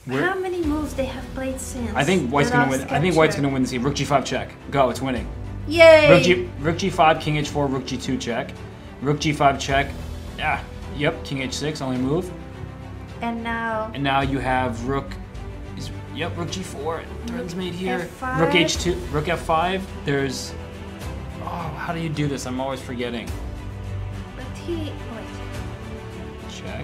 How many moves they have played since? I think White's gonna win. I think White's gonna win this game. Rook G5 check. Go, it's winning. Yay! Rook G5, King H4, Rook G2 check. Rook G5 check. Ah, yep. King H6, only move. And now you have Rook. Yep, Rook G4. Threads made here. F5. Rook H2, Rook F5. There's. Oh, how do you do this? I'm always forgetting. But wait. Check.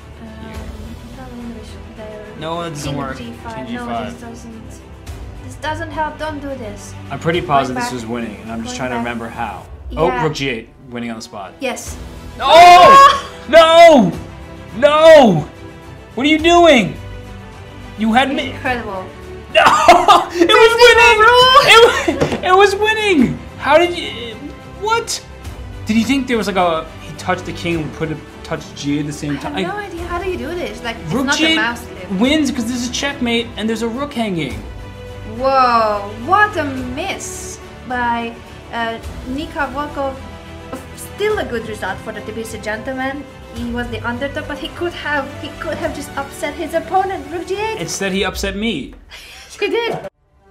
There. No, it doesn't work. G5. King No, G5. this doesn't. This doesn't help. Don't do this. I'm pretty positive Going this was back. winning, and I'm just Going trying to back. remember how. Yeah. Oh, Rook G8, winning on the spot. Yes. Oh! No! No! What are you doing? You had me. Incredible. No! It was winning! It was winning! How did you... What? Did you think there was like a... He touched the king and put a touch G at the same I time? have no idea. How do you do this? Like, it's Rook not a G8 mouse clip. wins because there's a checkmate and there's a rook hanging. Whoa, what a miss by Nika Volkov. Still a good result for the Tbilisi gentleman. He was the underdog, but he could have just upset his opponent, Rook G8. Instead, he upset me. He did.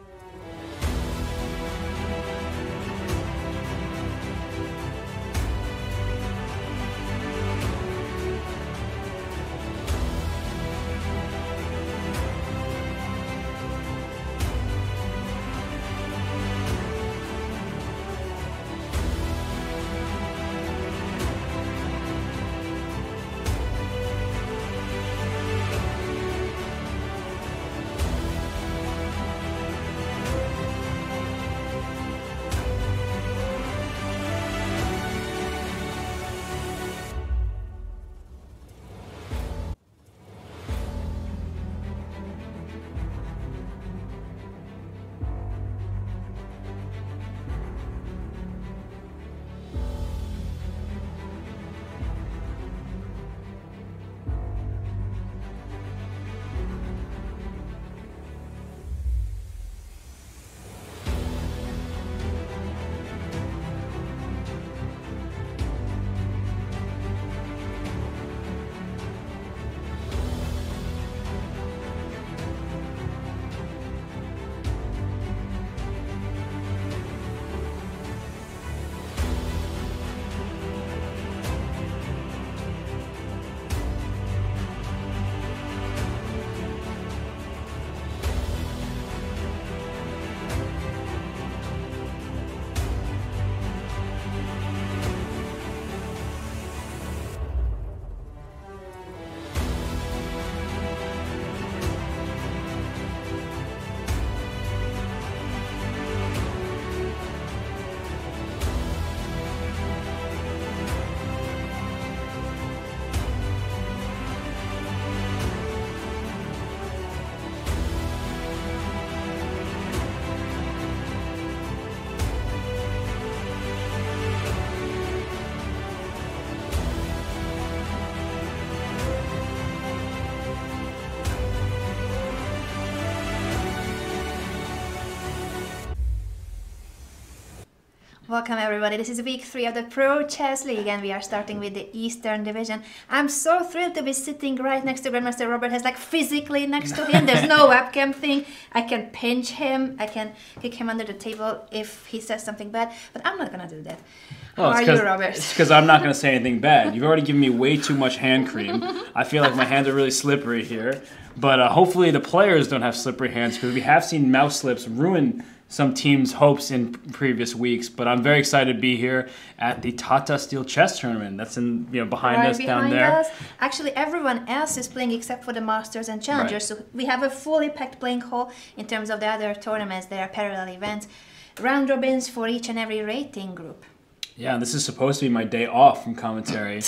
Welcome everybody, this is week 3 of the Pro Chess League and we are starting with the Eastern Division. I'm so thrilled to be sitting right next to Grandmaster Robert, has like physically next to him. There's no webcam thing. I can pinch him, I can kick him under the table if he says something bad, but I'm not gonna do that. How are you, Robert? It's because I'm not going to say anything bad. You've already given me way too much hand cream. I feel like my hands are really slippery here. But hopefully the players don't have slippery hands because we have seen mouse slips ruin some teams' hopes in previous weeks. But I'm very excited to be here at the Tata Steel Chess Tournament. That's behind us down there. Us. Actually, everyone else is playing except for the Masters and Challengers. Right. So we have a fully packed playing hall in terms of the other tournaments. There are parallel events, round robins for each and every rating group. Yeah, this is supposed to be my day off from commentary,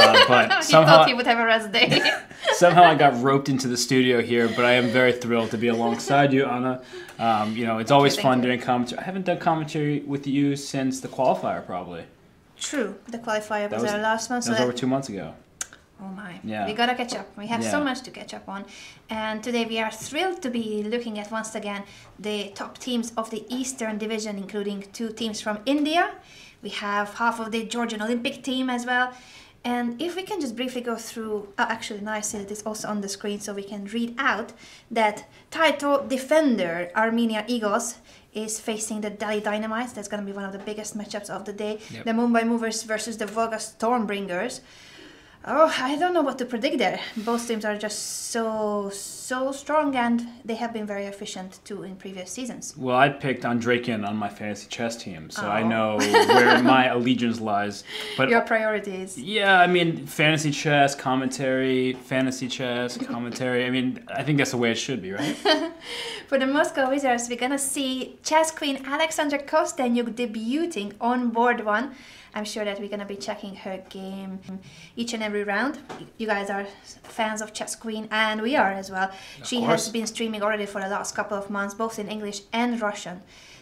but somehow he thought he would have a rest day. Somehow I got roped into the studio here, but I am very thrilled to be alongside you, Anna. It's always fun doing commentary. I haven't done commentary with you since the qualifier, probably. True, the qualifier was our last one. So that was over 2 months ago. Oh my, yeah. We gotta catch up. We have so much to catch up on. And today we are thrilled to be looking at, once again, the top teams of the Eastern Division, including 2 teams from India. We have half of the Georgian Olympic team as well. And if we can just briefly go through, actually, now I see that it's also on the screen, so we can read out that title defender Armenia Eagles is facing the Delhi Dynamites. That's going to be one of the biggest matchups of the day. Yep. The Mumbai Movers versus the Volga Stormbringers. Oh, I don't know what to predict there. Both teams are just so strong, and they have been very efficient too in previous seasons. Well, I picked Andreikin on my fantasy chess team, so I Oh. know where my allegiance lies. But Your priorities. yeah, I mean, fantasy chess, commentary, fantasy chess, commentary. I mean, I think that's the way it should be, right? For the Moscow Wizards, we're gonna see chess queen Alexandra Kostenyuk debuting on board one. I'm sure that we're gonna be checking her game each and every round. You guys are fans of Chess Queen, and we are as well. She has been streaming already for the last couple of months, both in English and Russian.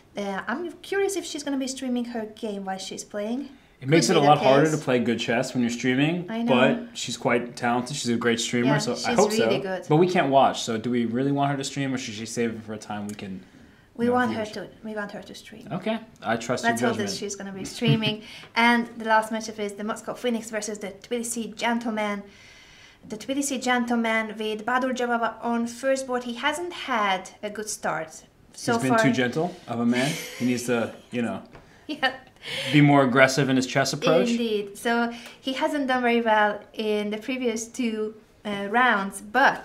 I'm curious if she's gonna be streaming her game while she's playing. It makes Could it a be lot the harder case. to play good chess when you're streaming, I know. but she's quite talented. She's a great streamer, Yeah, so I she's hope really so. good. But we can't watch, so do we really want her to stream, or should she save it for a time we can? We No, want viewership. her to stream. Okay, I trust Let's your hope that judgment. she's going to be streaming. And the last matchup is the Moscow Phoenix versus the Tbilisi Gentleman. The Tbilisi Gentleman with Badur Jababa on first board. He hasn't had a good start so He's been far. too gentle of a man. He needs to, Yeah, be more aggressive in his chess approach. indeed. So he hasn't done very well in the previous two rounds, but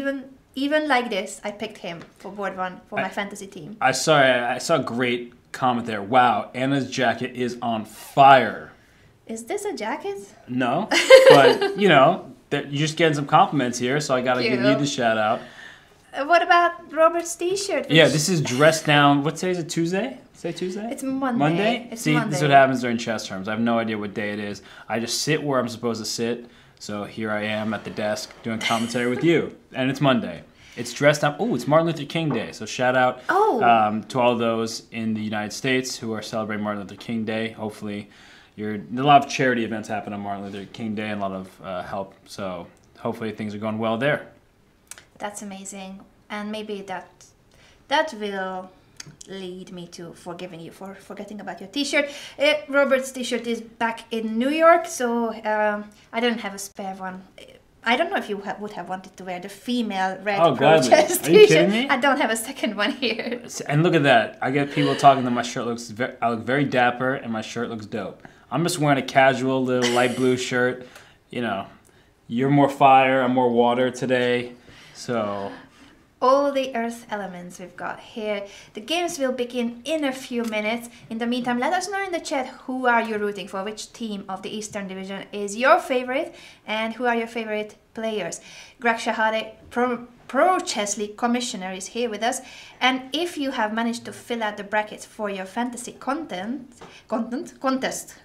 even like this, I picked him for board one for my fantasy team. I saw a great comment there. Wow, Anna's jacket is on fire. Is this a jacket? No, but you're just getting some compliments here, so I gotta give you Cute. the shout out. What about Robert's t-shirt? Yeah, which- this is dressed down. What day is it? Tuesday? Say Tuesday? It's Monday. Monday? It's See, Monday. this is what happens during chess terms. I have no idea what day it is. I just sit where I'm supposed to sit. So here I am at the desk doing commentary with you, and it's Monday. It's dressed up. Oh, it's Martin Luther King Day. So shout out to all those in the United States who are celebrating Martin Luther King Day. Hopefully, a lot of charity events happen on Martin Luther King Day and a lot of help. So hopefully things are going well there. That's amazing, and maybe that will lead me to forgiving you for forgetting about your t-shirt. Robert's t-shirt is back in New York, so I don't have a spare one. I don't know if you would have wanted to wear the female red Oh, gladly. protest Are you t-shirt. kidding me? I don't have a second one here. And look at that. I get people talking that my shirt looks I look very dapper and my shirt looks dope. I'm just wearing a casual little light blue shirt. You're more fire, I'm more water today. So All the earth elements we've got here. The games will begin in a few minutes. In the meantime, let us know in the chat who are you rooting for, which team of the Eastern Division is your favorite, and who are your favorite players. Greg Shahade, Pro Chess League Commissioner, is here with us, and if you have managed to fill out the brackets for your fantasy content and contest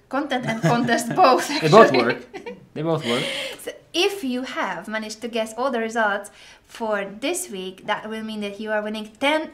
both, they both actually. work. They both work. So if you have managed to guess all the results for this week, that will mean that you are winning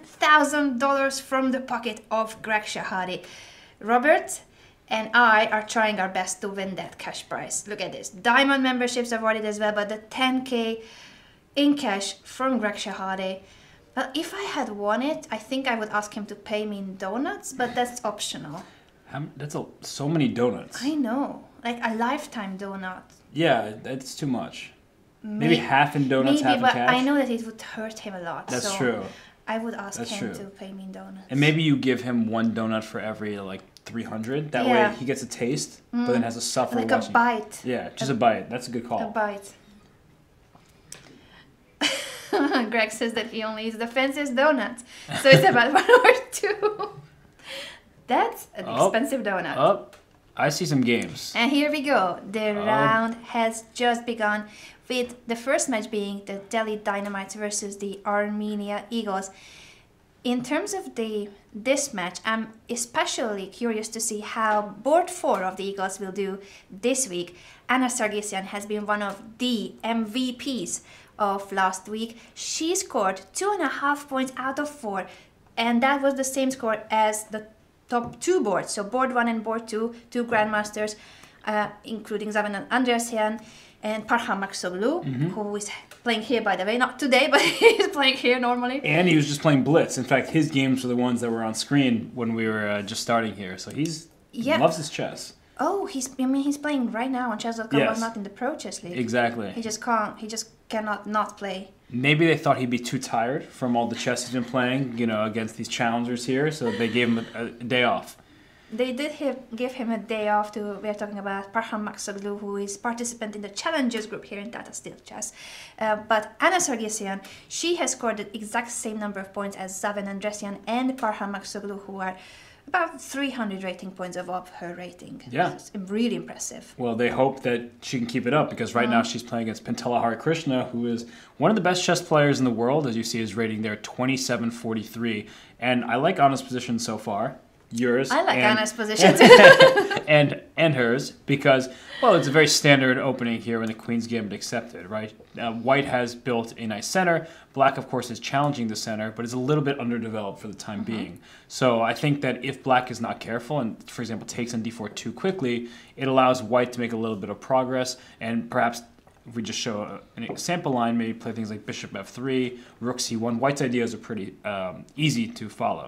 $10,000 from the pocket of Greg Shahade. Robert and I are trying our best to win that cash prize. Look at this. Diamond memberships awarded as well, but the 10K in cash from Greg Shahade. Well, if I had won it, I think I would ask him to pay me in donuts, but that's optional. That's so many donuts. I know. Like a lifetime donut. Yeah, that's too much. Maybe half in donuts, half in but cash. I know that it would hurt him a lot. That's so true. I would ask That's him true. to pay me in donuts. And maybe you give him one donut for every 300. That Yeah. way he gets a taste, but then has to suffer like a watching. bite. Yeah, just a bite. That's a good call. A bite. Greg says that he only eats the fanciest donuts. So it's about one or two. That's an expensive donut. Oh, I see some games. And here we go. The round has just begun, with the first match being the Delhi Dynamites versus the Armenia Eagles. In terms of this match, I'm especially curious to see how board 4 of the Eagles will do this week. Anna Sargsyan has been one of the MVPs of last week. She scored 2.5 points out of 4, and that was the same score as the top 2 boards. So board 1 and board 2, 2 grandmasters, including Zavinan Andreasyan and Parham Maksoglu, who is playing here, by the way. Not today, but he's playing here normally. And he was just playing Blitz. In fact, his games were the ones that were on screen when we were just starting here. So he loves his chess. Oh, he's playing right now on chess.com, Yes. but not in the Pro Chess League. Exactly. He just can't. He just cannot not play. Maybe they thought he'd be too tired from all the chess he's been playing, against these challengers here, so they gave him a day off. They did give him a day off to. We're talking about Parham Maksoglu, who is participant in the Challengers group here in Tata Steel Chess. But Anna Sargsyan, she has scored the exact same number of points as Zaven Andresian and Parham Maksoglu, who are about 300 rating points above her rating. Yeah. It's really impressive. Well, they hope that she can keep it up because right now she's playing against Pentela Harikrishna, who is one of the best chess players in the world. As you see, his rating there 2743. And I like Anna's position so far. Yours. I like and, Anna's position too. and hers because, well, it's a very standard opening here when the Queen's Gambit accepted, right? White has built a nice center. Black, of course, is challenging the center, but is a little bit underdeveloped for the time being. So I think that if Black is not careful and, for example, takes on d4 too quickly, it allows White to make a little bit of progress and perhaps if we just show an sample line, maybe play things like bishop f3, rook c1. White's ideas are pretty easy to follow.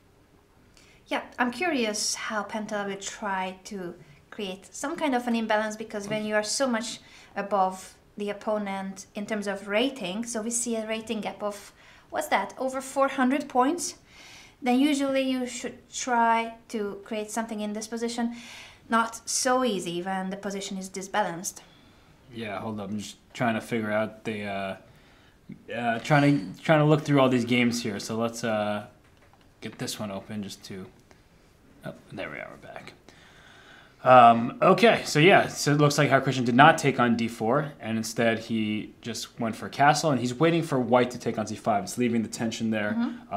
Yeah, I'm curious how Pentela will try to create some kind of an imbalance because when you are so much above the opponent in terms of rating, so we see a rating gap of, what's that, over 400 points, then usually you should try to create something in this position. Not so easy when the position is disbalanced. Yeah, hold up. I'm just trying to figure out the trying to look through all these games here. So let's get this one open just to. Oh, there we are. We're back. Okay, so yeah, so it looks like Harikrishnan did not take on d4, and instead he just went for a castle, and he's waiting for White to take on c5. It's leaving the tension there.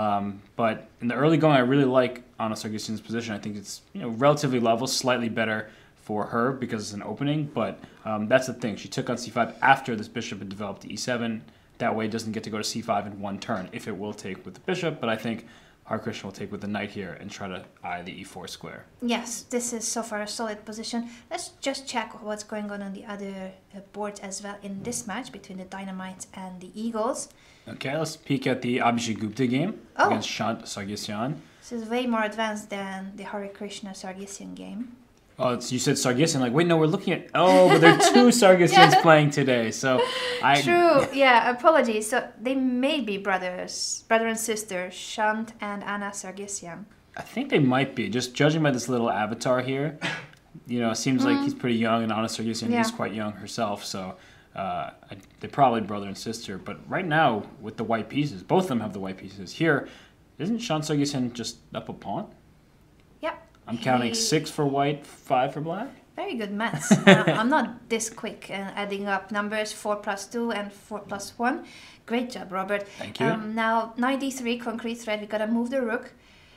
But in the early going, I really like Anna Sargsyan's position. I think it's relatively level, slightly better for her because it's an opening, but that's the thing. She took on c5 after this bishop had developed to e7. That way it doesn't get to go to c5 in one turn, if it will take with the bishop, but I think Harikrishnan will take with the knight here and try to eye the e4 square. Yes, this is so far a solid position. Let's just check what's going on the other boards as well in this match between the Dynamites and the Eagles. Okay, let's peek at the Abhijit Gupta game against Shant Sargsyan. This is way more advanced than the Harikrishna Sargsyan game. Oh, you said Sargsyan. Like, wait, no, we're looking at. Oh, but there are two Sargsyans playing today. So, True. Yeah. Apologies. So they may be brother and sister, Shant and Anna Sargsyan. I think they might be. Just judging by this little avatar here, it seems like he's pretty young, and Anna Sargsyan is quite young herself. So, they're probably brother and sister. But right now, with the white pieces, both of them have the white pieces. Here, isn't Shant Sargsyan just up a pawn? Yep. I'm counting 6 for white, 5 for black. Very good maths. I'm not this quick adding up numbers, 4 plus 2 and 4 plus 1. Great job, Robert. Thank you. Now, knight d3, concrete threat. We gotta move the rook.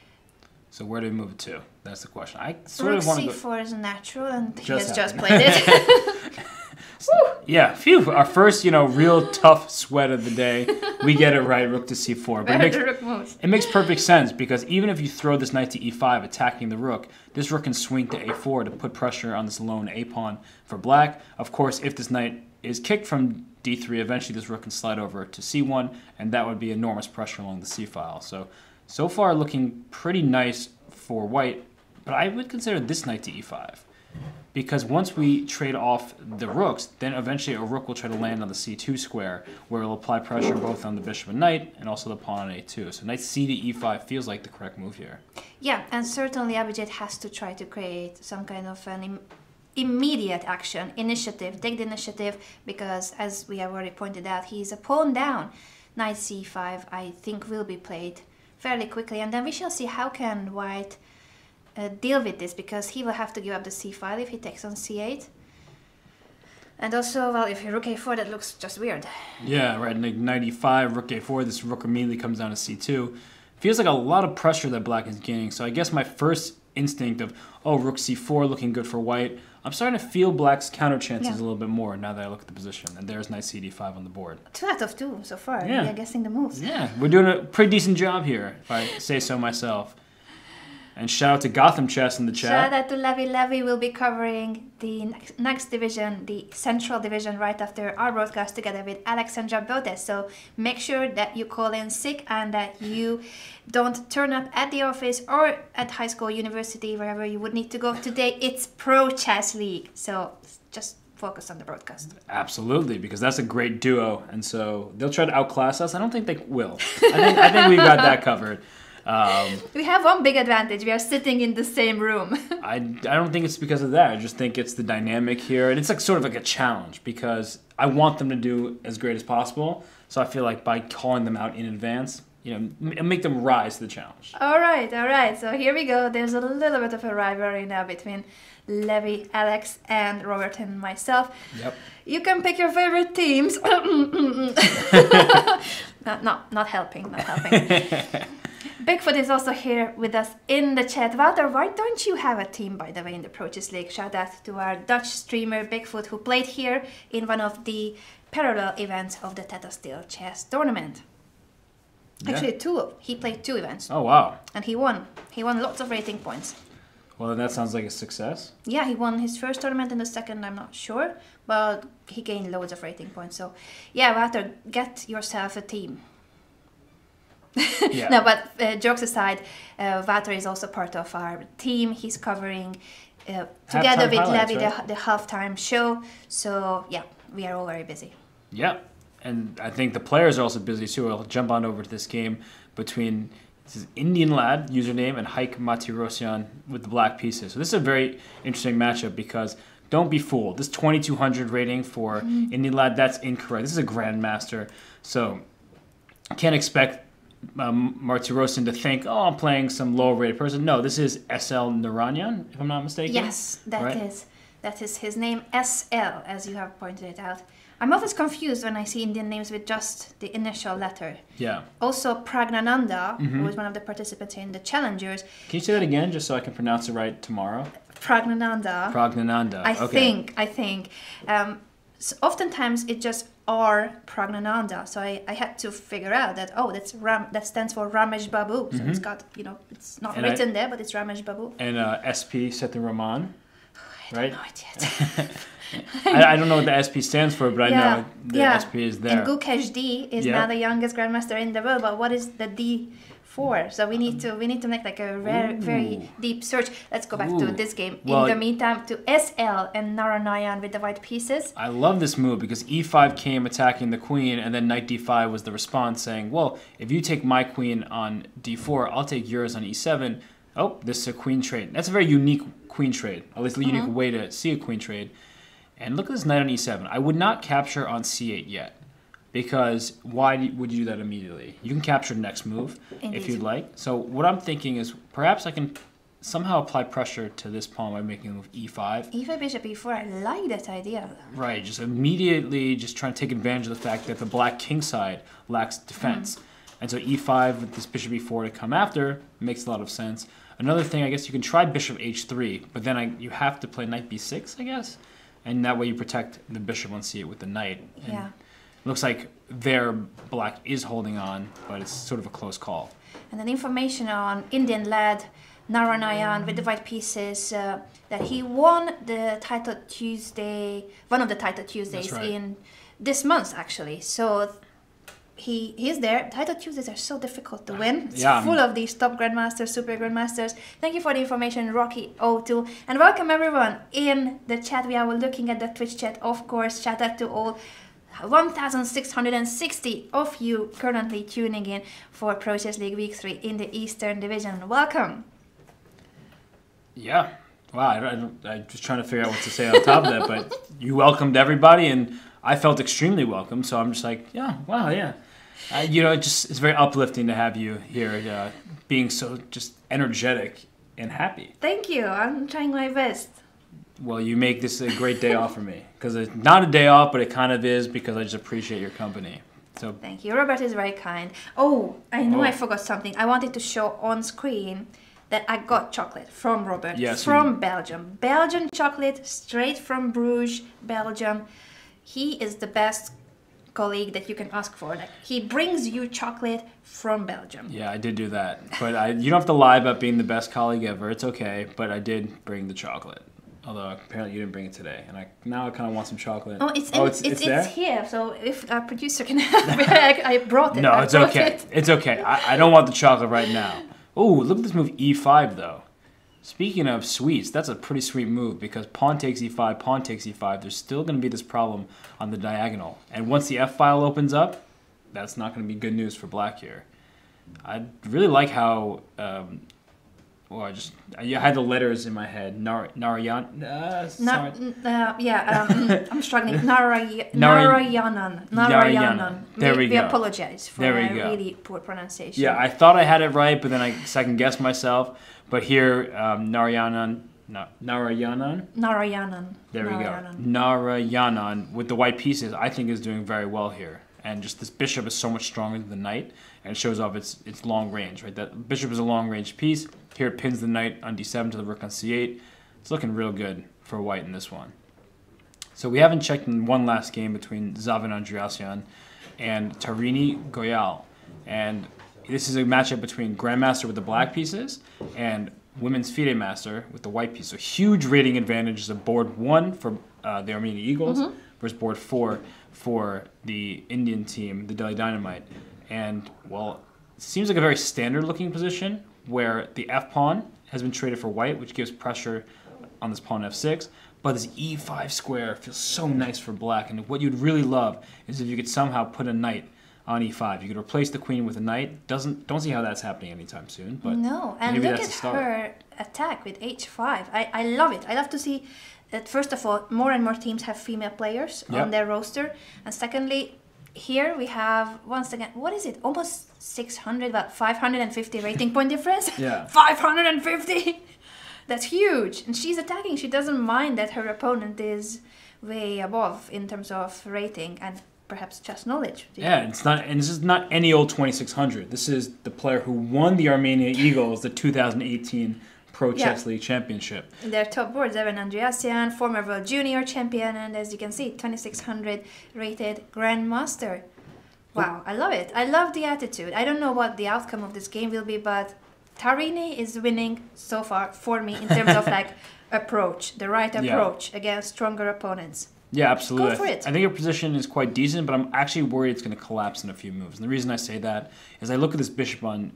So where do we move it to? That's the question. I Rook want to c4 is natural, and he Just has just happened. played it. Yeah, phew. Our first, real tough sweat of the day. We get it right, rook to c4. But it makes perfect sense because even if you throw this knight to e5 attacking the rook, this rook can swing to a4 to put pressure on this lone a-pawn for black. Of course, if this knight is kicked from d3, eventually this rook can slide over to c1, and that would be enormous pressure along the c-file. So far looking pretty nice for white, but I would consider this knight to e5. Because once we trade off the rooks, then eventually a rook will try to land on the c2 square, where it will apply pressure both on the bishop and knight, and also the pawn on a2. So knight c to e5 feels like the correct move here. Yeah, and certainly Abhijit has to try to create some kind of an immediate action, initiative, take the initiative, because as we have already pointed out, he's a pawn down. Knight c5, I think, will be played fairly quickly, and then we shall see how can white deal with this, because he will have to give up the c5 if he takes on c8. And also, well, if you rook a4, that looks just weird. Yeah, right. Knight e5, rook a4, this rook immediately comes down to c2. Feels like a lot of pressure that black is gaining. So I guess my first instinct of, rook c4 looking good for white, I'm starting to feel black's counter chances a little bit more now that I look at the position. And there's knight cd5 on the board. 2 out of 2 so far. Yeah. We are guessing the moves. Yeah, we're doing a pretty decent job here, if I say so myself. And shout out to Gotham Chess in the chat. Shout out to Levi. Levi will be covering the next division, the Central Division, right after our broadcast together with Alexandra Botes. So make sure that you call in sick and that you don't turn up at the office or at high school, university, wherever you would need to go today. It's Pro Chess League. So just focus on the broadcast. Absolutely, because that's a great duo. And so they'll try to outclass us. I don't think they will. I think we've got that covered. We have one big advantage. We are sitting in the same room. I don't think it's because of that. I just think it's the dynamic here. And it's like sort of like a challenge because I want them to do as great as possible. So I feel like by calling them out in advance, make them rise to the challenge. All right. So here we go. There's a little bit of a rivalry now between Levi, Alex, and Robert and myself. Yep. You can pick your favorite teams. Not helping. Bigfoot is also here with us in the chat. Walter, why don't you have a team, by the way, in the Pro Chess League? Shout out to our Dutch streamer Bigfoot, who played here in one of the parallel events of the Tata Steel Chess Tournament. Yeah. Actually, he played 2 events. Oh, wow. And he won. He won lots of rating points. Well, that sounds like a success. Yeah, he won his first tournament and the second, I'm not sure. But he gained loads of rating points. So, yeah, Walter, get yourself a team. Yeah. No, but jokes aside, Walter is also part of our team. He's covering together with highlights, Levi right? the halftime show. So, yeah, we are all very busy. Yeah. And I think the players are also busy too. I'll jump on over to this game between this is Indian Lad username and Haik Matirosyan with the black pieces. So this is a very interesting matchup because don't be fooled. This 2200 rating for Indian Lad, that's incorrect. This is a grandmaster. So can't expect Martirosyan to think, oh, I'm playing some lower rated person. No, this is SL Naranyan, if I'm not mistaken. Yes, that is his name, SL, as you have pointed it out. I'm always confused when I see Indian names with just the initial letter. Yeah. Also, Pragnananda, who was one of the participants in the Challengers. Can you say that again, just so I can pronounce it right tomorrow? Pragnananda. Pragnananda. I think. So oftentimes it just R Pragnananda. So I had to figure out that that stands for Ramesh Babu. So it's got it's not written there, but it's Ramesh Babu. And SP Sethi-Raman, right? I don't know it yet. I don't know what the SP stands for, but I know the SP is there. And Gukesh D is now the youngest grandmaster in the world. But what is the D for? So we need to make like a very deep search. Let's go back to this game. Well, in the meantime, to SL and Naranayan with the white pieces. I love this move because E5 came attacking the queen, and then Knight D5 was the response saying, well, if you take my queen on D4, I'll take yours on E7. Oh, this is a queen trade. That's a very unique queen trade, at least a unique way to see a queen trade. And look at this knight on E7. I would not capture on C8 yet, because why would you do that immediately? You can capture next move if you'd like. So what I'm thinking is perhaps I can somehow apply pressure to this pawn by making move E5. E5 bishop E4, I like that idea. Right, just immediately just trying to take advantage of the fact that the black king side lacks defense. And so E5 with this bishop E4 to come after makes a lot of sense. Another thing, I guess you can try bishop H3, but then you have to play knight B6, I guess. And that way you protect the bishop on C8 with the knight. And Yeah. Looks like their black is holding on, but it's sort of a close call. And then information on Indian lad Naranayan with the white pieces that he won the Title Tuesday, one of the Title Tuesdays in this month actually. So he's there. Title Tuesdays are so difficult to win. It's full of these top grandmasters, super grandmasters. Thank you for the information, Rocky02. And welcome everyone in the chat. We are looking at the Twitch chat, of course. Shout out to all 1,660 of you currently tuning in for Pro Chess League Week 3 in the Eastern Division. Welcome. Yeah. Wow, I'm just trying to figure out what to say on top of that, but you welcomed everybody, and I felt extremely welcome, so I'm just like, yeah, wow, yeah. It's very uplifting to have you here, being so just energetic and happy. Thank you. I'm trying my best. Well, you make this a great day off for me, because it's not a day off, but it kind of is, because I just appreciate your company. So thank you. Robert is very kind. Oh, I know I forgot something. I wanted to show on screen that I got chocolate from Robert, from Belgium. Belgian chocolate, straight from Bruges, Belgium. He is the best colleague that you can ask for. Like, he brings you chocolate from Belgium. Yeah, I did do that. But you don't have to lie about being the best colleague ever. It's okay. But I did bring the chocolate. Although apparently you didn't bring it today, and now I kind of want some chocolate. Oh, it's there? here. So if our producer can have it, I brought it. No, it's okay. It's okay. I don't want the chocolate right now. Oh, look at this move e5 though. Speaking of sweets, that's a pretty sweet move because pawn takes e5, pawn takes e5. There's still going to be this problem on the diagonal, and once the f file opens up, that's not going to be good news for black here. I really like how. I had the letters in my head. Narayan. I'm struggling. Narayanan. There we go. We apologize for really poor pronunciation. Yeah, I thought I had it right, but then I second guessed myself. But here, Narayanan. Narayanan. There we go. Narayanan with the white pieces, I think is doing very well here. And just this bishop is so much stronger than the knight, and it shows off its long range, right? That bishop is a long range piece. Here it pins the knight on d7 to the rook on c8. It's looking real good for white in this one. So we haven't checked in one last game between Zaven Andreasyan and Tarini Goyal. And this is a matchup between Grandmaster with the black pieces and Women's FIDE Master with the white piece. So huge rating advantages of board 1 for the Armenia Eagles versus board 4 for the Indian team, the Delhi Dynamite. And, well, it seems like a very standard-looking position where the f-pawn has been traded for white, which gives pressure on this pawn f6. But this e5 square feels so nice for black. And what you'd really love is if you could somehow put a knight on e5. You could replace the queen with a knight. Don't see how that's happening anytime soon. But no, and look at her attack with h5. I love it. I love to see that, first of all, more and more teams have female players on their roster. And secondly, here we have, once again, what is it? Almost 600, about 550 rating point difference? Yeah. 550! That's huge. And she's attacking. She doesn't mind that her opponent is way above in terms of rating and perhaps chess knowledge. Yeah, and this is not any old 2600. This is the player who won the Armenia Eagles, the 2018 Pro Chess League Championship. Their top board, Zaven Andreasyan, former World Junior Champion, and as you can see, 2600 rated Grandmaster. Wow, I love it. I love the attitude. I don't know what the outcome of this game will be, but Tarini is winning so far for me in terms of like approach, the right approach against stronger opponents. Yeah, absolutely. Go for it. I think her position is quite decent, but I'm actually worried it's going to collapse in a few moves. And the reason I say that is I look at this bishop on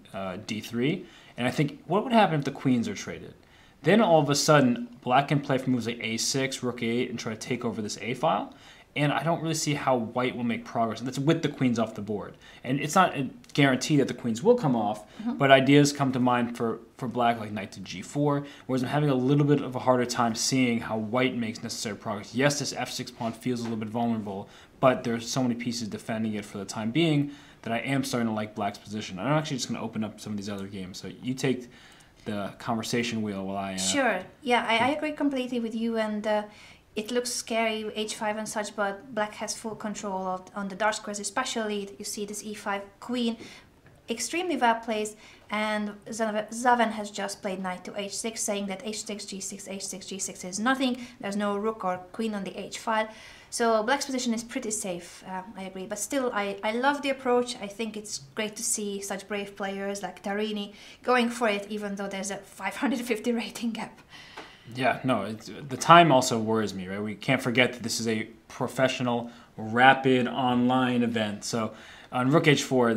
d3, and I think, what would happen if the queens are traded? Then all of a sudden, black can play for moves like a6, rook a8, and try to take over this a file. And I don't really see how white will make progress. And that's with the queens off the board. And it's not a guarantee that the queens will come off, but ideas come to mind for black, like knight to g4, whereas I'm having a little bit of a harder time seeing how white makes necessary progress. Yes, this f6 pawn feels a little bit vulnerable, but there's so many pieces defending it for the time being that I am starting to like black's position. I'm actually just going to open up some of these other games. So you take the conversation wheel while I... Sure. Yeah, I agree completely with you, and it looks scary, h5 and such, but black has full control on the dark squares, especially. You see this e5 queen, extremely well placed, and Zaven has just played knight to h6, saying that h6, g6, h6, g6 is nothing. There's no rook or queen on the h file. So black's position is pretty safe, I agree. But still, I love the approach. I think it's great to see such brave players like Tarini going for it, even though there's a 550 rating gap. Yeah, no, the time also worries me, right? We can't forget that this is a professional, rapid, online event. So on rook h4,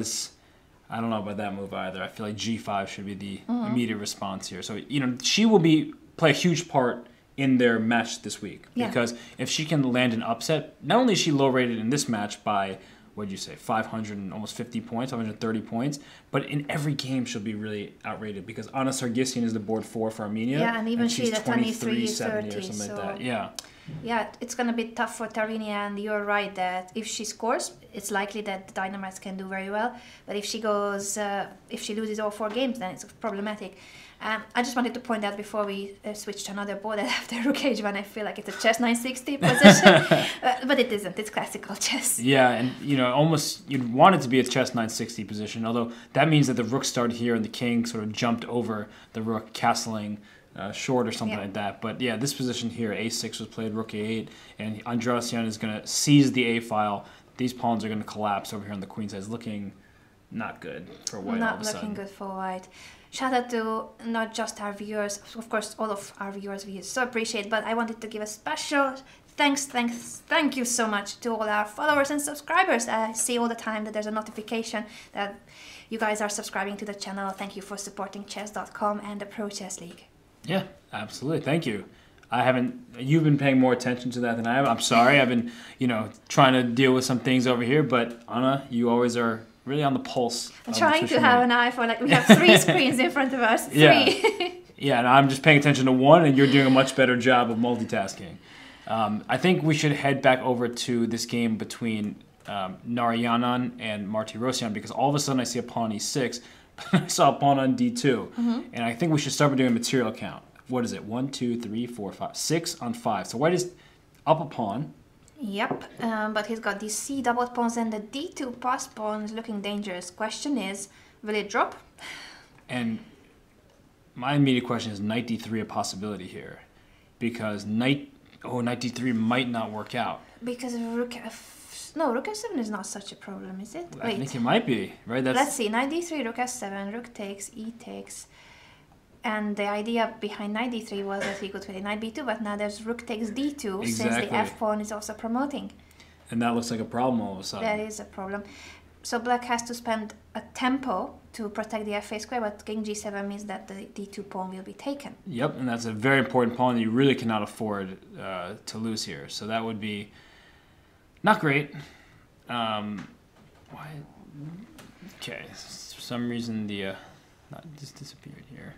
I don't know about that move either. I feel like g5 should be the immediate response here. So, she will play a huge part in their match this week. Because if she can land an upset, not only is she low rated in this match by, what did you say, 500 and almost 50 points, 530 points, but in every game she'll be really outrated because Anna Sargsyan is the board 4 for Armenia. Yeah, and even she's at 23, 70 30, or something so like that. Yeah. Yeah, it's going to be tough for Tarini, and you're right that if she scores, it's likely that the Dynamites can do very well. But if she loses all 4 games, then it's problematic. I just wanted to point out before we switch to another board that after rook h1, I feel like it's a chess 960 position, but it isn't. It's classical chess. Yeah, and almost you'd want it to be a chess 960 position, although that means that the rook started here and the king sort of jumped over the rook, castling short or something like that. But yeah, this position here, a6 was played, rook a8, and Andreasyan is going to seize the a file, these pawns are going to collapse over here on the queen side. It's looking not good for white all of a Not sudden. looking good for white. Shout out to not just our viewers, of course, all of our viewers we so appreciate, but I wanted to give a special thank you so much to all our followers and subscribers. I see all the time that there's a notification that you guys are subscribing to the channel. Thank you for supporting chess.com and the Pro Chess League. Yeah, absolutely. Thank you. You've been paying more attention to that than I have. I'm sorry. I've been, trying to deal with some things over here, but Anna, you always are really on the pulse. I'm trying to have an eye for, we have 3 screens in front of us. 3. Yeah. Yeah, and I'm just paying attention to one, and you're doing a much better job of multitasking. I think we should head back over to this game between Narayanan and Martirosyan, because all of a sudden I see a pawn e6, but I saw a pawn on d2. And I think we should start by doing a material count. What is it? 1, 2, 3, 4, 5, 6 on 5. So white is up a pawn. Yep, but he's got these c doubled pawns and the d2 passed pawn is looking dangerous. Question is, will it drop? And my immediate question is knight d3 a possibility here? Because knight d3 might not work out. Because rook f7 is not such a problem, is it? I think it might be, right? Let's see, knight d3, rook s7, rook takes, e takes. And the idea behind knight d3 was that he could play knight b2, but now there's rook takes d2, since the f pawn is also promoting. And that looks like a problem all of a sudden. That is a problem. So black has to spend a tempo to protect the fa square, but king g7 means that the d2 pawn will be taken. Yep, and that's a very important pawn that you really cannot afford to lose here. So that would be not great. Why? Okay, for some reason this disappeared here.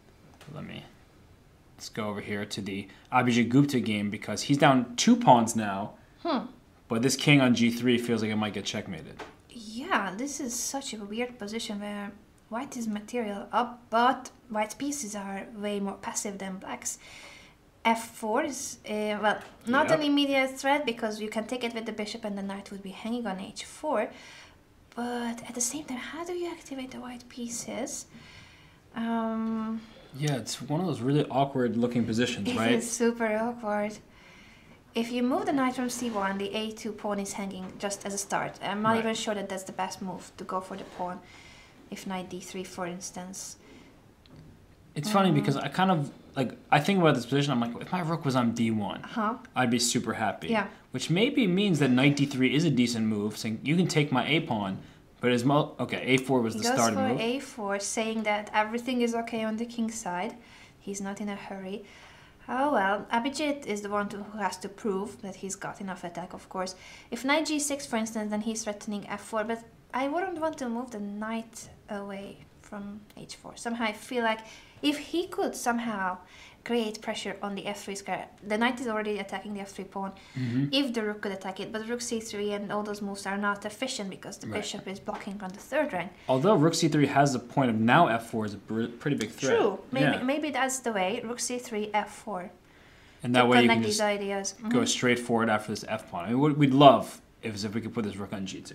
Let's go over here to the Abhijit Gupta game, because he's down 2 pawns now. But this king on g3 feels like it might get checkmated. Yeah, this is such a weird position where white is material up, but white's pieces are way more passive than black's. f4 is, not an immediate threat, because you can take it with the bishop and the knight would be hanging on h4. But at the same time, how do you activate the white pieces? Yeah, it's one of those really awkward looking positions, right? It is super awkward. If you move the knight from c1, the a2 pawn is hanging just as a start. I'm not even sure that that's the best move to go for the pawn. If knight d3, for instance. It's funny because I think about this position, I'm like, if my rook was on d1, I'd be super happy. Yeah. Which maybe means that knight d3 is a decent move, saying you can take my a pawn, but a4 was the starting move. He goes for a4, saying that everything is okay on the king's side. He's not in a hurry. Oh well, Abhijit is the one who has to prove that he's got enough attack, of course. If knight g6, for instance, then he's threatening f4, but I wouldn't want to move the knight away from h4. Somehow I feel like if he could somehow create pressure on the f3 square, the knight is already attacking the f3 pawn, if the rook could attack it, but rook c3 and all those moves are not efficient because the bishop is blocking on the third rank. Although rook c3 has the point of now f4 is a pretty big threat. True, maybe that's the way, rook c3, f4. And that way you can just go straight forward after this f pawn. I mean, what we'd love is if we could put this rook on g2.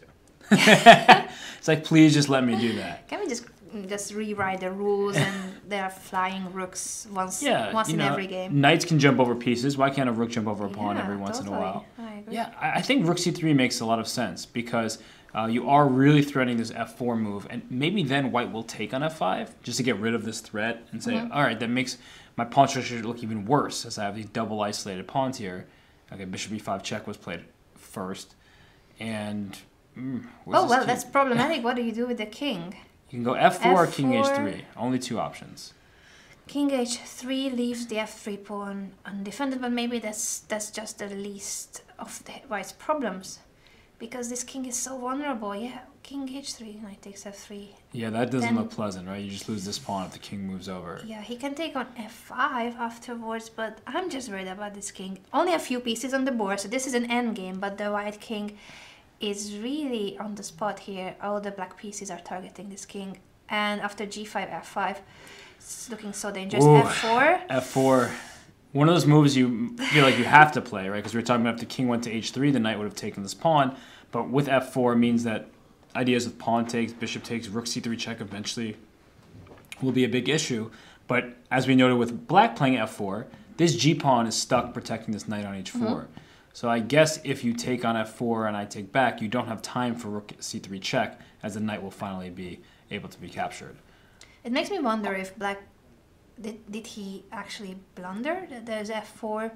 It's like, please just let me do that. Can we just rewrite the rules and there are flying rooks once in every game? Knights can jump over pieces. Why can't a rook jump over a pawn every once in a while? I agree. Yeah, I think rook c3 makes a lot of sense because you are really threatening this f4 move, and maybe then white will take on f5 just to get rid of this threat and say, all right, that makes my pawn structure look even worse as I have these double isolated pawns here. Okay, bishop e5 check was played first, and that's problematic. What do you do with the king? You can go f4 or king h3. Only 2 options. King h3 leaves the f3 pawn undefended, but maybe that's just the least of the white's problems. Because this king is so vulnerable. Yeah, king h3, knight takes f3. Yeah, that doesn't look pleasant, right? You just lose this pawn if the king moves over. Yeah, he can take on f5 afterwards, but I'm just worried about this king. Only a few pieces on the board, so this is an endgame, but the white king is really on the spot here. All the black pieces are targeting this king. And after g5, f5, it's looking so dangerous. Ooh, f4. f4. One of those moves you feel like you have to play, right? Because we were talking about if the king went to h3, the knight would have taken this pawn. But with f4 means that ideas of pawn takes, bishop takes, rook c3 check eventually will be a big issue. But as we noted with black playing f4, this g pawn is stuck protecting this knight on h4. So I guess if you take on f4 and I take back, you don't have time for rook c3 check, as the knight will finally be able to be captured. It makes me wonder if Black did he actually blunder? There's f4.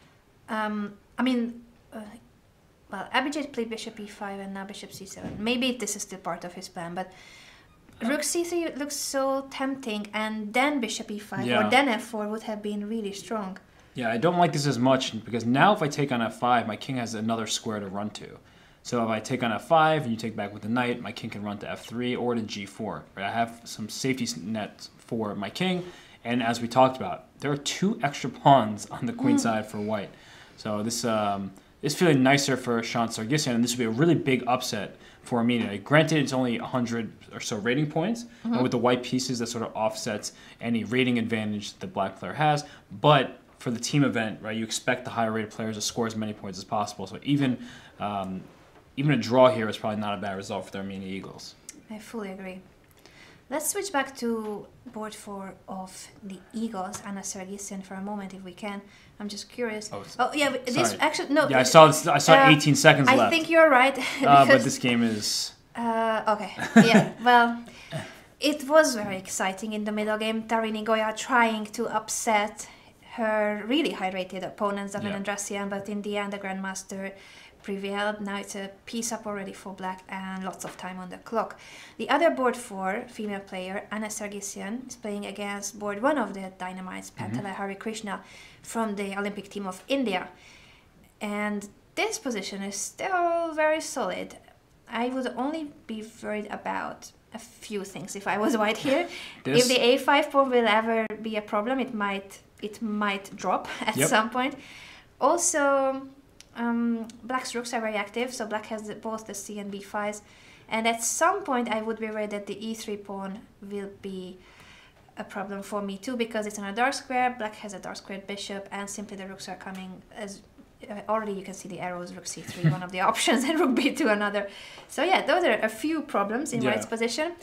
I mean, well, Abhijit played bishop e5 and now bishop c7. Maybe this is still part of his plan, but rook c3 looks so tempting, and then bishop e5 or then f4 would have been really strong. Yeah, I don't like this as much because now if I take on f5, my king has another square to run to. So if I take on f5 and you take back with the knight, my king can run to f3 or to g4. Right? I have some safety nets for my king, and as we talked about, there are 2 extra pawns on the queen side for white. So this is feeling nicer for Shaun Sargsyan, and this would be a really big upset for Armenia. Granted, it's only 100 or so rating points, and with the white pieces, that sort of offsets any rating advantage the black player has. But for the team event, right, you expect the higher rated players to score as many points as possible. So even a draw here is probably not a bad result for the Armenia Eagles. I fully agree. Let's switch back to board 4 of the Eagles, Anna Sargsyan, for a moment, if we can. I'm just curious. Oh yeah, this actually no. Yeah, I saw this. I saw 18 seconds left. I think you're right. But this game is. Okay. Yeah. Well, it was very exciting in the middle game. Tarini Goya trying to upset her really high-rated opponent, Zavin Andrasian, but in the end, the Grandmaster prevailed. Now it's a piece up already for black and lots of time on the clock. The other board 4 female player, Anna Sargsyan, is playing against board 1 of the Dynamites, Pantala Hari Krishna, from the Olympic team of India. And this position is still very solid. I would only be worried about a few things if I was white here. If the a5 pawn will ever be a problem, it might drop at some point. Also, black's rooks are very active, so black has both the c and b files, and at some point I would be worried that the e3 pawn will be a problem for me too, because it's on a dark square. Black has a dark squared bishop, and simply the rooks are coming as already you can see the arrows, rook c3 one of the options and rook b2 another. So yeah, those are a few problems in white's position.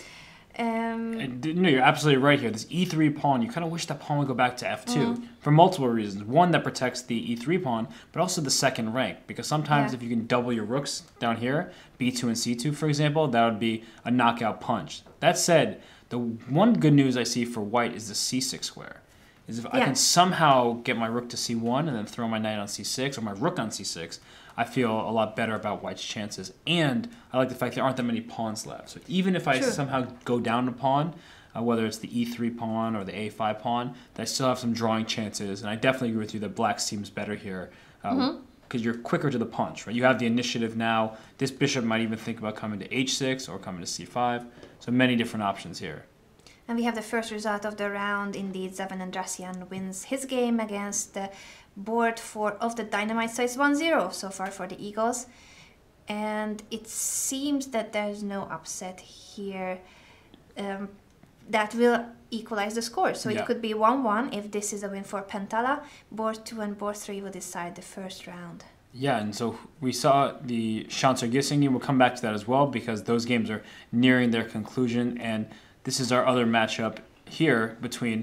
No, you're absolutely right here. This e3 pawn, you kind of wish that pawn would go back to f2 for multiple reasons. One, that protects the e3 pawn, but also the second rank, because sometimes if you can double your rooks down here, b2 and c2 for example, that would be a knockout punch. That said, the one good news I see for white is the c6 square. Is if I can somehow get my rook to c1 and then throw my knight on c6 or my rook on c6, I feel a lot better about white's chances. And I like the fact there aren't that many pawns left. So even if I somehow go down a pawn, whether it's the e3 pawn or the a5 pawn, that I still have some drawing chances. And I definitely agree with you that black seems better here because you're quicker to the punch, right? You have the initiative now. This bishop might even think about coming to h6 or coming to c5. So many different options here. And we have the first result of the round. Indeed, Zavin Andrasian wins his game against the board 4 of the Dynamite. So it's 1-0 so far for the Eagles. And it seems that there's no upset here that will equalize the score. So it could be 1-1 if this is a win for Pantala. Board 2 and board 3 will decide the first round. Yeah, and so we saw the Shaun Sargsyan game. We'll come back to that as well because those games are nearing their conclusion. And this is our other matchup here between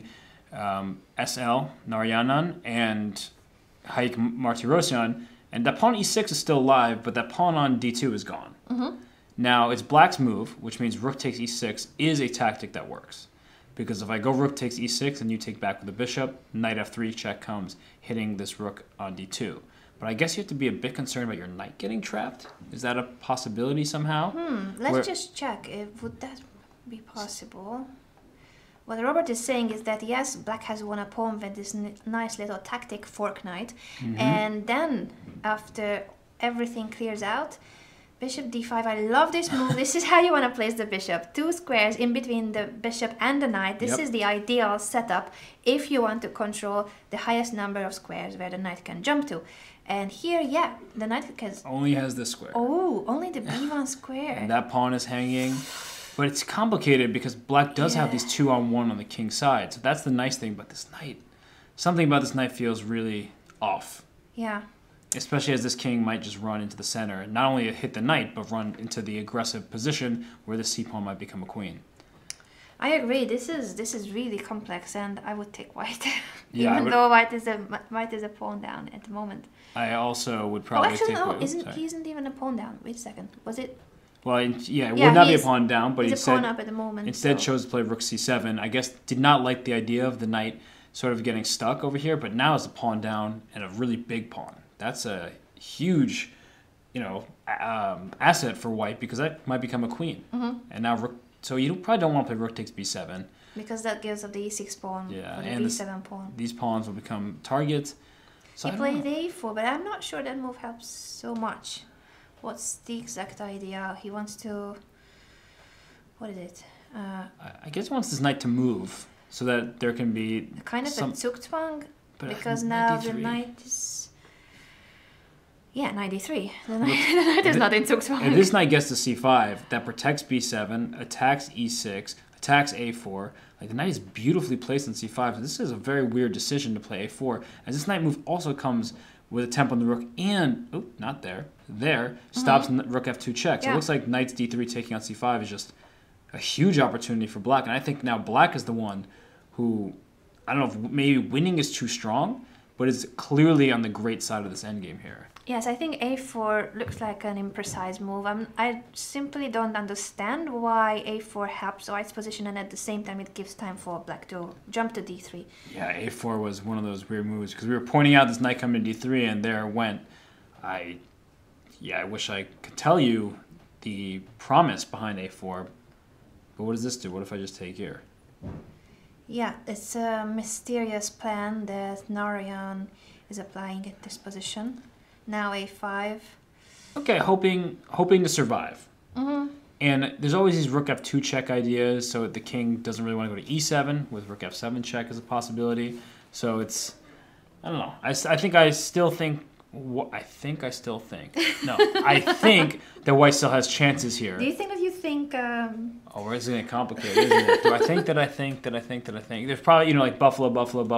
SL Narayanan and Haik Martirosyan. And that pawn e6 is still alive, but that pawn on d2 is gone. Now, it's black's move, which means rook takes e6 is a tactic that works. Because if I go rook takes e6 and you take back with the bishop, knight f3 check comes, hitting this rook on d2. But I guess you have to be a bit concerned about your knight getting trapped. Is that a possibility somehow? Let's just check. Would that be possible? What Robert is saying is that yes, black has won a pawn with this nice little tactic fork knight, and then after everything clears out, bishop d5. I love this move. This is how you want to place the bishop. 2 squares in between the bishop and the knight. This is the ideal setup if you want to control the highest number of squares where the knight can jump to. And here, the knight only has this square. Oh, only the b1 square. And that pawn is hanging. But it's complicated because black does have these 2-on-1 on the king's side. So that's the nice thing about this knight. Something about this knight feels really off. Yeah. Especially as this king might just run into the center and not only hit the knight, but run into the aggressive position where the c-pawn might become a queen. I agree. This is really complex, and I would take white, Yeah, even though white is a pawn down at the moment. I also would Oh, probably actually, take no, white. isn't Sorry. he isn't even a pawn down? Wait a second. Was it? Well, yeah, it Yeah, would not be a he's- pawn down, but he He's a pawn said up at the moment. instead so. chose to play rook c7. I guess did not like the idea of the knight sort of getting stuck over here, but now it's a pawn down and a really big pawn. That's a huge, asset for white because that might become a queen. And now rook. So you probably don't want to play rook takes b7. Because that gives up the e6 pawn Yeah, for the and b7 pawn. These pawns will become targets. So He I don't played know. a4, but I'm not sure that move helps so much. What's the exact idea? He wants to... What is it? I guess he wants this knight to move so that there can be Kind of some. a Zugzwang, But because knight now the d3. knight is... Yeah, knight d3. The knight is not in Zugzwang. If this knight gets to c5, that protects b7, attacks e6, attacks a4. Like the knight is beautifully placed in c5. So this is a very weird decision to play a4, as this knight move also comes with a tempo on the rook and not there. There stops rook f2 check. So it Yeah. looks like knight's d3 taking on c5 is just a huge opportunity for black. And I think now black is the one who, I don't know if maybe winning is too strong, but is clearly on the great side of this endgame here. Yes, I think a4 looks like an imprecise move. I simply don't understand why a4 helps white's position, and at the same time it gives time for black to jump to d3. Yeah, a4 was one of those weird moves because we were pointing out this knight coming to d3, and there it went. I wish I could tell you the promise behind a4, but what does this do? What if I just take here? Yeah, it's a mysterious plan that Narayan is applying at this position. Now a5. Okay, hoping to survive. And there's always these rook f2 check ideas, so the king doesn't really want to go to e7 with rook f7 check as a possibility. So it's, I don't know. I think I still think. I think that white still has chances here. Do you think that you think... Oh, where is it going to get complicated, isn't it? Do I think that I think that I think that I think? There's probably, like buffalo,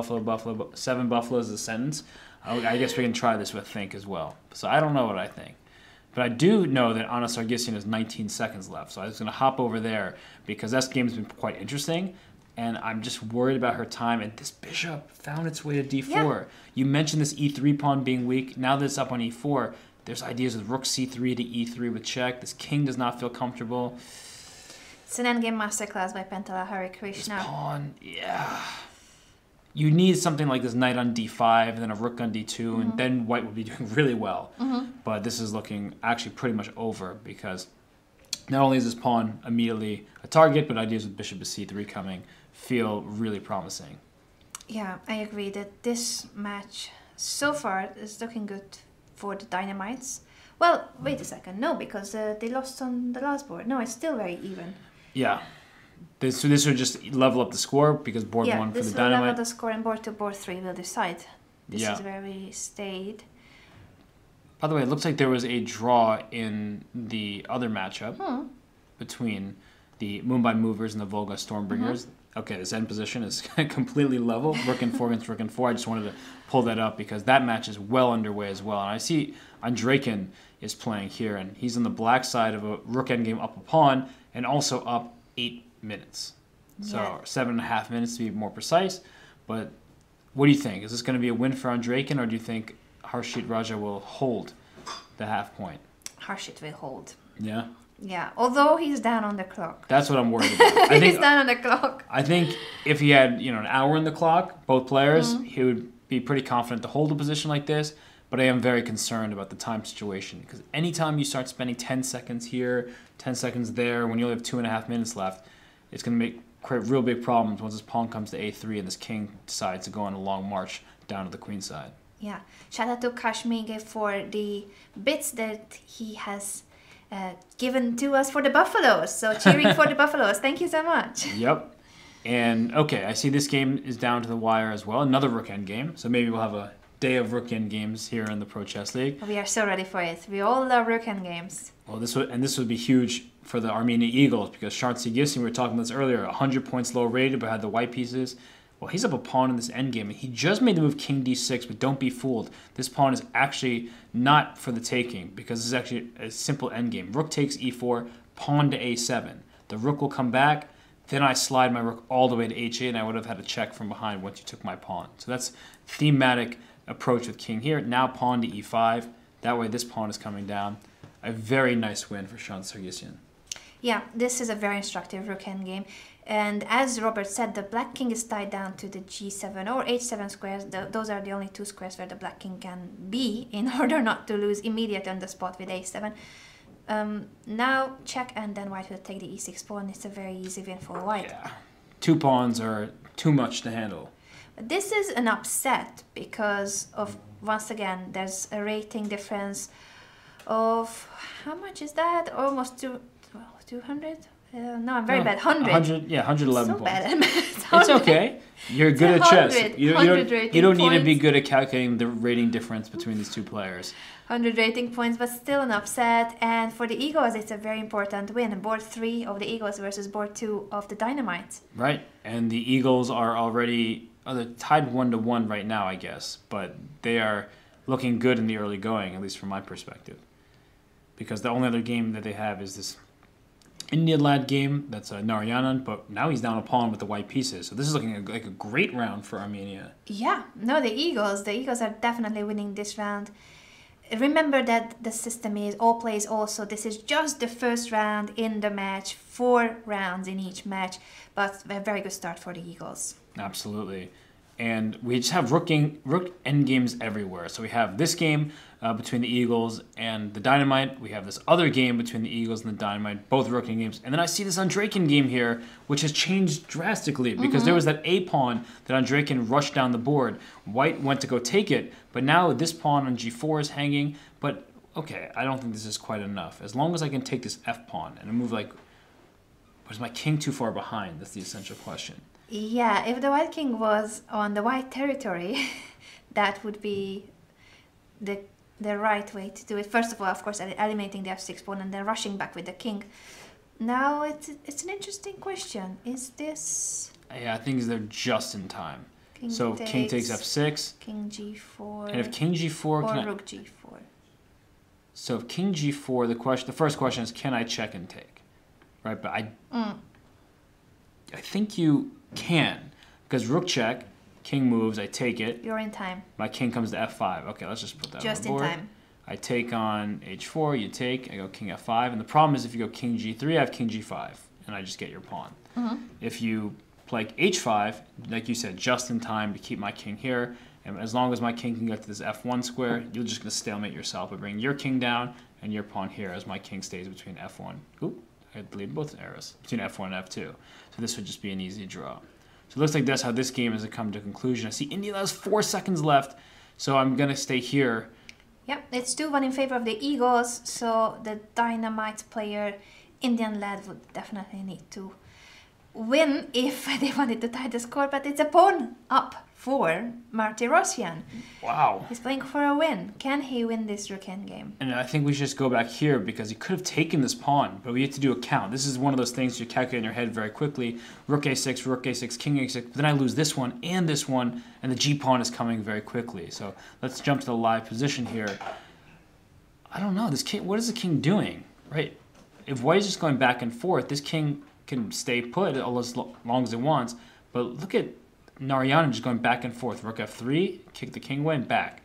7 buffaloes is a sentence. I guess we can try this with think as well. So I don't know what I think. But I do know that Anna Sargsyan has 19 seconds left. So I was going to hop over there because that game's been quite interesting. And I'm just worried about her time. And this bishop found its way to d4. Yeah. You mentioned this e3 pawn being weak. Now that it's up on e4, there's ideas with rook c3 to e3 with check. This king does not feel comfortable. It's an endgame masterclass by Pentala Hari This Krishna. pawn, yeah. You need something like this knight on d5 and then a rook on d2, and then white would be doing really well. But this is looking actually pretty much over because not only is this pawn immediately a target, but ideas with bishop to c3 coming feel really promising. Yeah, I agree that this match so far is looking good for the Dynamites. Well, wait a second. No, because they lost on the last board. No, it's still very even. Yeah. This would just level up the score because board 1 for this the will level Dynamite. the score, and board 2, board 3 will decide. This Yeah. is where we stayed. By the way, it looks like there was a draw in the other matchup between the Mumbai Movers and the Volga Stormbringers. Okay, this end position is completely level. Rook and 4 against rook and 4. I just wanted to pull that up because that match is well underway as well. And I see Andreykin is playing here, and he's on the black side of a rook endgame up a pawn and also up 8 minutes. So Yeah. 7.5 minutes to be more precise. But what do you think? Is this going to be a win for Andreykin, or do you think Harshit Raja will hold the half point? Harshit will hold. Yeah, Yeah, although he's down on the clock. that's what I'm worried about. I He's think down on the clock. I think if he had an hour in the clock, both players, he would be pretty confident to hold a position like this. But I am very concerned about the time situation because anytime you start spending 10 seconds here, 10 seconds there, when you only have 2.5 minutes left, it's going to create real big problems once this pawn comes to a3 and this king decides to go on a long march down to the queen side. Yeah. Shout out to Kashmige for the bits that he has given to us for the Buffaloes. So cheering for the Buffaloes. Thank you so much. Yep. And okay, I see this game is down to the wire as well. Another rook end game. So maybe we'll have a day of rook end games here in the Pro Chess League. We are so ready for it. We all love rook end games. Well, this would be huge for the Armenia Eagles because Shartsi Gissin, we were talking about this earlier, 100 points low rated but had the white pieces. Well, he's up a pawn in this endgame, and he just made the move king d6, but don't be fooled. This pawn is actually not for the taking because this is actually a simple endgame. Rook takes e4, pawn to a7. The rook will come back. Then I slide my rook all the way to h8, and I would have had a check from behind once you took my pawn. So that's thematic approach with king here. Now pawn to e5. That way this pawn is coming down. A very nice win for Sean Sargsyan. Yeah, this is a very instructive rook endgame. And as Robert said, the black king is tied down to the g7 or h7 squares. Those are the only two squares where the black king can be in order not to lose immediately on the spot with a7. Now check, and then white will take the e6 pawn. It's a very easy win for white. Yeah, 2 pawns are too much to handle. But this is an upset because of, once again, there's a rating difference of, how much is that? Almost 200? No, I'm very bad. 100. Yeah, 111 so points. Bad at math. It's okay. You're good at chess. 100 You don't need to be points. good at calculating the rating difference between these two players. 100 rating points, but still an upset. And for the Eagles, it's a very important win. Board 3 of the Eagles versus board 2 of the Dynamites. Right, and the Eagles are already they're tied 1-1 right now, I guess, but they are looking good in the early going, at least from my perspective, because the only other game that they have is this Indian lad game that's Narayanan, but now he's down a pawn with the white pieces. So this is looking like a great round for Armenia. Yeah, no, the Eagles are definitely winning this round. Remember that the system is all plays all, so this is just the first round in the match, 4 rounds in each match, but a very good start for the Eagles. Absolutely. And we just have rook endgames everywhere. So we have this game between the Eagles and the Dynamite. We have this other game between the Eagles and the Dynamite, both rook endgames. And then I see this Andreikin game here, which has changed drastically because there was that A pawn that Andreikin rushed down the board. White went to go take it, but now this pawn on g4 is hanging. But okay, I don't think this is quite enough. As long as I can take this f pawn and move like, was my king too far behind? That's the essential question. Yeah, if the white king was on the white territory, that would be the right way to do it. First of all, of course, eliminating the f6 pawn and then rushing back with the king. Now it's an interesting question. Is this... Yeah, I think they're just in time. King takes f6. King g4. And if king g4... Or rook g4. So if king g4, the first question is, can I check and take? Right, but I think you can. Because rook check, king moves, I take it. You're in time. My king comes to f5. Okay, let's just put that just on the board. In time. I take on h4, you take, I go king f5. And the problem is if you go king g3, I have king g5. And I just get your pawn. If you play h5, like you said, just in time to keep my king here. And as long as my king can get to this f1 square, you're just going to stalemate yourself by bringing your king down and your pawn here as my king stays between f1. Oop, I deleted both arrows. Between f1 and f2. So this would just be an easy draw. So it looks like that's how this game has come to conclusion. I see India has 4 seconds left, so I'm going to stay here. Yep, it's 2-1 in favor of the Eagles, so the Dynamite player, Indian lad, would definitely need to win if they wanted to tie the score, but it's a pawn up for Martirosyan. Wow. He's playing for a win. Can he win this rook endgame? And I think we should just go back here because he could have taken this pawn, but we have to do a count. This is one of those things you calculate in your head very quickly. Rook a6, king a6, but then I lose this one, and the g-pawn is coming very quickly. So let's jump to the live position here. I don't know. This king, what is the king doing? Right? If white is just going back and forth, this king can stay put as long as it wants, but look at Narayanan just going back and forth. Rook f3, kick the king away, and back.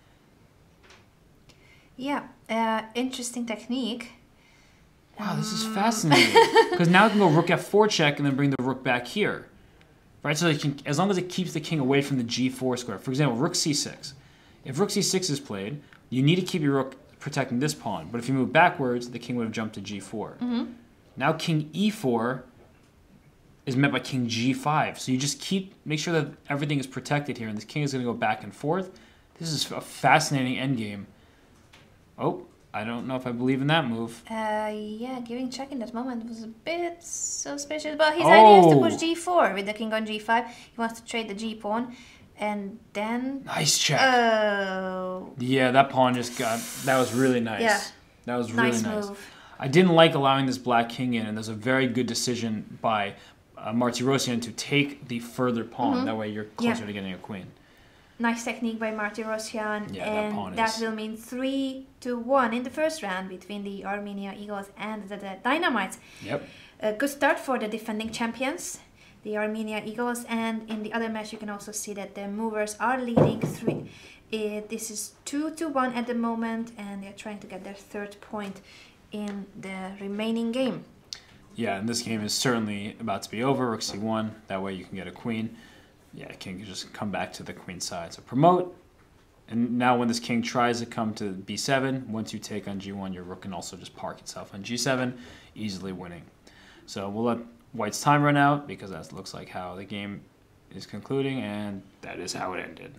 Yeah, interesting technique. Wow, this is fascinating. Because now it can go rook f4 check and then bring the rook back here. Right, so as long as it keeps the king away from the g4 square. For example, rook c6. If rook c6 is played, you need to keep your rook protecting this pawn. But if you move backwards, the king would have jumped to g4. Now king e4 is met by king g5. So you just make sure that everything is protected here, and this king is going to go back and forth. This is a fascinating endgame. Oh, I don't know if I believe in that move. Yeah, giving check in that moment was a bit suspicious, but his idea is to push g4 with the king on g5. He wants to trade the g-pawn, and then... Nice check. Oh. Yeah, that pawn just that was really nice. Yeah. That was really nice. Move. I didn't like allowing this black king in, and there's a very good decision by Martirosyan to take the further pawn. That way you're closer to getting a queen. Nice technique by Martirosyan, yeah, and that will mean 3-1 in the first round between the Armenia Eagles and the Dynamites. Yep. A good start for the defending champions, the Armenia Eagles, and in the other match you can also see that the movers are leading 3. This is 2-1 at the moment, and they're trying to get their 3rd point in the remaining game. Yeah, and this game is certainly about to be over. Rook c1, that way you can get a queen. Yeah, king can just come back to the queen side. So promote, and now when this king tries to come to b7, once you take on g1, your rook can also just park itself on g7, easily winning. So we'll let White's time run out because that looks like how the game is concluding, and that is how it ended.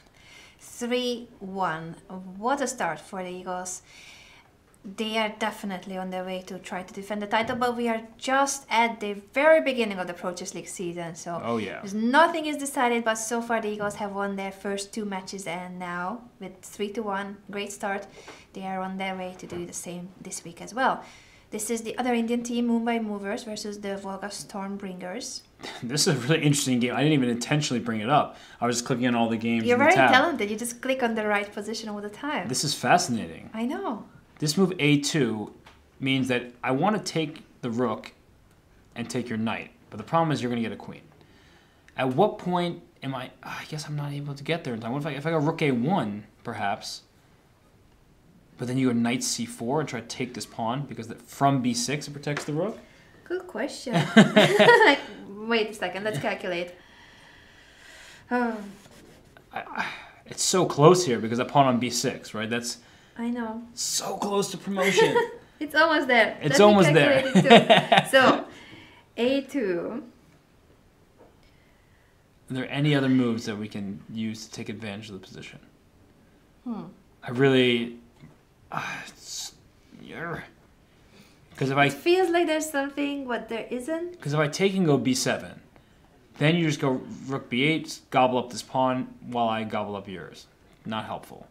3-1. What a start for the Eagles. They are definitely on their way to try to defend the title, but we are just at the very beginning of the Pro Chess League season, so nothing is decided, but so far the Eagles have won their first 2 matches, and now with 3-1, great start, they are on their way to do the same this week as well. This is the other Indian team, Mumbai Movers versus the Volga Stormbringers. This is a really interesting game. I didn't even intentionally bring it up. I was just clicking on all the games. You're in the very tab. talented. You just click on the right position all the time. This is fascinating. I know. This move a2 means that I want to take the rook and take your knight. But the problem is you're going to get a queen. At what point am I guess I'm not able to get there in time. What if I go rook a1, perhaps? But then you go knight c4 and try to take this pawn because from b6 it protects the rook? Good question. Wait a second, let's calculate. Oh. It's so close here because a pawn on b6, right? That's I know. So close to promotion. It's almost there. It's almost there. So, a2. Are there any other moves that we can use to take advantage of the position? I really... Because if it feels like there's something, but there isn't. Because if I take and go b7, then you just go rook b8, gobble up this pawn while I gobble up yours. Not helpful.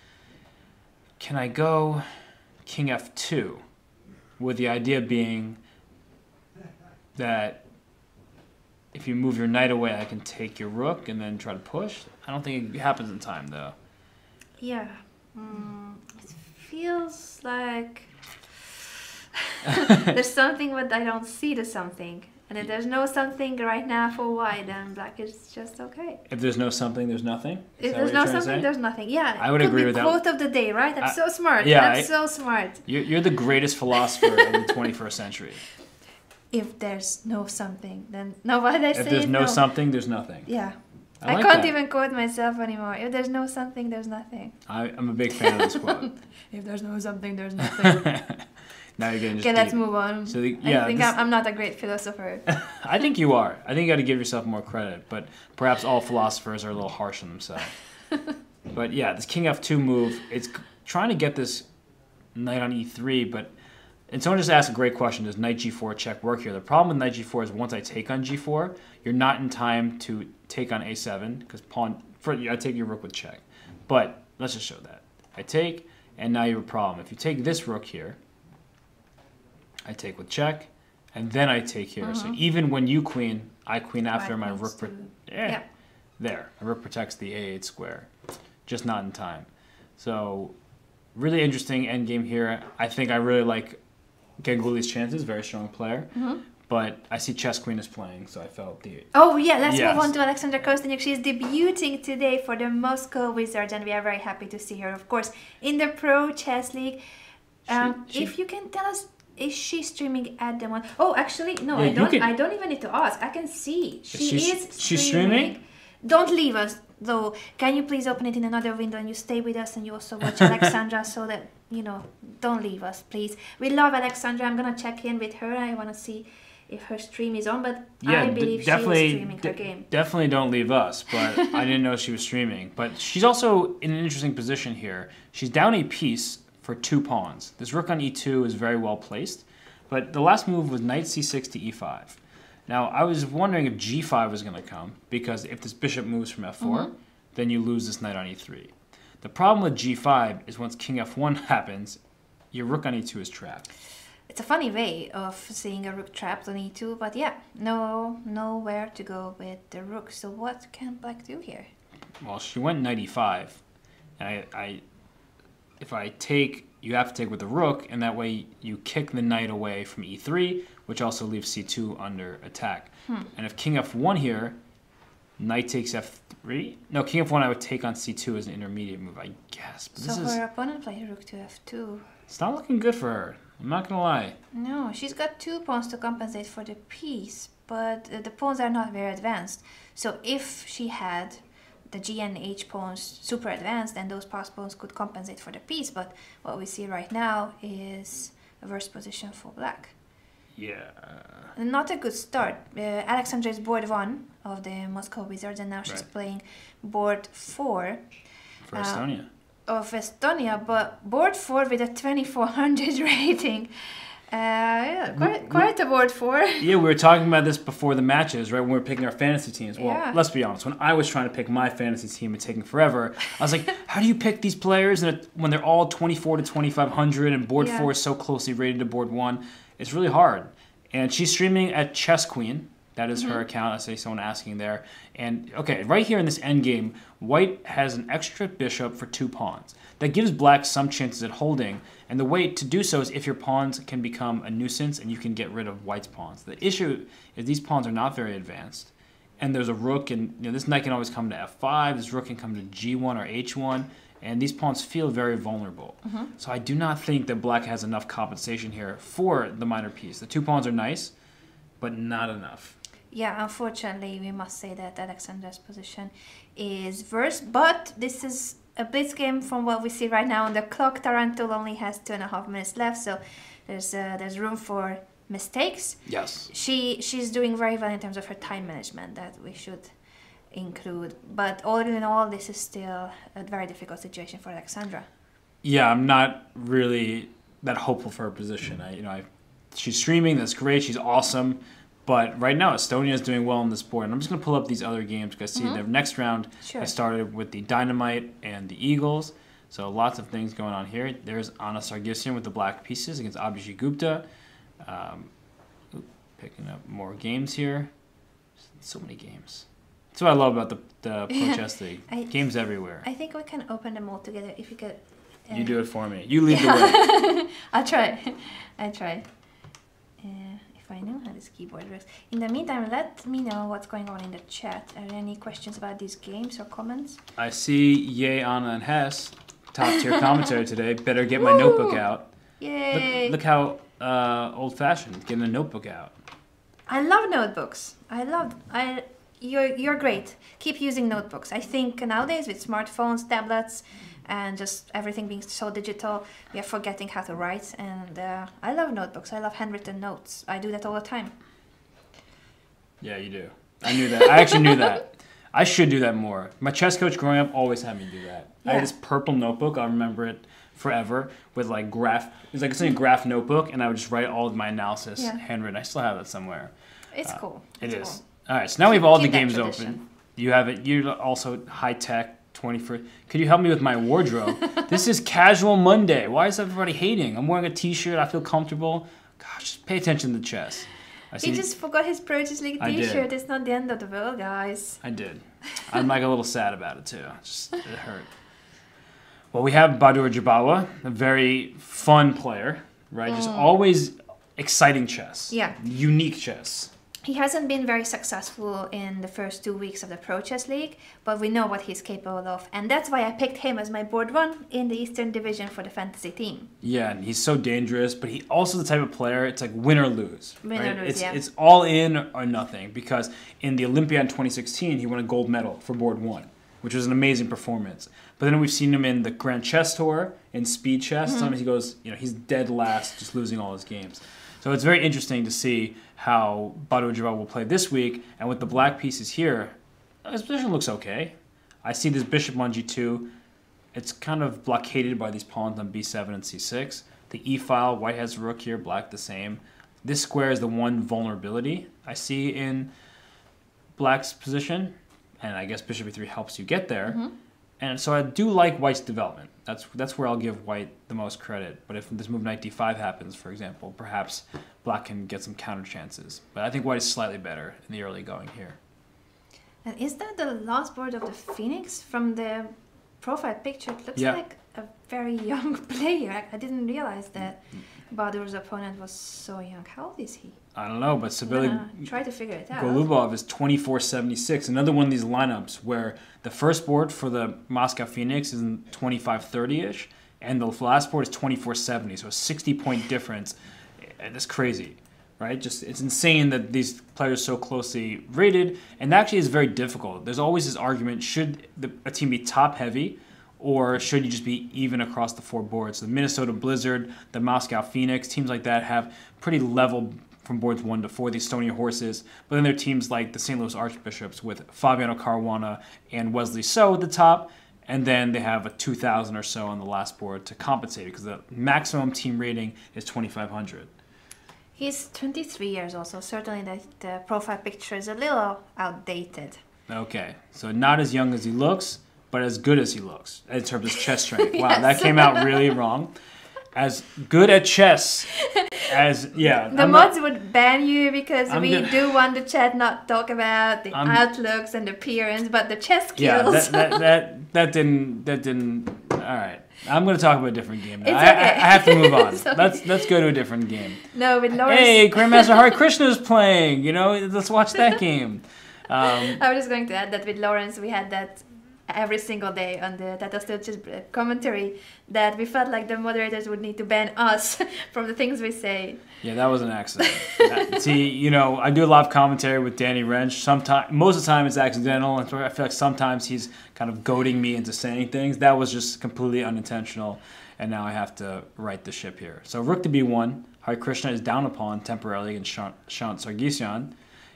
Can I go king f2 with the idea being that if you move your knight away, I can take your rook and then try to push? I don't think it happens in time, though. Yeah. It feels like there's something, but I don't see the something. And if there's no something right now for white, then black is just okay. If there's no something, there's nothing? If there's no something, there's nothing. Yeah. I would agree with that. Quote of the day, right? That's so smart. Yeah, That's so smart. You're the greatest philosopher of the 21st century. If there's no something, then no, what I say if there's no something, there's nothing. Yeah. I like can't that. even quote myself anymore. If there's no something, there's nothing. I'm a big fan of this quote. If there's no something, there's nothing. Now you're getting just okay, let's deep. move on. So I think I'm not a great philosopher. I think you are. I think you got to give yourself more credit, but perhaps all philosophers are a little harsh on themselves. But yeah, this king f2 move, it's trying to get this knight on e3, but and someone just asked a great question, does knight g4 check work here? The problem with knight g4 is once I take on g4, you're not in time to take on a7, because I take your rook with check. But let's just show that. I take, and now you have a problem. If you take this rook here, I take with check, and then I take here. So even when you queen, I queen after my rook. There, my rook protects the a8 square, just not in time. So really interesting endgame here. I think I really like Ganguly's chances, very strong player. But I see Chess Queen is playing, so I felt the... Oh yeah, let's move on to Alexandra Kosteniuk. She is debuting today for the Moscow Wizards, and we are very happy to see her, of course, in the Pro Chess League. If you can tell us, is she streaming at the moment? Oh, actually, no, I don't even need to ask. I can see. She's streaming. Don't leave us, though. Can you please open it in another window and you stay with us and you also watch Alexandra so that, don't leave us, please. We love Alexandra. I'm going to check in with her. I want to see if her stream is on, but I believe she is streaming her game. Definitely don't leave us, but I didn't know she was streaming. But she's also in an interesting position here. She's down a piece for 2 pawns. This rook on e2 is very well placed, but the last move was knight c6 to e5. Now, I was wondering if g5 was going to come, because if this bishop moves from f4, then you lose this knight on e3. The problem with g5 is once king f1 happens, your rook on e2 is trapped. It's a funny way of seeing a rook trapped on e2, but yeah, nowhere to go with the rook. So what can black do here? Well, she went knight e5, and if I take, you have to take with the rook, and that way you kick the knight away from e3, which also leaves c2 under attack. And if king f1 here, knight takes f3. No, king f1 I would take on c2 as an intermediate move, I guess. But So her opponent played rook to f2. It's not looking good for her. I'm not going to lie. No, she's got 2 pawns to compensate for the piece, but the pawns are not very advanced. So if she had the G and H pawns super advanced, then those pass pawns could compensate for the piece. But what we see right now is a worse position for black. Yeah. Not a good start. Alexandra is board 1 of the Moscow Wizards, and now she's playing board 4. For Estonia. Of Estonia, but board 4 with a 2400 rating. Quite a board 4. Yeah, we were talking about this before the matches, right? When we were picking our fantasy teams. Well, Yeah. let's be honest. When I was trying to pick my fantasy team and taking forever, I was like, how do you pick these players when they're all 24 to 2500 and board 4 is so closely rated to board 1? It's really hard. And she's streaming at Chess Queen. That is her account. I see someone asking there. And, okay, right here in this endgame, white has an extra bishop for 2 pawns. That gives black some chances at holding. And the way to do so is if your pawns can become a nuisance and you can get rid of white's pawns. The issue is these pawns are not very advanced. And there's a rook, and this knight can always come to f5. This rook can come to g1 or h1. And these pawns feel very vulnerable. So I do not think that black has enough compensation here for the minor piece. The 2 pawns are nice, but not enough. Yeah, unfortunately, we must say that Alexandra's position is worse. But this is a blitz game from what we see right now on the clock. Tarantul only has 2.5 minutes left, so there's room for mistakes. Yes. She's doing very well in terms of her time management that we should include. But all in all, this is still a very difficult situation for Alexandra. Yeah, I'm not really that hopeful for her position. She's streaming. That's great. She's awesome. But right now, Estonia is doing well on this board. And I'm just going to pull up these other games because I see the next round I started with the Dynamite and the Eagles. So lots of things going on here. There's Anna Sargsyan with the black pieces against Abhijit Gupta. Picking up more games here. So many games. That's what I love about the Pro Chess League. Games everywhere. I think we can open them all together if we could. You do it for me. You lead the way. I'll try. If I know how this keyboard works. In the meantime, let me know what's going on in the chat. Are there any questions about these games or comments? I see Yay, Anna, and Hess. Top tier commentary today. Better get my notebook out. Yay! Look how old-fashioned. Getting a notebook out. I love notebooks. You're great. Keep using notebooks. I think nowadays with smartphones, tablets, and just everything being so digital, we are forgetting how to write. And I love notebooks. I love handwritten notes. I do that all the time. Yeah, you do. I knew that. I actually knew that. I should do that more. My chess coach growing up always had me do that. I had this purple notebook. I'll remember it forever with like graph. It was like a graph notebook, and I would just write all of my analysis handwritten. I still have that somewhere. It's cool. It is. Cool. All right, so now we have all Keep the that games tradition. open. You have it. You're also high tech. 21st. Could you help me with my wardrobe? This is casual Monday. Why is everybody hating? I'm wearing a t-shirt. I feel comfortable. Gosh, just pay attention to chess. He just forgot his Pro Chess League t-shirt. It's not the end of the world, guys. I did. I'm like a little sad about it too. It hurt. Well, we have Badur Jabawa, a very fun player, right? Just always exciting chess. Yeah. Unique chess. He hasn't been very successful in the first 2 weeks of the Pro Chess League, but we know what he's capable of. And that's why I picked him as my board 1 in the Eastern Division for the fantasy team. Yeah, and he's so dangerous, but he also the type of player, it's like win or lose. Win or lose, It's all in or nothing, because in the Olympiad in 2016, he won a gold medal for board 1, which was an amazing performance. But then we've seen him in the Grand Chess Tour, in speed chess. Sometimes he goes, he's dead last, just losing all his games. So it's very interesting to see how Badur Jabawa will play this week. And with the black pieces here, his position looks okay. I see this bishop on g2. It's kind of blockaded by these pawns on b7 and c6. The e-file, white has a rook here, black the same. This square is the one vulnerability I see in black's position. And I guess bishop e3 helps you get there. And so I do like white's development. That's where I'll give white the most credit. But if this move knight d5 happens, for example, perhaps black can get some counter chances. But I think white is slightly better in the early going here. And is that the last board of the Phoenix? From the profile picture, it looks like a very young player. I didn't realize that. Badur's opponent was so young. How old is he? I don't know, but Savili Try to figure it out. Golubov is 24.76. Another one of these lineups where the first board for the Moscow Phoenix is 25.30-ish, and the last board is 24.70. So a 60-point difference. That's crazy, right? Just it's insane that these players are so closely rated, and actually is very difficult. There's always this argument: should a team be top heavy, or should you just be even across the four boards? The Minnesota Blizzard, the Moscow Phoenix, teams like that have pretty level from boards 1 to 4, the Estonia Horses. But then there are teams like the St. Louis Archbishops with Fabiano Caruana and Wesley So at the top. And then they have a 2,000 or so on the last board to compensate because the maximum team rating is 2,500. He's 23 years old, so certainly the profile picture is a little outdated. Okay, so not as young as he looks, but as good as he looks in terms of chess strength. Wow, Yes. that came out really wrong. As good at chess as, yeah. The mods would ban you because I'm we gonna- do want the chat not talk about the outlooks and appearance, but the chess skills. Yeah, that didn't. All right, I'm going to talk about a different game now. It's I okay. have to move on. Sorry. Let's go to a different game. No, with Lawrence. Hey, Grandmaster Hari Krishna is playing. You know, let's watch that game. I was just going to add that with Lawrence, we had that every single day on the Tata Stooges commentary that we felt like the moderators would need to ban us from the things we say. Yeah, that was an accident. See, you know, I do a lot of commentary with Danny Wrench. Most of the time it's accidental. And I feel like sometimes he's kind of goading me into saying things. That was just completely unintentional, and now I have to right the ship here. So rook to b1. Hari Krishna is down a pawn temporarily against Shant Sargsyan.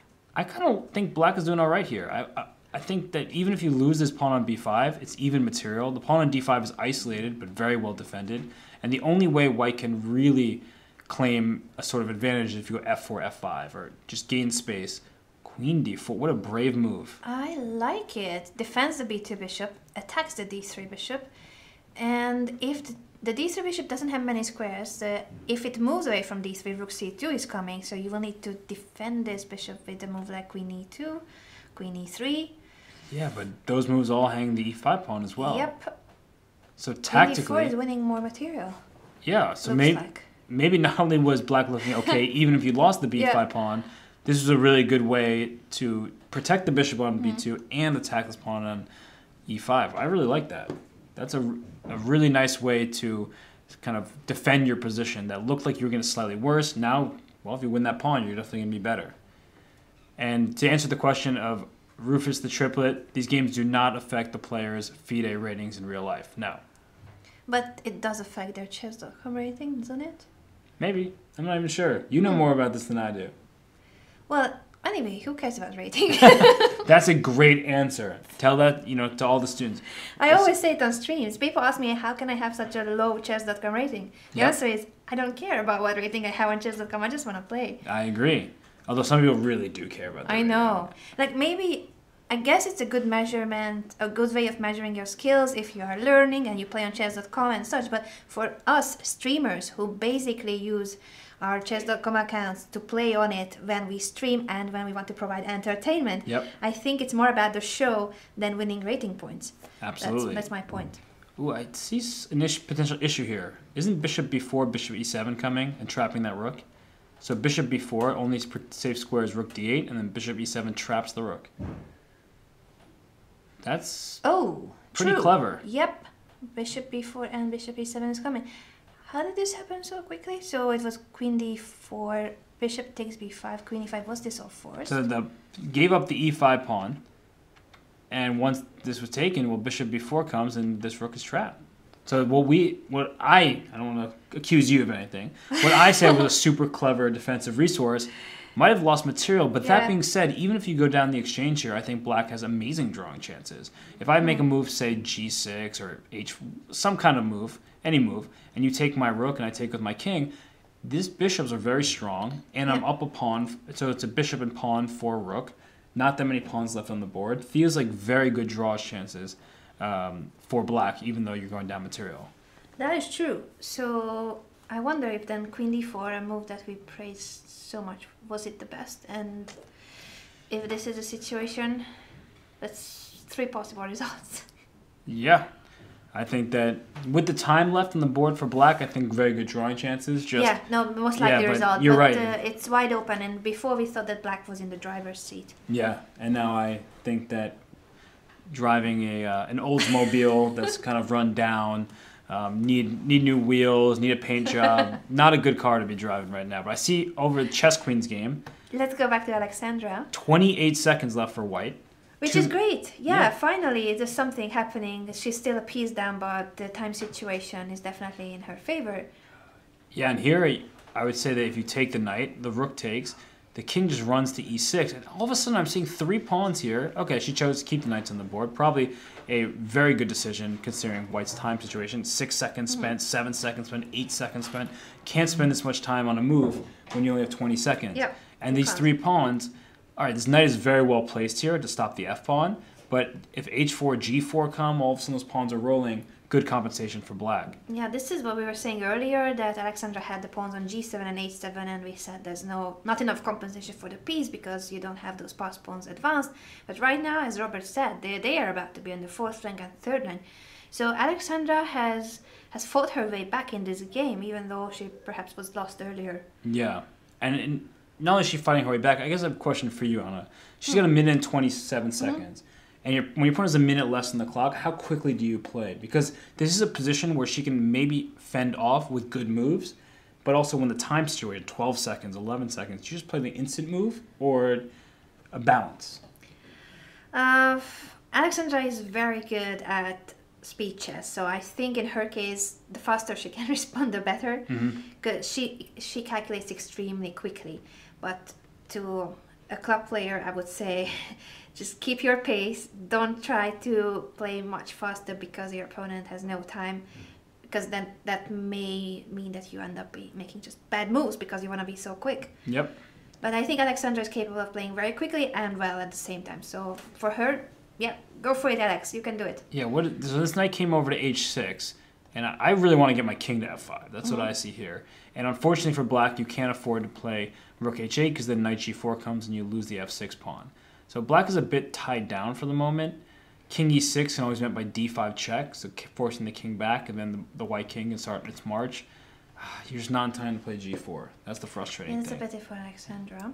I kind of think black is doing all right here. I think that even if you lose this pawn on b5, it's even material. The pawn on d5 is isolated, but very well defended. And the only way white can really claim a sort of advantage is if you go f4, f5, or just gain space. Queen d4, what a brave move. I like it. Defends the b2 bishop, attacks the d3 bishop, and if the d3 bishop doesn't have many squares, if it moves away from d3, rook c2 is coming, so you will need to defend this bishop with a move like queen e2, queen e3. Yeah, but those moves all hang the e5 pawn as well. Yep. So Queen tactically, d4 is winning more material. yeah. So Looks like. maybe not only was black looking okay, even if you lost the b5 Yeah. pawn, this was a really good way to protect the bishop on b2 and attack this pawn on e5. I really like that. That's a really nice way to kind of defend your position that looked like you were getting slightly worse. Now, well, if you win that pawn, you're definitely going to be better. And to answer the question of Rufus the triplet, these games do not affect the players' FIDE ratings in real life. No. But it does affect their chess.com rating, doesn't it? Maybe. I'm not even sure. You know more about this than I do. Well, anyway, who cares about rating? That's a great answer. Tell that, to all the students. I always say it on streams. People ask me, how can I have such a low chess.com rating? The Yep. answer is, I don't care about what rating I have on chess.com. I just want to play. I agree. Although some people really do care about that. I know. Like maybe, I guess it's a good measurement, a good way of measuring your skills if you are learning and you play on chess.com and such. But for us streamers who basically use our chess.com accounts to play on it when we stream and when we want to provide entertainment, Yep. I think it's more about the show than winning rating points. Absolutely. That's my point. Ooh, I see an potential issue here. Isn't bishop b4, bishop e7 coming and trapping that rook? So bishop b4 only safe squares rook d8, and then bishop e7 traps the rook. That's Oh, pretty true. clever. Yep. Bishop b4 and bishop e7 is coming. How did this happen so quickly? So it was queen d4, bishop takes b5, queen e5. Was this all forced? So gave up the e5 pawn, and once this was taken, well, bishop b4 comes, and this rook is trapped. So I don't want to accuse you of anything. What I said was a super clever defensive resource. Might have lost material, but that Yeah. being said, even if you go down the exchange here, I think black has amazing drawing chances. If I make a move, say g6 or some kind of move, any move, and you take my rook and I take with my king, these bishops are very strong, and I'm Yeah. up a pawn, so it's a bishop and pawn for rook. Not that many pawns left on the board. Feels like very good draw chances for black, even though you're going down material. That is true. So I wonder if then queen d4, a move that we praised so much, was it the best? And if this is a situation, that's 3 possible results. Yeah. I think that with the time left on the board for black, I think very good drawing chances. Most likely result. You're but, right. It's wide open, and before we thought that black was in the driver's seat. Yeah, and now I think that driving an Oldsmobile that's kind of run down, need new wheels, need a paint job. Not a good car to be driving right now. But I see over the Chess Queen's game. Let's go back to Alexandra. 28 seconds left for white. Which is great. Yeah, finally there's something happening. She's still a piece down, but the time situation is definitely in her favor. Yeah, and here I would say that if you take the knight, the rook takes, the king just runs to e6, and all of a sudden I'm seeing 3 pawns here. Okay, she chose to keep the knights on the board. Probably a very good decision considering white's time situation. 6 seconds spent, 7 seconds spent, 8 seconds spent. Can't spend this much time on a move when you only have 20 seconds. Yep. And these 3 pawns... All right, this knight is very well placed here to stop the f-pawn, but if h4, g4 come, all of a sudden those pawns are rolling. Good compensation for black. Yeah, this is what we were saying earlier, that Alexandra had the pawns on g7 and h7, and we said there's not enough compensation for the piece because you don't have those passed pawns advanced. But right now, as Robert said, they are about to be on the 4th rank and 3rd rank. So Alexandra has fought her way back in this game, even though she perhaps was lost earlier. Yeah, and not only is she fighting her way back, I guess I have a question for you, Anna. She's got a minute and 27 seconds. And when your opponent has a minute less on the clock, how quickly do you play? Because this is a position where she can maybe fend off with good moves, but also when the time's situated, 12 seconds, 11 seconds, do you just play the instant move or a balance? Alexandra is very good at speed chess, so I think in her case, the faster she can respond, the better. Because she calculates extremely quickly. But to a club player, I would say, just keep your pace. Don't try to play much faster because your opponent has no time. Because then that may mean that you end up making just bad moves because you want to be so quick. Yep. But I think Alexandra is capable of playing very quickly and well at the same time. So for her, yeah, go for it, Alex. You can do it. Yeah. So this knight came over to h6, and I really want to get my king to f5. That's what I see here. And unfortunately for black, you can't afford to play rook h8 because then knight g4 comes and you lose the f6 pawn. So black is a bit tied down for the moment. King e6 can always met by d5 check, so forcing the king back, and then the white king can start its march. You're just not in time to play g4. That's the frustrating thing. It's a pity for Alexandra.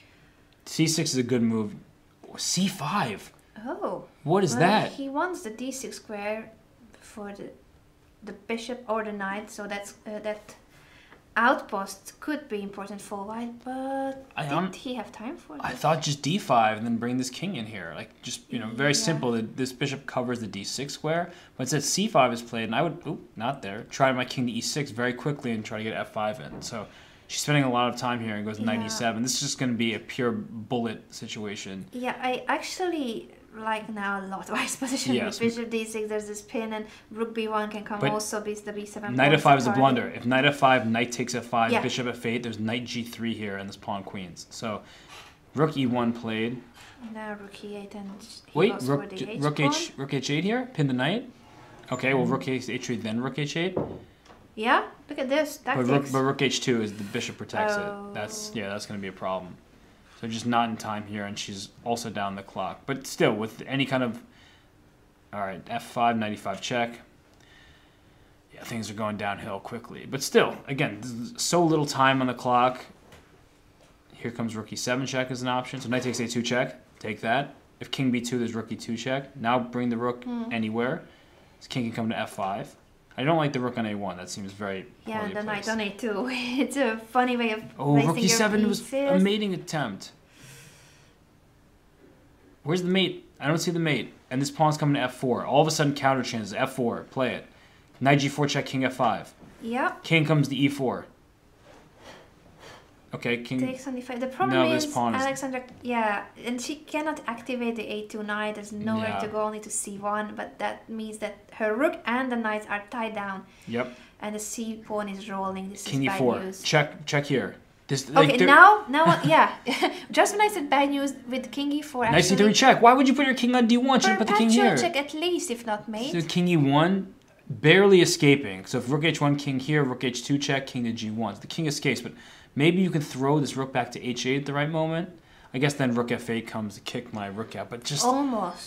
c6 is a good move. c5? Oh. What is that? He wants the d6 square for the bishop or the knight, so that's that outpost could be important for white, but did he have time for it? I thought just d5 and then bring this king in here. Like, just, very simple. This bishop covers the d6 square, but it says c5 is played, and I would, not there, try my king to e6 very quickly and try to get f5 in. So she's spending a lot of time here and goes knight e7. This is just going to be a pure bullet situation. Yeah, I actually like now a lot vice position with bishop d6. There's this pin, and rook b1 can come, but also be the b7. Knight f5 is a blunder. If knight f5, knight takes f5, bishop f8, there's knight g3 here and this pawn queens. So rook e1 played. Now rook e8 and wait, rook h8 here, pin the knight. Okay, well rook h3 then rook h8. Yeah, look at this. But rook h2 is the bishop protects it. That's going to be a problem. So just not in time here, and she's also down the clock. But still, with any kind of... All right, f5, knight e5 check. Yeah, things are going downhill quickly. But still, again, there's so little time on the clock. Here comes rook e7 check as an option. So knight takes a2 check. Take that. If king b2, there's rook e2 check. Now bring the rook anywhere. This king can come to f5. I don't like the rook on a1. That seems very yeah, and the knight on a2. It's a funny way of rook e7 was a mating attempt. Where's the mate? I don't see the mate. And this pawn's coming to f4. All of a sudden, counter chances. f4. Play it. Knight g4 check, king f5. Yep. King comes to e4. Okay, king... takes on d5. The problem is Alexandra... Yeah, and she cannot activate the a2 knight. There's nowhere to go, only to c1. But that means that her rook and the knights are tied down. Yep. And the c pawn is rolling. This king is bad e4. news. Check here. This, okay, now, yeah. Just when I said bad news with king e4, nice c3 check. Why would you put your king on d1? Should put the king here. Check at least, if not mate. So king e1, barely escaping. So if rook h1, king here, rook h2 check, king to g1. So the king escapes, but maybe you can throw this rook back to h8 at the right moment. I guess then rook f8 comes to kick my rook out, but just... Almost.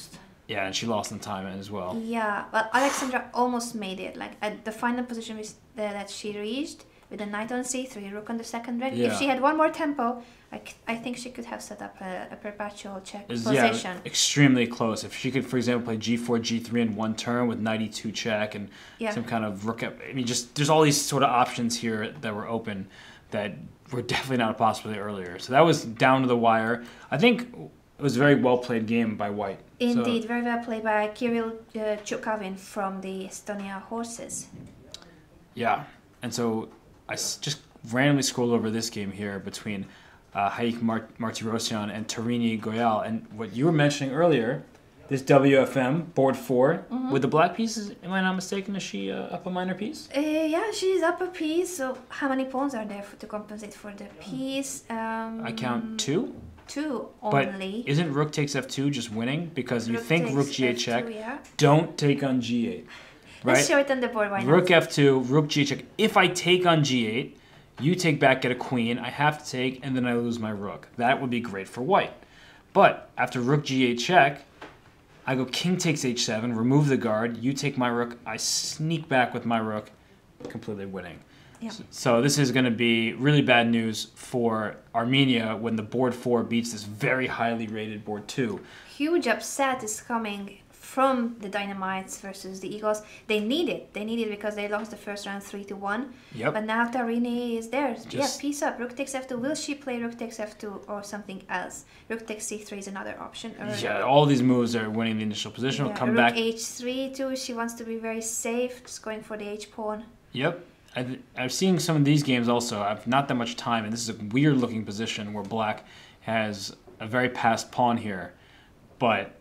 Yeah, and she lost in time as well. Yeah, well, Alexandra almost made it. Like at the final position that she reached with a knight on c3, rook on the second rank. Yeah. If she had one more tempo, I think she could have set up a perpetual check position. Yeah, extremely close. If she could, for example, play g4, g3 in one turn with knight e2 check and some kind of rook. I mean, just there's all these sort of options here that were open that were definitely not a possibility earlier. So that was down to the wire. I think it was a very well played game by White. Indeed, very well played by Kirill Chukavin from the Estonia Horses. Yeah, and so I just randomly scrolled over this game here between Haik Martirosyan and Tarini Goyal. And what you were mentioning earlier, this WFM, board 4, with the black pieces, am I not mistaken, is she up a minor piece? Yeah, she's up a piece. So how many pawns are there to compensate for the piece? I count 2. 2 but only. Isn't rook takes f2 just winning? Because you think rook g8 check, yeah. don't take on g8. Right? Let's show it on the board, why not? Rook f2, rook g8 check. If I take on g8, you take back, get a queen, I have to take, and then I lose my rook. That would be great for white. But after rook g8 check, I go king takes h7, remove the guard, you take my rook, I sneak back with my rook, completely winning. Yeah. So this is going to be really bad news for Armenia when the board 4 beats this very highly rated board 2. Huge upset is coming from the Dynamites versus the Eagles. They need it. They need it because they lost the first round 3-1. Yep. But now Tarini is there. Just piece up. Rook takes f2. Will she play rook takes f2 or something else? Rook takes c3 is another option. Yeah, all these moves are winning the initial position. We'll come rook back. h3 too. She wants to be very safe. Just going for the h pawn. Yep. I'm seeing some of these games also. I've not that much time, and this is a weird looking position where black has a very passed pawn here. But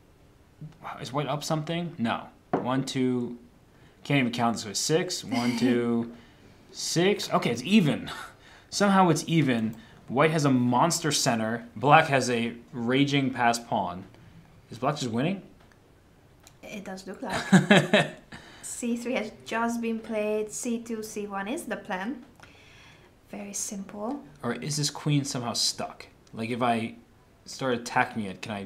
is white up something? No. 1, 2, can't even count this way. 6, 1, 2, 6. Okay, it's even. Somehow it's even. White has a monster center. Black has a raging passed pawn. Is black just winning? It does look like. c3 has just been played. c2, c1 is the plan. Very simple. Or is this queen somehow stuck? Like if I start attacking it, can I...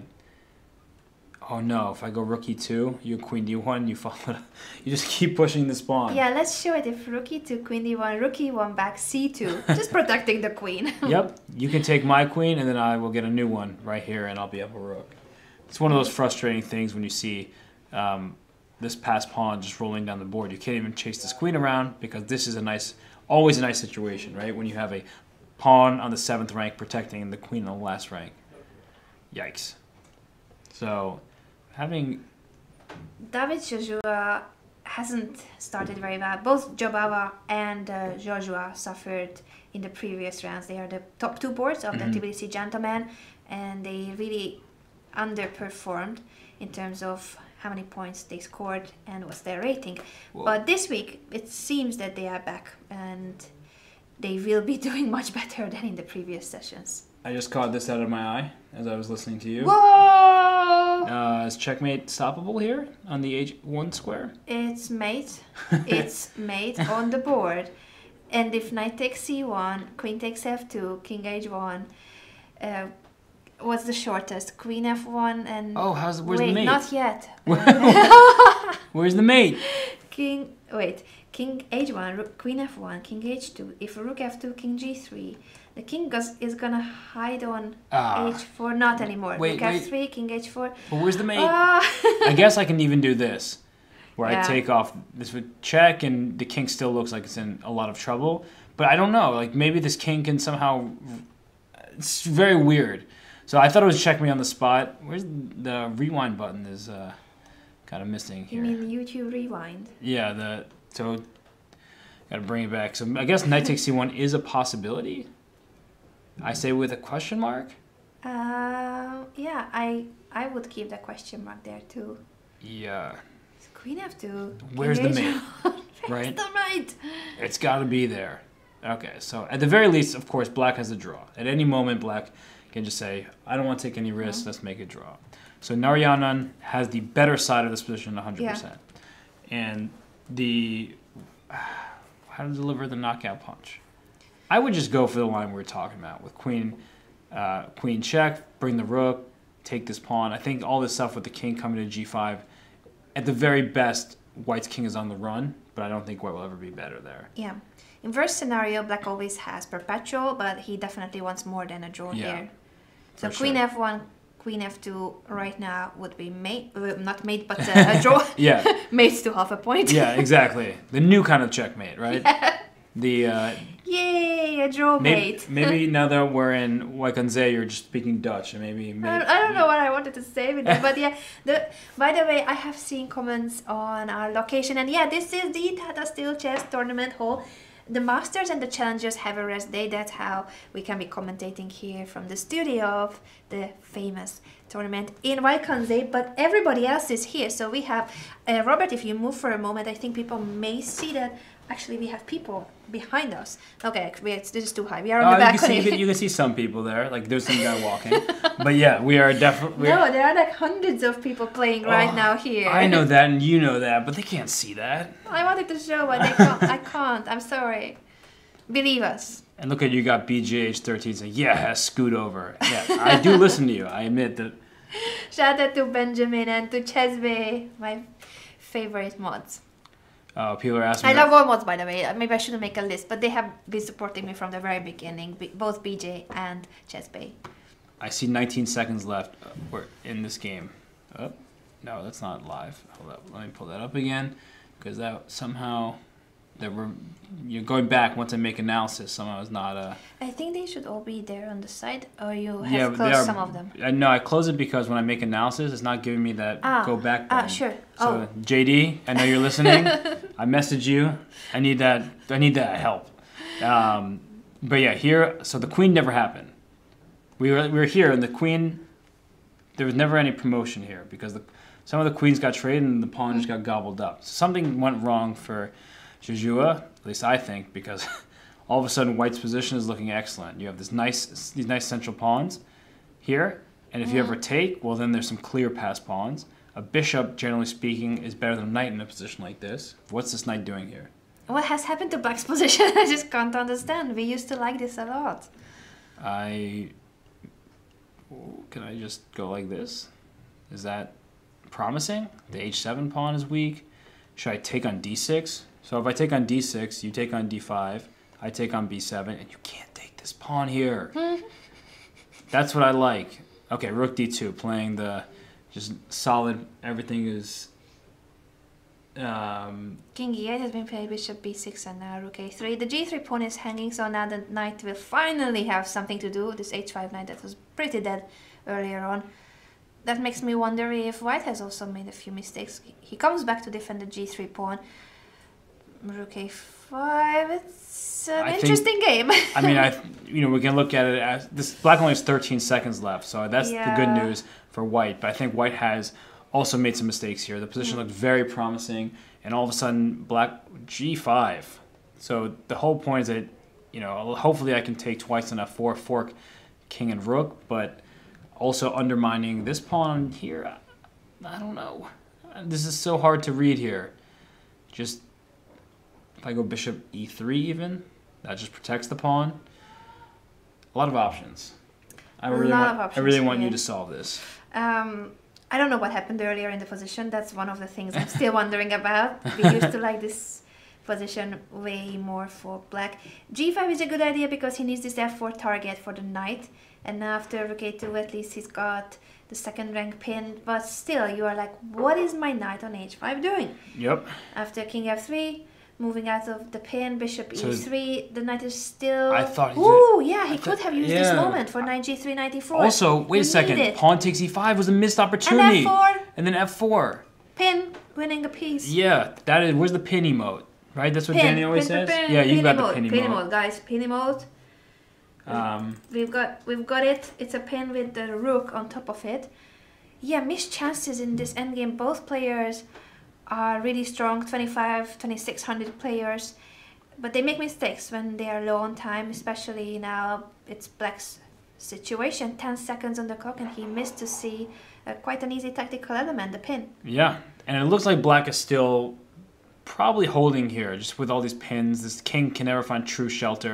Oh no, if I go rook e2, you queen d1, you follow it up. You just keep pushing this pawn. Yeah, let's show it. If rook e2, queen d1, rook e1 back, c2. Just protecting the queen. Yep, you can take my queen and then I will get a new one right here and I'll be up a rook. It's one of those frustrating things when you see this passed pawn just rolling down the board. You can't even chase this queen around because this is always a nice situation, right? When you have a pawn on the 7th rank protecting the queen on the last rank. Yikes. So, having... David Joshua hasn't started very well. Both Jobava and Joshua suffered in the previous rounds. They are the top 2 boards of the Tbilisi Gentlemen, and they really underperformed in terms of how many points they scored and what's their rating. Well, but this week, it seems that they are back, and they will be doing much better than in the previous sessions. I just caught this out of my eye as I was listening to you. Whoa! Is checkmate stoppable here on the h1 square? It's mate. It's mate on the board. And if knight takes c1, queen takes f2, king h1, what's the shortest? Queen f1 and... Oh, where's the wait, mate? not yet. Where's the mate? King h1, queen f1, king h2. If rook f2, king g3, the king is gonna hide on h4. Not anymore. Wait, rook f3, king h4. But where's the mate? I guess I can even do this, where I take off this with check, and the king still looks like it's in a lot of trouble. But I don't know. Like maybe this king can somehow. It's very weird. So I thought it was checkmate on the spot. Where's the rewind button? Is kind of missing here. You mean YouTube rewind? Yeah. So gotta bring it back. So I guess knight takes c1 is a possibility. I say with a question mark? Yeah, I would keep the question mark there too. Yeah. Queen f2. Where's the mate? Right? Where's the mate? It's got to be there. Okay, so at the very least, of course, black has a draw. At any moment, black can just say, I don't want to take any risks, let's make a draw. So Narayanan has the better side of this position 100%. Yeah. And how to deliver the knockout punch. I would just go for the line we were talking about with queen check, bring the rook, take this pawn. I think all this stuff with the king coming to g5, at the very best, white's king is on the run, but I don't think white will ever be better there. Yeah. Inverse scenario, black always has perpetual, but he definitely wants more than a draw here. So queen f1, queen f2 right now would be mate, not mate, but a draw. Yeah. Mates to half a point. Yeah, exactly. The new kind of checkmate, right? Yeah. The Yay, a draw mate. maybe now that we're in Wakanze, you're just speaking Dutch, and maybe I don't know what I wanted to say with it, but yeah. By the way, I have seen comments on our location, and yeah, this is the Tata Steel Chess Tournament Hall. The Masters and the Challengers have a rest day. That's how we can be commentating here from the studio of the famous tournament in Wakanze, but everybody else is here. So we have, Robert, if you move for a moment, I think people may see that actually we have people behind us. Okay, this is too high. We are on the balcony. You can see some people there, like there's some guy walking. But yeah, we are definitely... No, there are like hundreds of people playing right now here. I know that and you know that, but they can't see that. I wanted to show, but they can't. I can't. I'm sorry. Believe us. And look at you got BGH13 saying, yeah, scoot over. Yeah, I do listen to you. I admit that. Shout out to Benjamin and to Chesbe, my favorite mods. People are asking. I love all mods, by the way. Maybe I shouldn't make a list, but they have been supporting me from the very beginning, both BJ and Chesbe. I see 19 seconds left in this game. Oh, no, that's not live. Hold up. Let me pull that up again, because that somehow... You're going back once I make analysis. Somehow it's not I think they should all be there on the side, or you have closed some of them. No, I close it because when I make analysis, it's not giving me that go back button. Sure. So JD, I know you're listening. I message you. I need that help. But yeah, here. So the queen never happened. We were here, and the queen. There was never any promotion here because some of the queens got traded and the pawn just got gobbled up. Something went wrong for Zhuzhua, at least I think, because all of a sudden white's position is looking excellent. You have these nice central pawns here, and if you ever take, well then there's some clear pass pawns. A bishop, generally speaking, is better than a knight in a position like this. What's this knight doing here? What has happened to black's position? I just can't understand. We used to like this a lot. Can I just go like this? Is that promising? The h7 pawn is weak. Should I take on d6? So if I take on d6, you take on d5, I take on b7, and you can't take this pawn here. That's what I like. Okay, rook d2, playing the just solid, everything is... King e8 has been played, bishop b6, and now rook a3. The g3 pawn is hanging, so now the knight will finally have something to do. This h5 knight that was pretty dead earlier on. That makes me wonder if white has also made a few mistakes. He comes back to defend the g3 pawn. Rook a5, it's an interesting game. I mean, we can look at it as this. Black only has 13 seconds left, so that's the good news for white. But I think white has also made some mistakes here. The position looked very promising, and all of a sudden, black g5. So the whole point is that, hopefully I can take twice on f4, fork king and rook, but also undermining this pawn here. I don't know. This is so hard to read here. Just... If I go bishop e3 even, that just protects the pawn. A lot of options. I really want you to solve this. I don't know what happened earlier in the position. That's one of the things I'm still wondering about. We used to like this position way more for black. g5 is a good idea because he needs this f4 target for the knight. And now after rook a2, at least he's got the second rank pin. But still, you are like, what is my knight on h5 doing? Yep. After king f3, moving out of the pin, bishop e3, the knight is still... I thought he could have used this moment for knight g3, knight e4. Also, wait a second, pawn takes e5 was a missed opportunity. And f4. And then f4. Pin, winning a piece. Yeah, that is, where's the pin emote? Right, that's what Danny always says? Yeah, you got the pin emote. Pin emote, guys, pin emote. We've got it. It's a pin with the rook on top of it. Yeah, missed chances in this endgame. Both players are really strong, 2600 players, but they make mistakes when they are low on time, especially now it's black's situation, 10 seconds on the clock, and he missed to see quite an easy tactical element, the pin. Yeah, and it looks like black is still probably holding here, just with all these pins. This king can never find true shelter.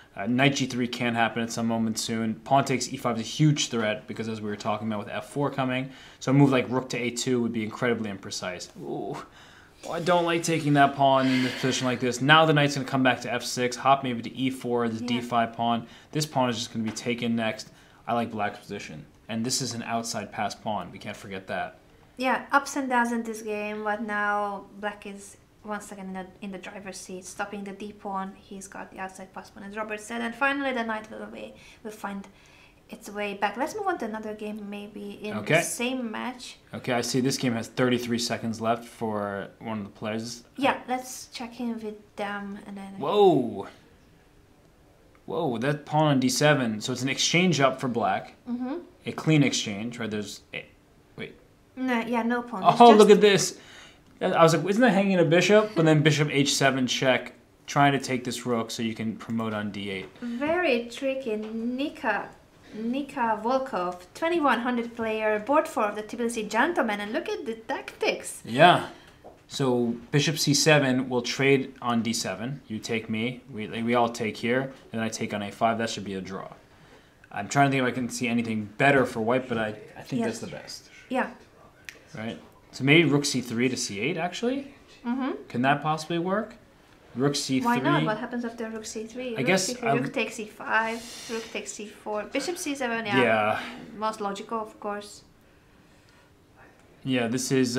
Knight g3 can happen at some moment soon. Pawn takes e5 is a huge threat because, as we were talking about, with f4 coming. So a move like rook to a2 would be incredibly imprecise. Ooh, well, I don't like taking that pawn in this position like this. Now the knight's going to come back to f6, hop maybe to e4, this d5 pawn. This pawn is just going to be taken next. I like black's position. And this is an outside pass pawn. We can't forget that. Yeah, ups and downs in this game, but now black is once again in the driver's seat, stopping the d pawn. He's got the outside pass pawn, as Robert said, and finally the knight will find its way back. Let's move on to another game, maybe in the same match. Okay, I see this game has 33 seconds left for one of the players. Yeah, let's check in with them and then. Whoa! Whoa, that pawn on d7. So it's an exchange up for black. Mm-hmm. A clean exchange, right? There's wait. No, yeah, no pawn. Oh, look at this. I was like, isn't that hanging a bishop? But then bishop h7 check, trying to take this rook so you can promote on d8. Very tricky. Nika Volkov, 2100 player, board 4 of the Tbilisi Gentleman, and look at the tactics. Yeah. So bishop c7 will trade on d7. You take me. We all take here, and I take on a5. That should be a draw. I'm trying to think if I can see anything better for white, but I think that's the best. Yeah. Right? So maybe rook c3 to c8, actually? Mm-hmm. Can that possibly work? Rook c3. Why not? What happens after rook c3? I guess C3, rook takes c5, rook takes c4, bishop c7, yeah. Most logical, of course. Yeah, this is...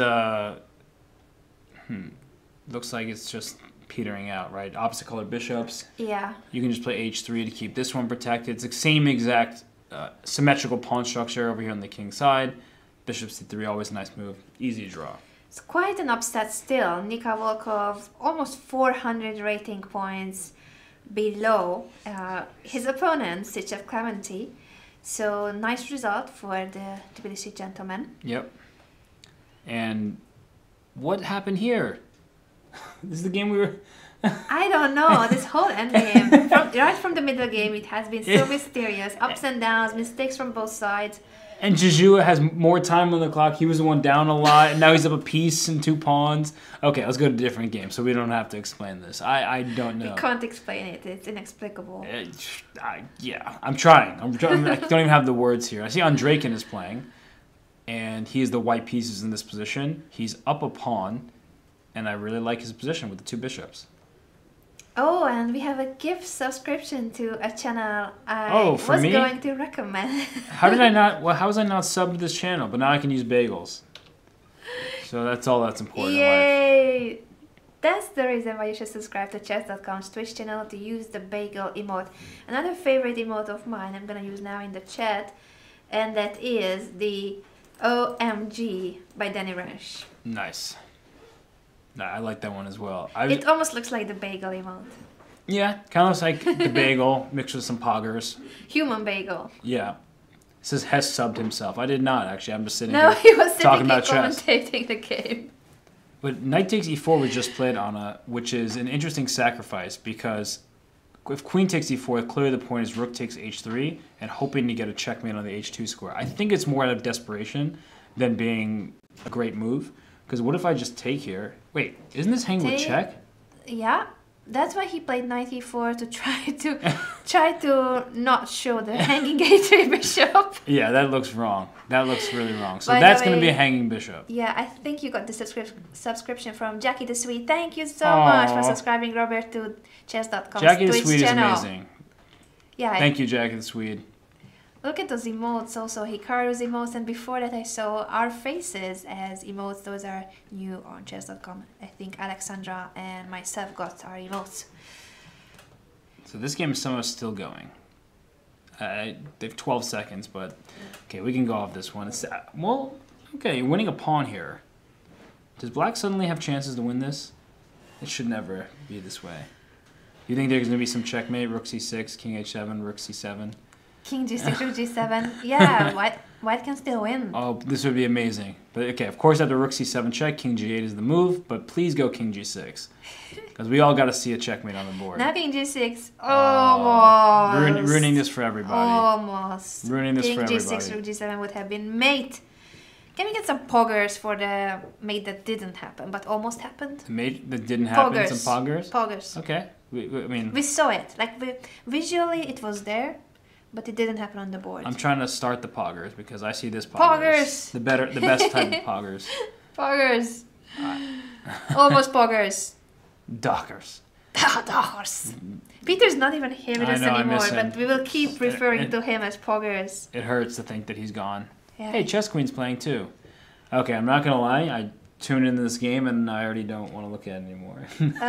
Looks like it's just petering out, right? Opposite colored bishops. Yeah. You can just play h3 to keep this one protected. It's the same exact symmetrical pawn structure over here on the king side. Bishop c3, always a nice move. Easy draw. It's quite an upset still. Nika Volkov, almost 400 rating points below his opponent, Sychev Clemente. So, nice result for the Tbilisi Gentleman. Yep. And what happened here? This is the game we were... I don't know. This whole endgame, right from the middle game, it has been so mysterious. Ups and downs, mistakes from both sides. And Zhizhua has more time on the clock. He was the one down a lot, and now he's up a piece and 2 pawns. Okay, let's go to a different game so we don't have to explain this. I don't know. You can't explain it. It's inexplicable. Yeah, I'm trying. I don't even have the words here. I see Andreykin is playing, and he is the white pieces in this position. He's up a pawn, and I really like his position with the 2 bishops. Oh, and we have a gift subscription to a channel I was going to recommend. How was I not subbed to this channel? But now I can use bagels. So that's all that's important Yay! in life. That's the reason why you should subscribe to chess.com's Twitch channel to use the bagel emote. Another favorite emote of mine I'm going to use now in the chat, and that is the OMG by Danny Rush. Nice. I like that one as well. It almost looks like the bagel emote. Yeah, kind of looks like the bagel mixed with some poggers. Human bagel. Yeah. It says Hess subbed himself. I did not, actually. I'm just sitting here he was talking about chess. Commentating the game. But knight takes e4 was just played, Anna, which is an interesting sacrifice because if queen takes e4, clearly the point is rook takes h3 and hoping to get a checkmate on the h2 square. I think it's more out of desperation than being a great move. Because what if I just take here? Wait, isn't this hanging with check? Yeah, that's why he played knight e4 to try to not show the hanging a3 bishop. Yeah, that looks wrong. That looks really wrong. So that's going to be a hanging bishop. Yeah, I think you got the subscription from Jackie the Swede. Thank you so much for subscribing, Robert, to chess.com's Jackie the Twitch Swede channel. is amazing. Yeah. Thank you, Jackie the Swede. Look at those emotes, also Hikaru's emotes, and before that I saw our faces as emotes. Those are new on chess.com. I think Alexandra and myself got our emotes. So this game is somehow still going. They have 12 seconds, but okay, we can go off this one. It's, well, okay, you're winning a pawn here. Does black suddenly have chances to win this? It should never be this way. You think there's going to be some checkmate? Rook c6, king h7, rook c7. King g6, rook g7. Yeah, white can still win. Oh, this would be amazing. But okay, of course after rook c7 check, king g8 is the move, but please go king g6. Because we all got to see a checkmate on the board. Now king g6. Almost. Ruining this for everybody. Almost. Ruining this for everybody. King g6, rook g7 would have been mate. Can we get some poggers for the mate that didn't happen, but almost happened? The mate that didn't happen, Poggers. some poggers? Poggers. Okay. I mean, We saw it. Like, visually it was there, but it didn't happen on the board. I'm trying to start the poggers because I see this Poggers! The best type of poggers. Poggers. Almost poggers. Dockers. Doggers. Peter's not even here with I us know, I anymore, miss him. but we will keep referring to him as poggers. It hurts to think that he's gone. Yeah. Hey, Chess Queen's playing too. Okay, I'm not gonna lie. I tuned into this game and I already don't want to look at it anymore.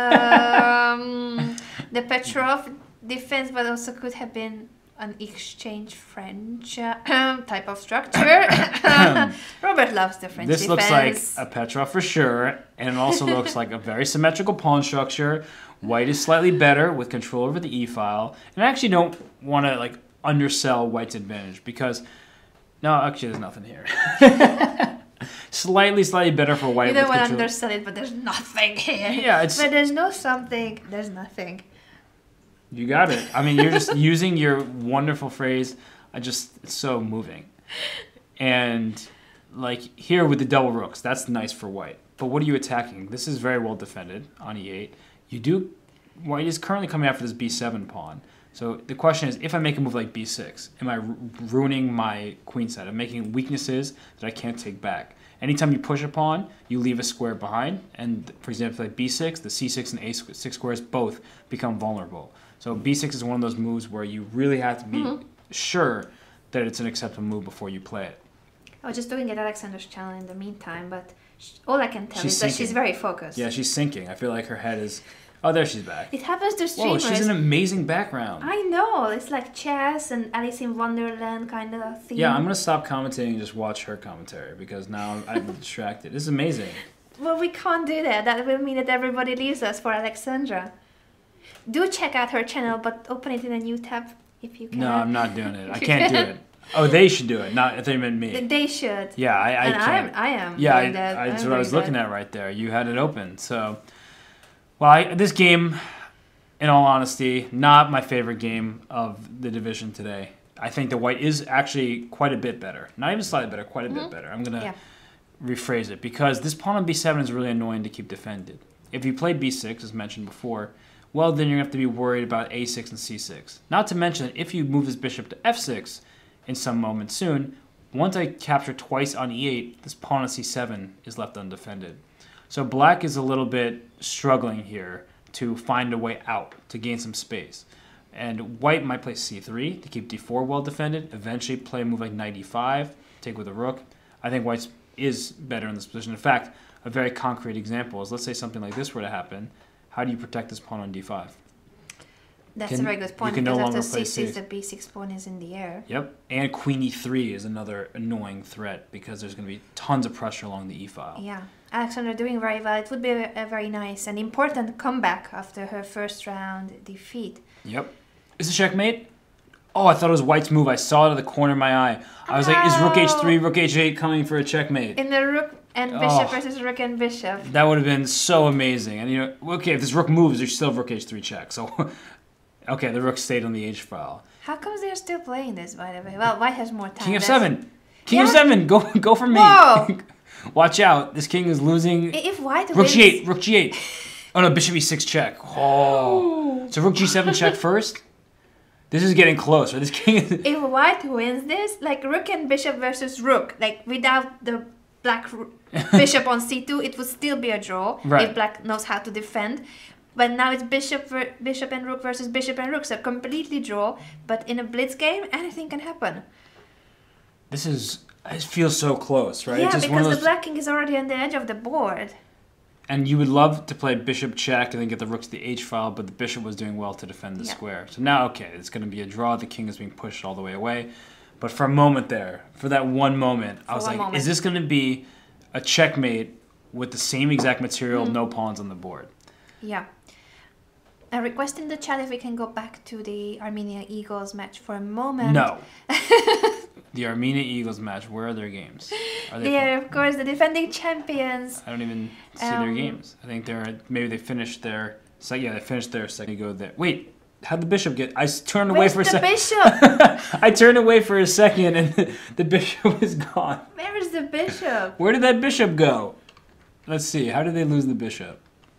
The Petrov defense, but also could have been an exchange French type of structure. Robert loves the French This defense. looks like a Petrov for sure, and it also looks like a very symmetrical pawn structure. White is slightly better with control over the e-file, and I actually don't want to like undersell White's advantage because no, actually there's nothing here. Slightly better for White. You don't with want to control. undersell it, but there's nothing here. Yeah, it's But there's no something, there's nothing. you got it. I mean, you're just using your wonderful phrase. It's so moving, and like here with the double rooks, that's nice for White. But what are you attacking? This is very well defended on e8. White is currently coming after this b7 pawn. So the question is, if I make a move like b6, am I ruining my queen side? I'm making weaknesses that I can't take back. Anytime you push a pawn, you leave a square behind. And for example, like b6, the c6 and a6 squares both become vulnerable. So b6 is one of those moves where you really have to be sure that it's an acceptable move before you play it. I was just doing at Alexander's channel in the meantime, but all I can tell She's is that she's sinking. very focused. Yeah, she's sinking. I feel like her head is... Oh, there she's back. It happens to Whoa, streamers. she's an amazing background. I know, it's like chess and Alice in Wonderland kind of theme. Yeah, I'm going to stop commentating and just watch her commentary because now I'm distracted. This is amazing. Well, we can't do that. That will mean that everybody leaves us for Alexandra. Do check out her channel, but open it in a new tab if you can. No, I'm not doing it. I can't do it. Oh, they should do it. Not if they meant me. They should. Yeah, I And can't. I am. Yeah, doing that. that's I'm what I was doing looking that. at right there. You had it open. So, well, this game, in all honesty, not my favorite game of the division today. I think the White is actually quite a bit better. Not even slightly better, quite a bit better. I'm going to rephrase it because this pawn on b7 is really annoying to keep defended. If you play b6, as mentioned before, well, then you're going to have to be worried about a6 and c6. Not to mention that if you move this bishop to f6 in some moment soon, once I capture twice on e8, this pawn on c7 is left undefended. So black is a little bit struggling here to find a way out, to gain some space. And white might play c3 to keep d4 well defended, eventually play a move like knight e5, take with a rook. I think white is better in this position. In fact, a very concrete example is, let's say something like this were to happen, how do you protect this pawn on d5? That's a very good point you can no because longer after play c6, c6. the b6 pawn is in the air. Yep, and queen e3 is another annoying threat because there's going to be tons of pressure along the e-file. Yeah, Alexandra doing very well. It would be a very nice and important comeback after her first round defeat. Yep. Is it checkmate? Oh, I thought it was white's move. I saw it at the corner of my eye. I was like, is rook h3, rook h8 coming for a checkmate? In the rook and bishop versus rook and bishop. That would have been so amazing. And, you know, okay, if this rook moves, there's still rook h3 check. So, okay, the rook stayed on the h-file. How comes they're still playing this, by the way? Well, white has more time. King That's- f7. King f7. Go for me. Whoa! Watch out. This king is losing. If white Rook wins... g8. Rook g8. Oh, no, bishop e6 check. Oh. So rook g7 check first? This is getting close. Right? This king is... If white wins this, like rook and bishop versus rook, like without the black bishop on c2, it would still be a draw Right. if black knows how to defend. But now it's bishop and rook versus bishop and rook, so completely draw. But in a blitz game, anything can happen. This is... It feels so close, right? Yeah, it's just because one of the those... black king is already on the edge of the board. And you would love to play bishop check and then get the rook to the h-file, but the bishop was doing well to defend the square. So now, okay, it's going to be a draw. The king is being pushed all the way away. But for a moment there, for that one moment, I was like, is this going to be a checkmate with the same exact material, no pawns on the board? Yeah. A request in the chat if we can go back to the Armenia Eagles match for a moment. No. The Armenia Eagles match, where are their games? Are They are, of course, the defending champions. I don't even see their games. I think maybe they finished their... So yeah, they finished their second go there. Wait, How'd the bishop get? I turned away Where's for a the second. bishop? I turned away for a second, and the bishop is gone. Where is the bishop? Where did that bishop go? Let's see. How did they lose the bishop?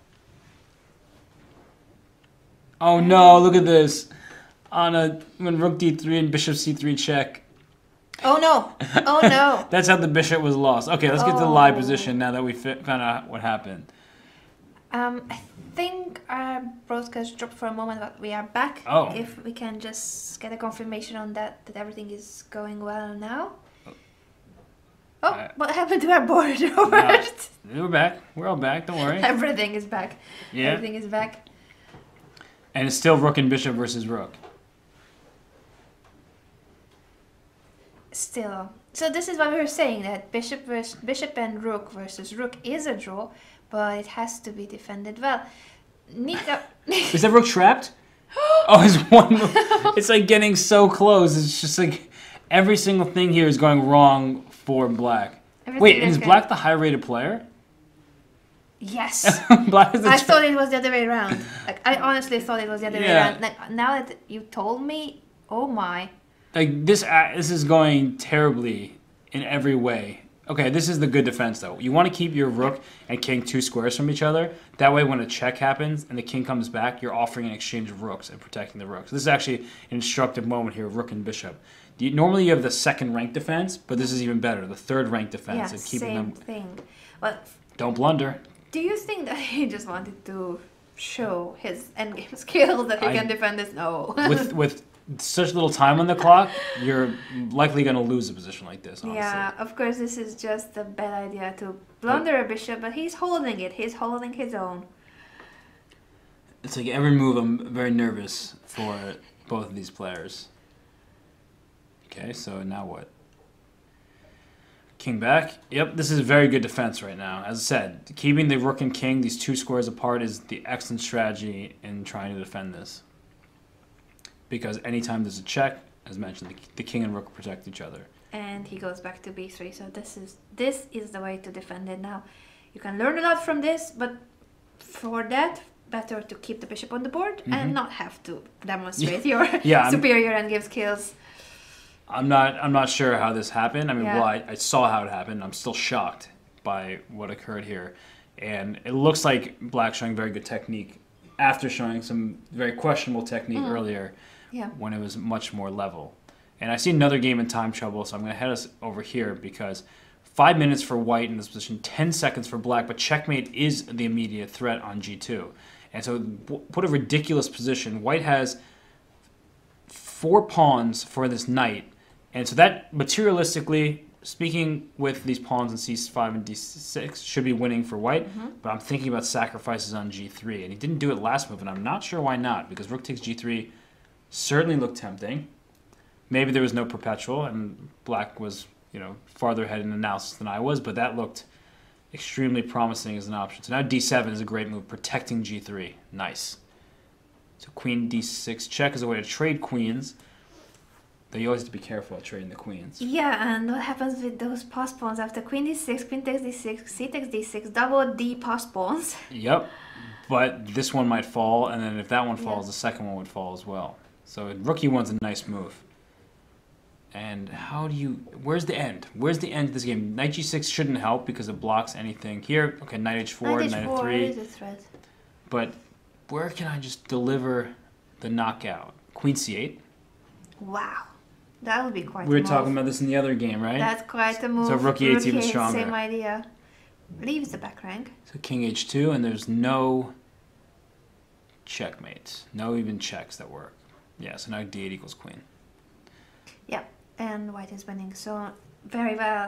Oh no! Look at this. When rook d3 and bishop c3 check. Oh no! Oh no! That's how the bishop was lost. Okay, let's get to the live Oh. position now that we found out what happened. I think our broadcast dropped for a moment, but we are back. Oh. If we can just get a confirmation on that everything is going well now. Oh, what happened to our board, Robert? We're back. We're all back. Don't worry. Everything is back. Yeah. Everything is back. And it's still rook and bishop versus rook. Still. So this is what we were saying, that bishop and rook versus rook is a draw, but it has to be defended well. Nika... Is that rook trapped? Oh, it's one. It's like getting so close. It's just like every single thing here is going wrong for black. Everything Wait, and is okay. black the high-rated player? Yes. Black is the I thought it was the other way around. Like, I honestly thought it was the other way Yeah. around. Like, now that you told me, oh my. Like this is going terribly in every way. Okay, this is the good defense though. You want to keep your rook and king 2 squares from each other. That way when a check happens and the king comes back, you're offering an exchange of rooks and protecting the rooks. This is actually an instructive moment here, rook and bishop. Normally you have the second rank defense, but this is even better, the third rank defense. Yeah, And keeping same them. thing. Well, Don't blunder. do you think that he just wanted to show his endgame skills that he can defend this? No. With such little time on the clock, you're likely going to lose a position like this, honestly. Yeah, of course this is just a bad idea to blunder a bishop, but he's holding it. He's holding his own. It's like every move I'm very nervous for both of these players. Okay, so now what? King back. Yep, this is a very good defense right now. As I said, keeping the rook and king, these 2 squares apart, is the excellent strategy in trying to defend this. Because anytime there's a check, as mentioned, the king and rook protect each other. And he goes back to b3, so this is the way to defend it now. You can learn a lot from this, but for that, better to keep the bishop on the board and not have to demonstrate your superior endgame skills. I'm not sure how this happened. I mean, Yeah. well, I saw how it happened. I'm still shocked by what occurred here. And it looks like black showing very good technique after showing some very questionable technique earlier when it was much more level. And I see another game in time trouble, so I'm going to head us over here because 5 minutes for white in this position, 10 seconds for black, but checkmate is the immediate threat on g2. And so put a ridiculous position. White has 4 pawns for this knight. And so that, materialistically, speaking with these pawns in c5 and d6, should be winning for white. But I'm thinking about sacrifices on g3. And he didn't do it last move, and I'm not sure why not, because rook takes g3 certainly looked tempting. Maybe there was no perpetual, and black was, farther ahead in analysis than I was, but that looked extremely promising as an option. So now d7 is a great move, protecting g3. Nice. So queen d6 check is a way to trade queens. Though you always have to be careful at trading the queens. Yeah, and what happens with those pass pawns after queen d6, queen takes d6, c takes d6, double d pass pawns? Yep, but this one might fall, and then if that one falls, the second one would fall as well. So rook e1's a nice move. And where's the end? Where's the end of this game? Knight g6 shouldn't help because it blocks anything here. Okay, knight h4, knight f3. Is a threat. But where can I just deliver the knockout? Queen c8. Wow, that would be quite. We were a move. talking about this in the other game, right? That's quite a move. So rook e8's even stronger. Same idea. Leaves the back rank. So king h2, and there's no checkmates. No even checks that work. Yeah, so now d8 equals queen. Yeah, and white is winning. So very well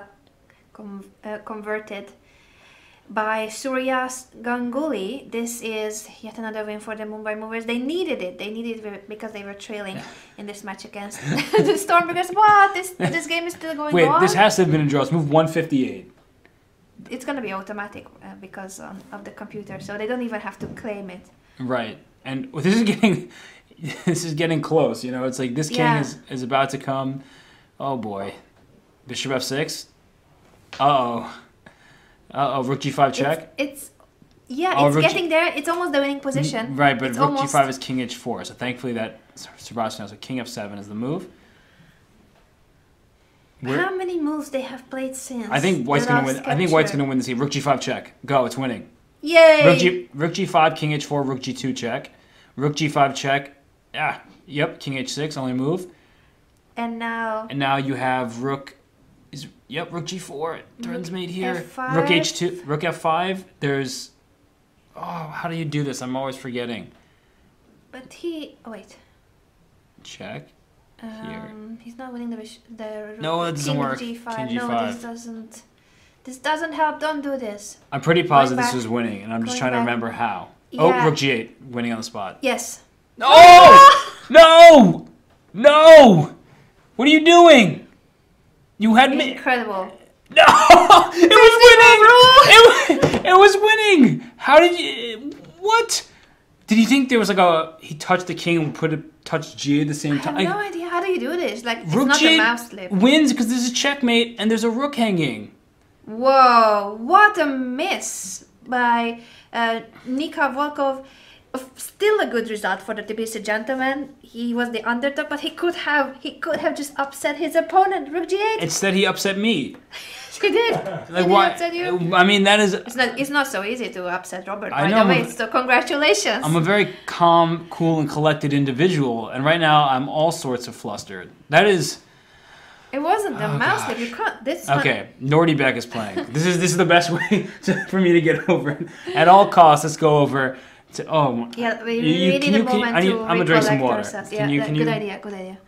converted by Surya Ganguly. This is yet another win for the Mumbai Movers. They needed it. They needed it because they were trailing in this match against the Stormbriggers. What? This game is still going on? Wait, this has to have been a draw. It's move 158. It's going to be automatic because of the computer, so they don't even have to claim it. Right. And this is getting close. It's like this king is about to come. Oh boy. Bishop f6. Uh-oh. Uh-oh, rook g5 check. It's Yeah, Oh, it's rook getting there. It's almost the winning position. Right, but it's rook almost... g5 is king h4, so thankfully that survives now. So king f7 is the move. How many moves they have played since? I think White's gonna win. capture? I think White's gonna win this game. Rook g5 check. Go, it's winning. Yay! Rook g5, king h4, rook g2 check. Rook g5 check. Yeah, yep, king h6, only move. And now you have rook. Rook g4. Turns mate here. F5. Rook h2, rook f5. There's. Oh, how do you do this? I'm always forgetting. But he... Oh, wait. Check. Here. He's not winning the No, that doesn't king work. G5. King No, G5. this doesn't help. Don't do this. I'm pretty positive back. this is winning, and I'm just Going trying to back. remember how. Yeah. Oh, rook g8, winning on the spot. Yes. No! No! No! What are you doing? You had me. Incredible. No! It was winning! It was winning! How did you... What? Did you think there was like a... He touched the king and touched g8 at the same I time? have no idea. How do you do this? Like, it's Rook not a g8 mouse slip. wins because there's a checkmate and there's a rook hanging. Whoa, what a miss by Nika Volkov. Still a good result for the Tbilisi gentleman. He was the underdog, but he could have just upset his opponent. Rook g8. Instead, he upset me. He did. Like He why? did upset you. I mean, that is. It's not so easy to upset Robert. I By know, the way, so congratulations. I'm a very calm, cool, and collected individual, and right now I'm all sorts of flustered. That is. It wasn't the mouse slip. You can't. This Okay, Nordy Beck is playing. This is the best way for me to get over it. At all costs, let's go over to. Oh. Yeah, we You- need a moment to I'm gonna drink some recollect water. ourselves. Can Yeah, you- good idea. Good idea.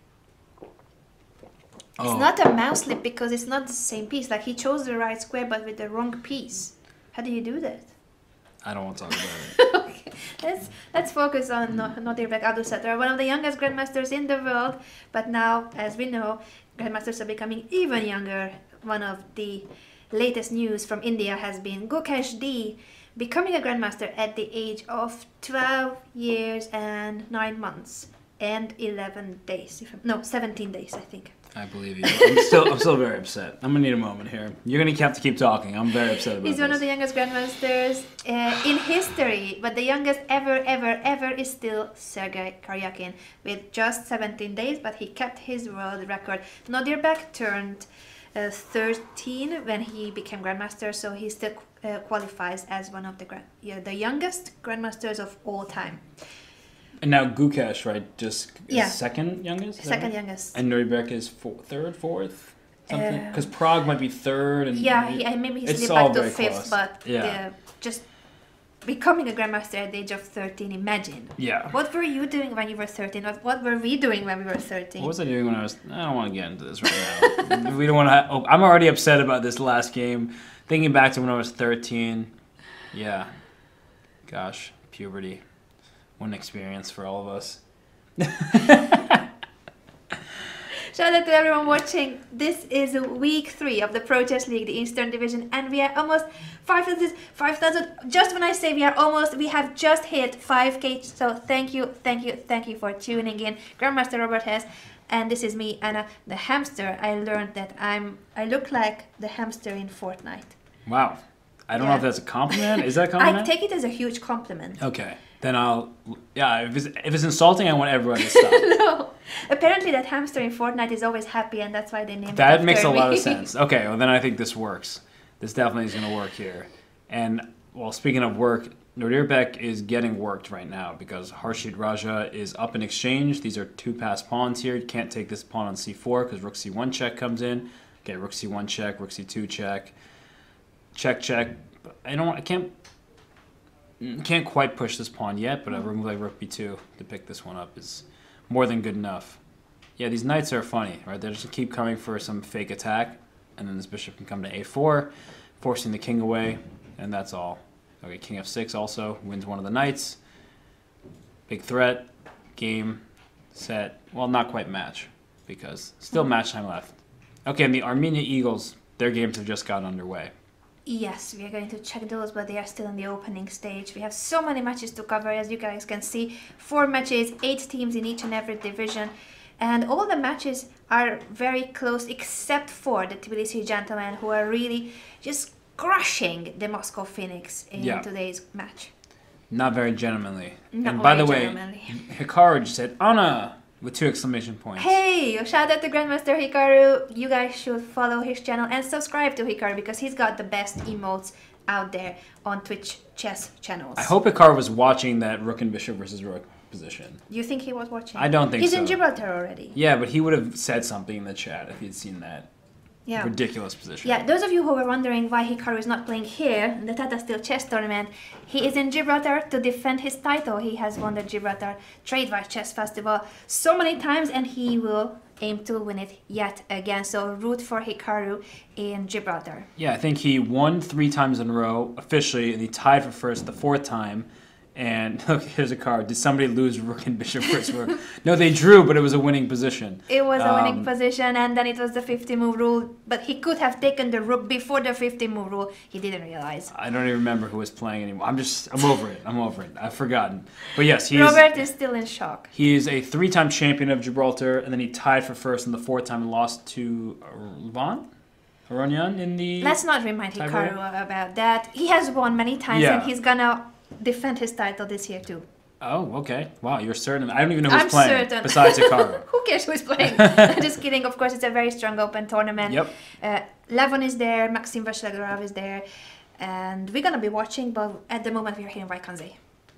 Oh. It's not a mouse slip because it's not the same piece. Like he chose the right square but with the wrong piece. How do you do that? I don't want to talk about it. Okay, let's focus on Nodirbek Abdusattar, one of the youngest grandmasters in the world. But now, as we know, grandmasters are becoming even younger. One of the latest news from India has been Gukesh D becoming a grandmaster at the age of 12 years and 9 months and 11 days. 17 days, I think. I believe you. I'm still very upset. I'm gonna need a moment here. You're gonna have to keep talking. I'm very upset about this. He's one of the youngest grandmasters in history, but the youngest ever is still Sergei Karyakin with just 17 days, but he kept his world record. Nodirbek turned 13 when he became grandmaster, so he still qualifies as one of the youngest grandmasters of all time. And now Gukesh, right? Just Yeah. second youngest. Is that Second right? youngest. And Nordybeck is third, fourth, something. Because Prague might be third, and Maybe he it's slipped all back to very fifth, close. but Yeah. just becoming a grandmaster at the age of 13. Imagine. Yeah. What were you doing when you were 13? What were we doing when we were 13? What was I doing when I was? I don't want to get into this right now. We don't want to. I'm already upset about this last game. Thinking back to when I was 13. Yeah. Gosh, puberty. What an experience for all of us. Shout out to everyone watching. This is week 3 of the Pro Chess League, the Eastern Division, and we are almost 5,000. Just when I say we have just hit 5K. So thank you for tuning in. Grandmaster Robert Hess, and this is me, Anna, the hamster. I learned that I look like the hamster in Fortnite. Wow. I don't know if that's a compliment. Is that a compliment? I take it as a huge compliment. Okay. Then if it's insulting, I want everyone to stop. No. Apparently that hamster in Fortnite is always happy, and that's why they named it That after makes a lot me. of sense. Okay, well then I think this works. This definitely is going to work here. And, well, speaking of work, Nordyrbek is getting worked right now because Harshit Raja is up in exchange. These are 2 passed pawns here. You can't take this pawn on c4 because rook c1 check comes in. Okay, rook c1 check, rook c2 check. Check. I can't quite push this pawn yet, but a move like rook b2 to pick this one up is more than good enough. Yeah, these knights are funny, right? They just keep coming for some fake attack, and then this bishop can come to a4, forcing the king away, and that's all. Okay, king f6 also wins one of the knights. Big threat, game, set. Well, not quite match, because still match time left. Okay, and the Armenia Eagles, their games have just gotten underway. Yes, we are going to check those, but they are still in the opening stage. We have so many matches to cover, as you guys can see. 4 matches, 8 teams in each and every division. And all the matches are very close, except for the Tbilisi gentlemen, who are really just crushing the Moscow Phoenix in Yeah. today's match. Not very gentlemanly. Not And by the very way, gentlemanly. Hikaru just said, Anna! With 2 exclamation points. Hey, shout out to Grandmaster Hikaru. You guys should follow his channel and subscribe to Hikaru because he's got the best emotes out there on Twitch chess channels. I hope Hikaru was watching that rook and bishop versus rook position. You think he was watching? I don't think He's so. in Gibraltar already. Yeah, but he would have said something in the chat if he'd seen that Yeah. ridiculous position. Yeah, those of you who were wondering why Hikaru is not playing here in the Tata Steel Chess Tournament, he is in Gibraltar to defend his title. He has won the Gibraltar Tradewise Chess Festival so many times and he will aim to win it yet again. So root for Hikaru in Gibraltar. Yeah, I think he won 3 times in a row officially, and he tied for first the 4th time. And look, here's a card. Did somebody lose rook and bishop versus rook? No, they drew, but it was a winning position. It was a winning position and then it was the 50-move rule. But he could have taken the rook before the 50-move rule. He didn't realize. I don't even remember who was playing anymore. I'm over it. I'm over it. I've forgotten. But yes, Robert is still in shock. He is a 3-time champion of Gibraltar, and then he tied for first in the 4th time and lost to Aronian in the... Let's not remind Hikaru about that. He has won many times and he's gonna defend his title this year too. Oh, okay. Wow, you're certain. I don't even know who's I'm playing certain. besides Hikaru. Who cares who's playing? Just kidding. Of course, it's a very strong open tournament. Yep. Levon is there, Maxim Vachier-Lagrave is there, and we're gonna be watching. But at the moment, we're here in Vaikanze.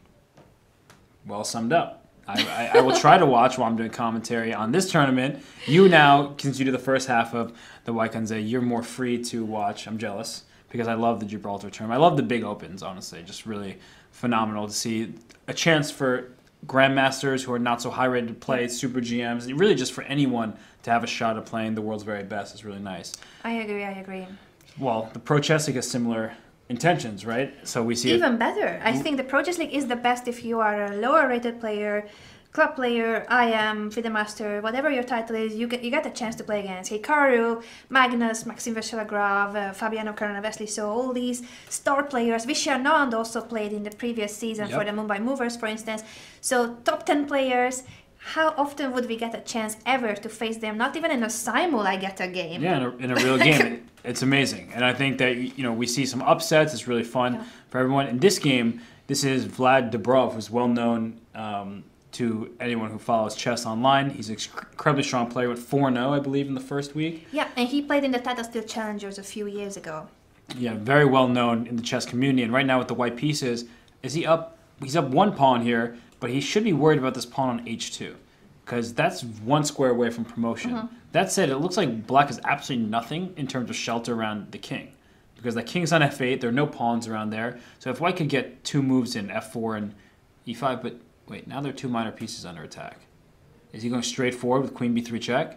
Well summed up. I will try to watch while I'm doing commentary on this tournament. You now, since you do the first half of the Vaikanze, you're more free to watch. I'm jealous because I love the Gibraltar tournament. I love the big opens, honestly. Just really phenomenal to see a chance for grandmasters who are not so high rated to play, super GMs, and really just for anyone to have a shot at playing the world's very best is really nice. I agree. Well, the Pro Chess League has similar intentions, right? So we see even better. I think the Pro Chess League is the best if you are a lower rated player, club player, IM, FIDE Master, whatever your title is, you get a chance to play against Hikaru, Magnus, Maxim Vachier-Lagrave, Fabiano Caruana, so all these star players. Vishy Anand also played in the previous season for the Mumbai Movers, for instance. So top 10 players. How often would we get a chance ever to face them? Not even in a simul I get a game. Yeah, in a real game. It's amazing. And I think that, we see some upsets. It's really fun for everyone. In this game, this is Vlad Dobrov, who's well known to anyone who follows chess online. He's an incredibly strong player, went 4-0, I believe, in the first week. Yeah, and he played in the Tata Steel Challengers a few years ago. Yeah, very well known in the chess community. And right now with the white pieces, he's up 1 pawn here, but he should be worried about this pawn on h2, because that's 1 square away from promotion. That said, it looks like black has absolutely nothing in terms of shelter around the king, because the king's on f8, there are no pawns around there. So if white could get 2 moves in f4 and e5, but wait, now there are 2 minor pieces under attack. Is he going straight forward with queen b3 check?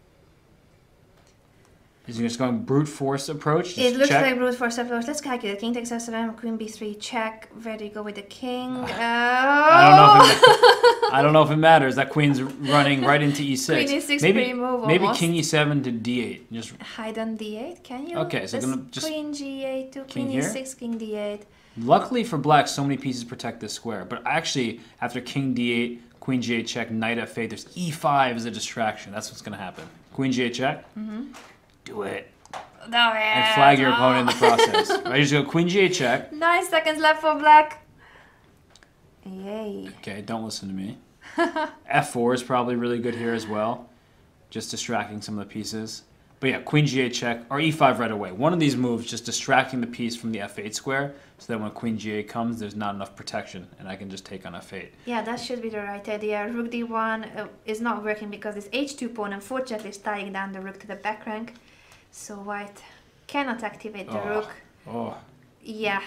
Is he just going brute force approach? It looks like brute force approach. Let's calculate. King takes f7, queen b3 check. Where do you go with the king? I don't know if it matters. That queen's running right into e6. Queen e6 maybe move maybe almost. king e7 to d8. Just hide on d8, can you? Okay, so Let's gonna just queen g8 to king queen here? e6, king d8. Luckily for black, so many pieces protect this square. But actually, after king d8, queen g8 check, knight f8, there's e5 as a distraction. That's what's going to happen. Queen g8 check. Do it. And flag your opponent in the process. Right, you just go queen g8 check. 9 seconds left for black. Yay. Okay, don't listen to me. f4 is probably really good here as well. Just distracting some of the pieces. But yeah, queen g8 check, or e5 right away. One of these moves, just distracting the piece from the f8 square, so that when queen g8 comes, there's not enough protection, and I can just take on f8. Yeah, that should be the right idea. Rook d1 is not working because this h2 pawn unfortunately is tying down the rook to the back rank. So white cannot activate the rook. Oh, Yeah.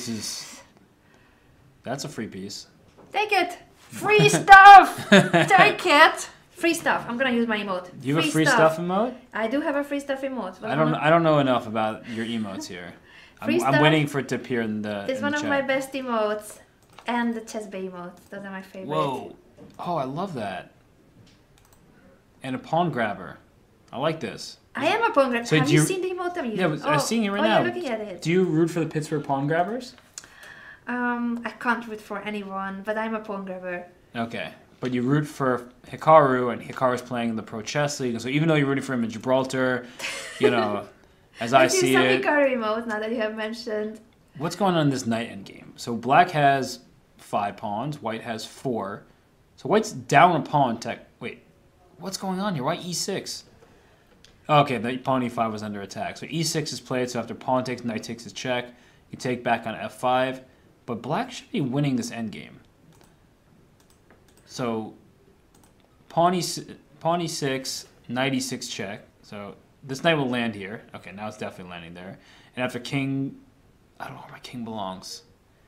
that's a free piece. Take it! Free stuff! Take it! Free stuff. I'm gonna use my emote. Do you have a free stuff emote? I do have a free stuff emote. I don't know enough about your emotes here. I'm waiting for it to appear in the It's in one the of chat. my best emotes. And the chess bay emotes. Those are my favorite. Whoa. Oh, I love that. And a pawn grabber. I like this. I am a pawn grabber. So Have do you you- seen the emote I'm using? Yeah, I'm seeing it right now. You're looking at it. Do you root for the Pittsburgh pawn grabbers? I can't root for anyone, but I'm a pawn grabber. Okay. But you root for Hikaru, and Hikaru's playing in the Pro Chess League. So even though you're rooting for him in Gibraltar, as I Let's use see some it. Hikaru emotes now that you have mentioned. What's going on in this knight endgame? So black has 5 pawns, white has 4. So white's down a pawn tech. Wait, what's going on here? Why e6? Okay, the pawn e5 was under attack. So e6 is played, so after pawn takes, knight takes his check. You take back on f5. But black should be winning this endgame. So pawn e6, knight e6 check. So this knight will land here. Okay, now it's definitely landing there. And after king, I don't know where my king belongs.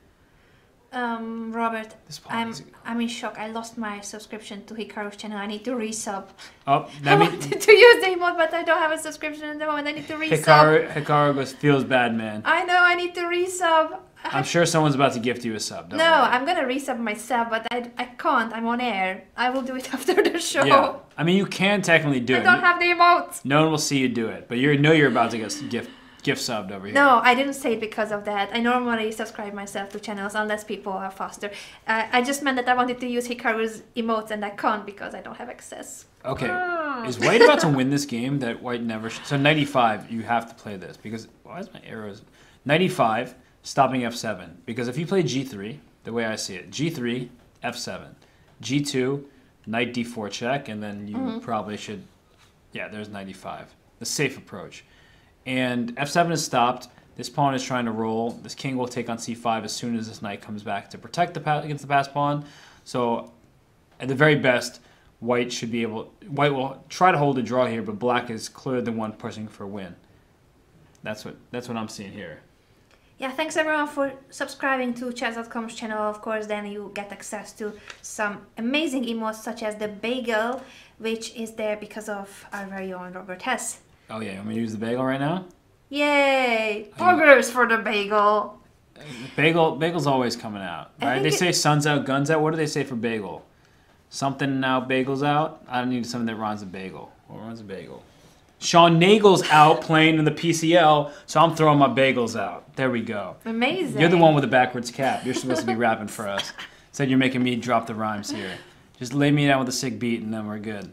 Robert, This pawn is... I'm in shock. I lost my subscription to Hikaru's channel. I need to resub. Oh, I that means wanted to use the emote, but I don't have a subscription at the moment. I need to resub. Hikaru goes, feels bad, man. I know, I need to resub. I'm sure someone's about to gift you a sub. Don't No, worry. I'm gonna resub myself, but I can't. I'm on air. I will do it after the show. Yeah, I mean you can technically do I it. don't have the emote. No one will see you do it, but you know you're about to get gift subbed over here. No, I didn't say it because of that. I normally subscribe myself to channels unless people are faster. I just meant that I wanted to use Hikaru's emotes and I can't because I don't have access. Okay, is white about to win this game that white never... So knight e5, you have to play this because... Why is my arrows... Knight e5, stopping f7. Because if you play g3, the way I see it, g3, f7. g2, knight d4 check, and then you probably should... Yeah, there's knight e5. The safe approach. And f7 is stopped. This pawn is trying to roll. This king will take on c5 as soon as this knight comes back to protect against the passed pawn. So, at the very best, white should be able... White will try to hold a draw here, but black is clearly the one pushing for a win. That's what I'm seeing here. Yeah, thanks everyone for subscribing to chess.com's channel. Of course, then you get access to some amazing emotes such as the bagel, which is there because of our very own Robert Hess. Oh yeah, you want me to use the bagel right now? Yay! Poggers for the bagel! Bagel's always coming out, right? They say sun's out, guns out. What do they say for bagel? Something now, bagel's out? I need something that runs a bagel. What runs a bagel? Sean Nagel's out playing in the PCL, so I'm throwing my bagels out. There we go. Amazing. You're the one with the backwards cap. You're supposed to be rapping for us. Said you're making me drop the rhymes here. Just lay me down with a sick beat and then we're good.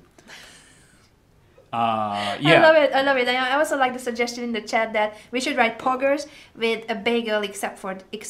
Yeah. I love it. I also like the suggestion in the chat that we should write poggers with a bagel instead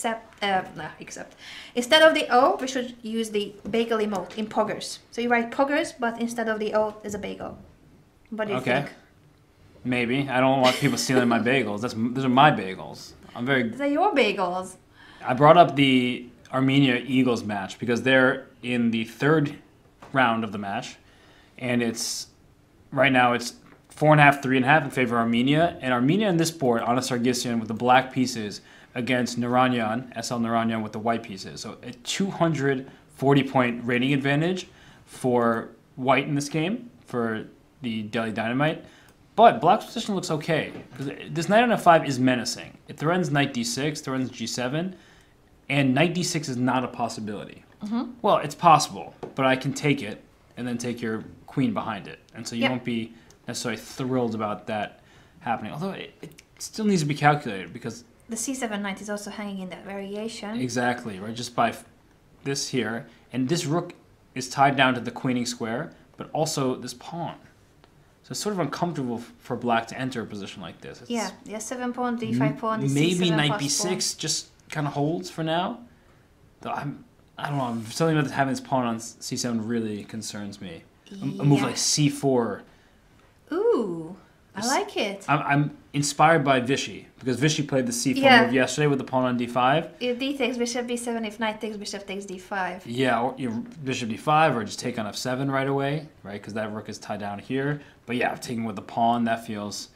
of the O, we should use the bagel emote in poggers. So you write poggers, but instead of the O, there's a bagel. What do you think? Maybe. I don't want people stealing my bagels. Those are my bagels. These are your bagels. I brought up the Armenia Eagles match because they're in the 3rd round of the match, and right now it's 4.5, 3.5 in favor of Armenia, and Armenia in this board, Anna Sargsyan with the black pieces against Naranyan, SL Naranyan with the white pieces. So a 240-point rating advantage for white in this game for the Delhi Dynamite. But black's position looks okay because this knight on f5 is menacing. It threatens knight d6, threatens g7, and knight d6 is not a possibility. Well, it's possible, but I can take it and then take your queen behind it. And so you won't be necessarily thrilled about that happening. Although it still needs to be calculated because... The c7 knight is also hanging in that variation. Exactly, right? Just by this here. And this rook is tied down to the queening square, but also this pawn. So it's sort of uncomfortable for black to enter a position like this. The s7 pawn, the d5 pawn, the maybe c7 knight plus pawn. b6 just kind of holds for now. Though I don't know. Something about having this pawn on c7 really concerns me. A move like c4. Ooh, I like it. I'm inspired by Vichy because Vichy played the c4 move yesterday with the pawn on d5. If d takes bishop b7, if knight takes bishop takes d5. Yeah, or bishop d5 or just take on f7 right away, right? Because that rook is tied down here. But yeah, taking with the pawn, that feels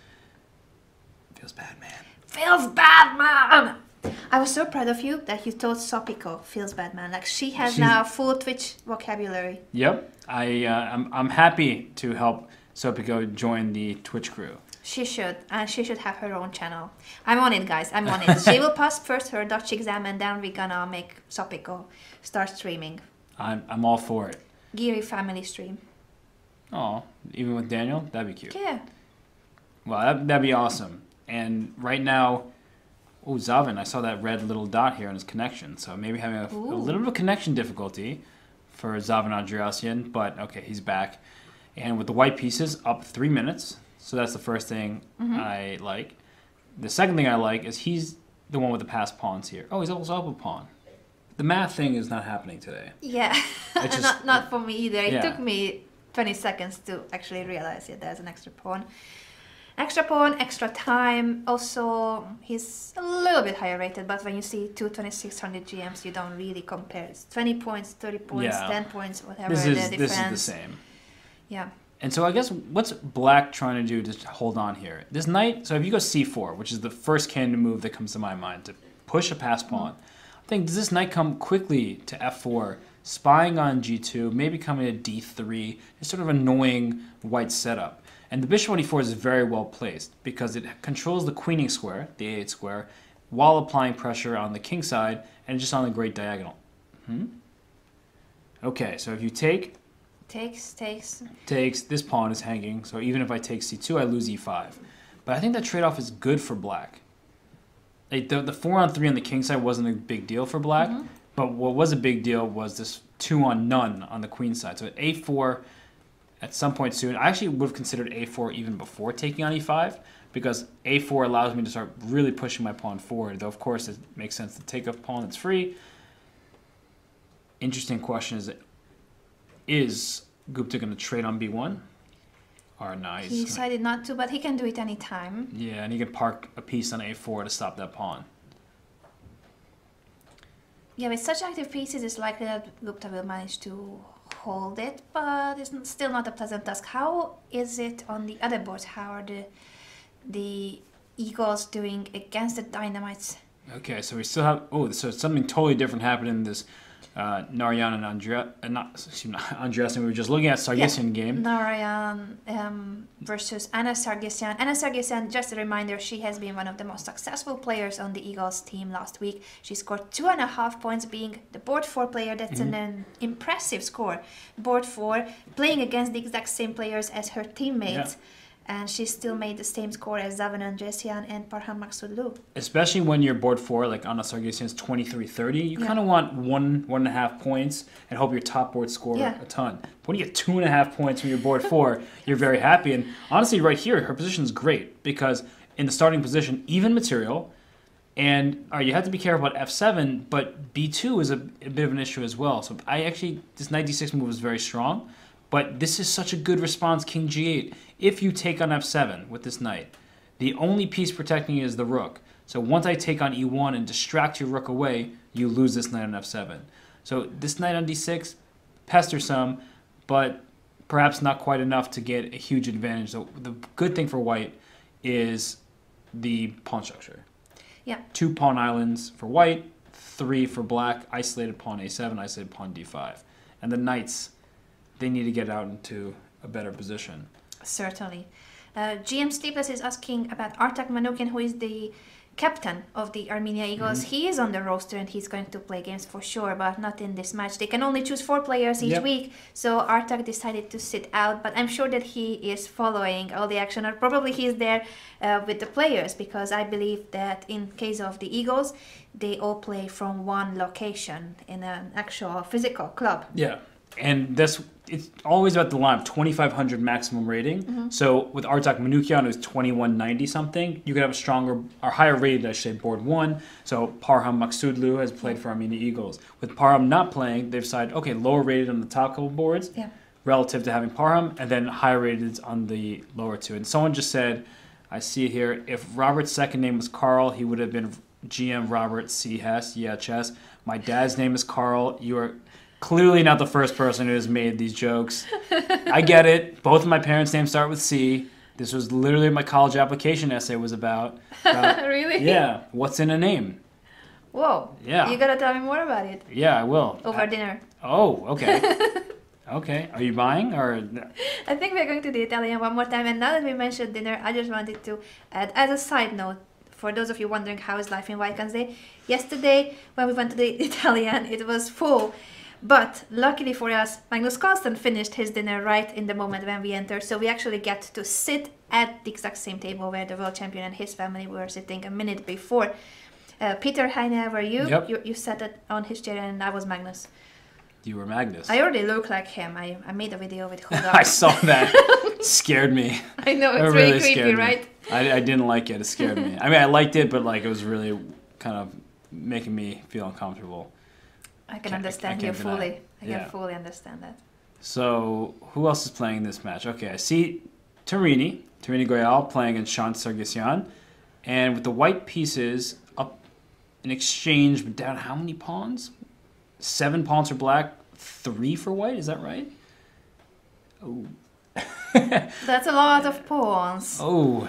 bad, man. Feels bad, man! I was so proud of you that you taught Sopiko feels bad, man. Like she's now full Twitch vocabulary. Yep, I'm happy to help Sopiko join the Twitch crew. She should, and she should have her own channel. I'm on it, guys. I'm on it. She will pass first her Dutch exam, and then we're gonna make Sopiko start streaming. I'm all for it. Geary family stream. Oh, even with Daniel, that'd be cute. Yeah. Well, that'd be awesome. And right now, Zavin, I saw that red little dot here on his connection, so maybe having a little bit of connection difficulty for Zavin Andreassian, but okay, he's back. And with the white pieces up 3 minutes, so that's the first thing I like. The second thing I like is he's the one with the passed pawns here. Oh, he's also up a pawn. The math thing is not happening today. Yeah, not for me either. It Yeah. took me 20 seconds to actually realize there's an extra pawn. Extra pawn, extra time. Also, he's a little bit higher rated, but when you see two 2600 GMs, you don't really compare. It's 20 points, 30 points, Yeah. 10 points, whatever This the is difference. the same. Yeah. And so I guess what's black trying to do to hold on here? This knight, so if you go c4, which is the first candidate move that comes to my mind, to push a pass pawn, I think does this knight come quickly to f4, spying on g2, maybe coming to d3, it's sort of annoying white setup. And the bishop on e4 is very well placed because it controls the queening square, the a8 square, while applying pressure on the king side and just on the great diagonal. Okay, so if you take, Takes. this pawn is hanging, so even if I take c2, I lose e5. But I think that trade-off is good for black. Like the 4-on-3 on the king side wasn't a big deal for black, but what was a big deal was this 2-on-none on the queen side. So at a4, at some point soon, I actually would have considered a4 even before taking on e5, because a4 allows me to start really pushing my pawn forward, though of course it makes sense to take a pawn that's free. Interesting question is Gupta going to trade on b1? Or no, He decided not to, but he can do it anytime. yeah, and he can park a piece on a4 to stop that pawn. Yeah, with such active pieces, it's likely that Gupta will manage to hold it, but it's still not a pleasant task. How is it on the other boards? How are the eagles doing against the dynamites? Okay, so we still have... Oh, so something totally different happened in this Narayan and Andreasen. We were just looking at Sargsyan game. Narayan versus Anna Sargsyan. Anna Sargsyan, just a reminder, she has been one of the most successful players on the Eagles team last week. She scored 2.5 points, being the board 4 player. That's an impressive score. Board 4, playing against the exact same players as her teammates. Yeah. And she still made the same score as Zaven Andresian and Parham Maksudlu. Especially when you're board 4, like Anna Sargsyan's 23-30, you kind of want 1.5 points and hope your top board score a ton. But when you get 2.5 points when you're board 4, you're very happy. And honestly, right here, her position is great because in the starting position, even material, and you have to be careful about f7, but b2 is a bit of an issue as well. So this knight d6 move is very strong. But this is such a good response, king g8. If you take on f7 with this knight, the only piece protecting you is the rook. So once I take on e1 and distract your rook away, you lose this knight on f7. So this knight on d6, pester some, but perhaps not quite enough to get a huge advantage. So the good thing for white is the pawn structure. Yeah. 2 pawn islands for white, 3 for black, isolated pawn a7, isolated pawn d5. And the knights... they need to get out into a better position. Certainly. GM Sleepless is asking about Artak Manukyan, who is the captain of the Armenia Eagles. He is on the roster and he's going to play games for sure, but not in this match. They can only choose 4 players each week, so Artak decided to sit out, but I'm sure that he is following all the action, or probably he's there with the players, because I believe that in case of the Eagles, they all play from one location in an actual physical club. Yeah, and it's always about the line, 2,500 maximum rating. So with Artak Manukyan, who's 2190 something, you could have a stronger or higher rated, I should say, board 1. So Parham Maksudlu has played for Armenia Eagles. With Parham not playing, they've decided, okay, lower rated on the top couple boards relative to having Parham, and then higher rated on the lower 2. And someone just said, I see it here, if Robert's second name was Carl, he would have been GM Robert C. Hess. Yeah, Chess. My dad's name is Carl. You are clearly not the first person who has made these jokes. I get it. Both of my parents' names start with C. This was literally what my college application essay was about. Really? Yeah. What's in a name? Whoa. Yeah. You gotta tell me more about it. Yeah, I will. Over dinner. Oh, okay. Okay. Are you buying or? I think we're going to the Italian one more time. And now that we mentioned dinner, I just wanted to add, as a side note, for those of you wondering how is life in Vaikanze, yesterday when we went to the Italian, it was full. But luckily for us, Magnus Carlsen finished his dinner right in the moment when we entered. So we actually get to sit at the exact same table where the world champion and his family were sitting a minute before. Peter Heine, were you? Yep. You sat on his chair and I was Magnus. You were Magnus. I already look like him. I made a video with Huda. I saw that. It scared me. I know, it's It really scared creepy, me. right? I didn't like it. It scared me. I mean, I liked it, but like it was really kind of making me feel uncomfortable. I can understand you deny fully. it. I Yeah. can fully understand that. So who else is playing this match? Okay, I see Tarini Goyal playing in Shant Sargsyan, and with the white pieces up in exchange, but down how many pawns? 7 pawns for black, 3 for white. Is that right? Oh. That's a lot of pawns. Oh,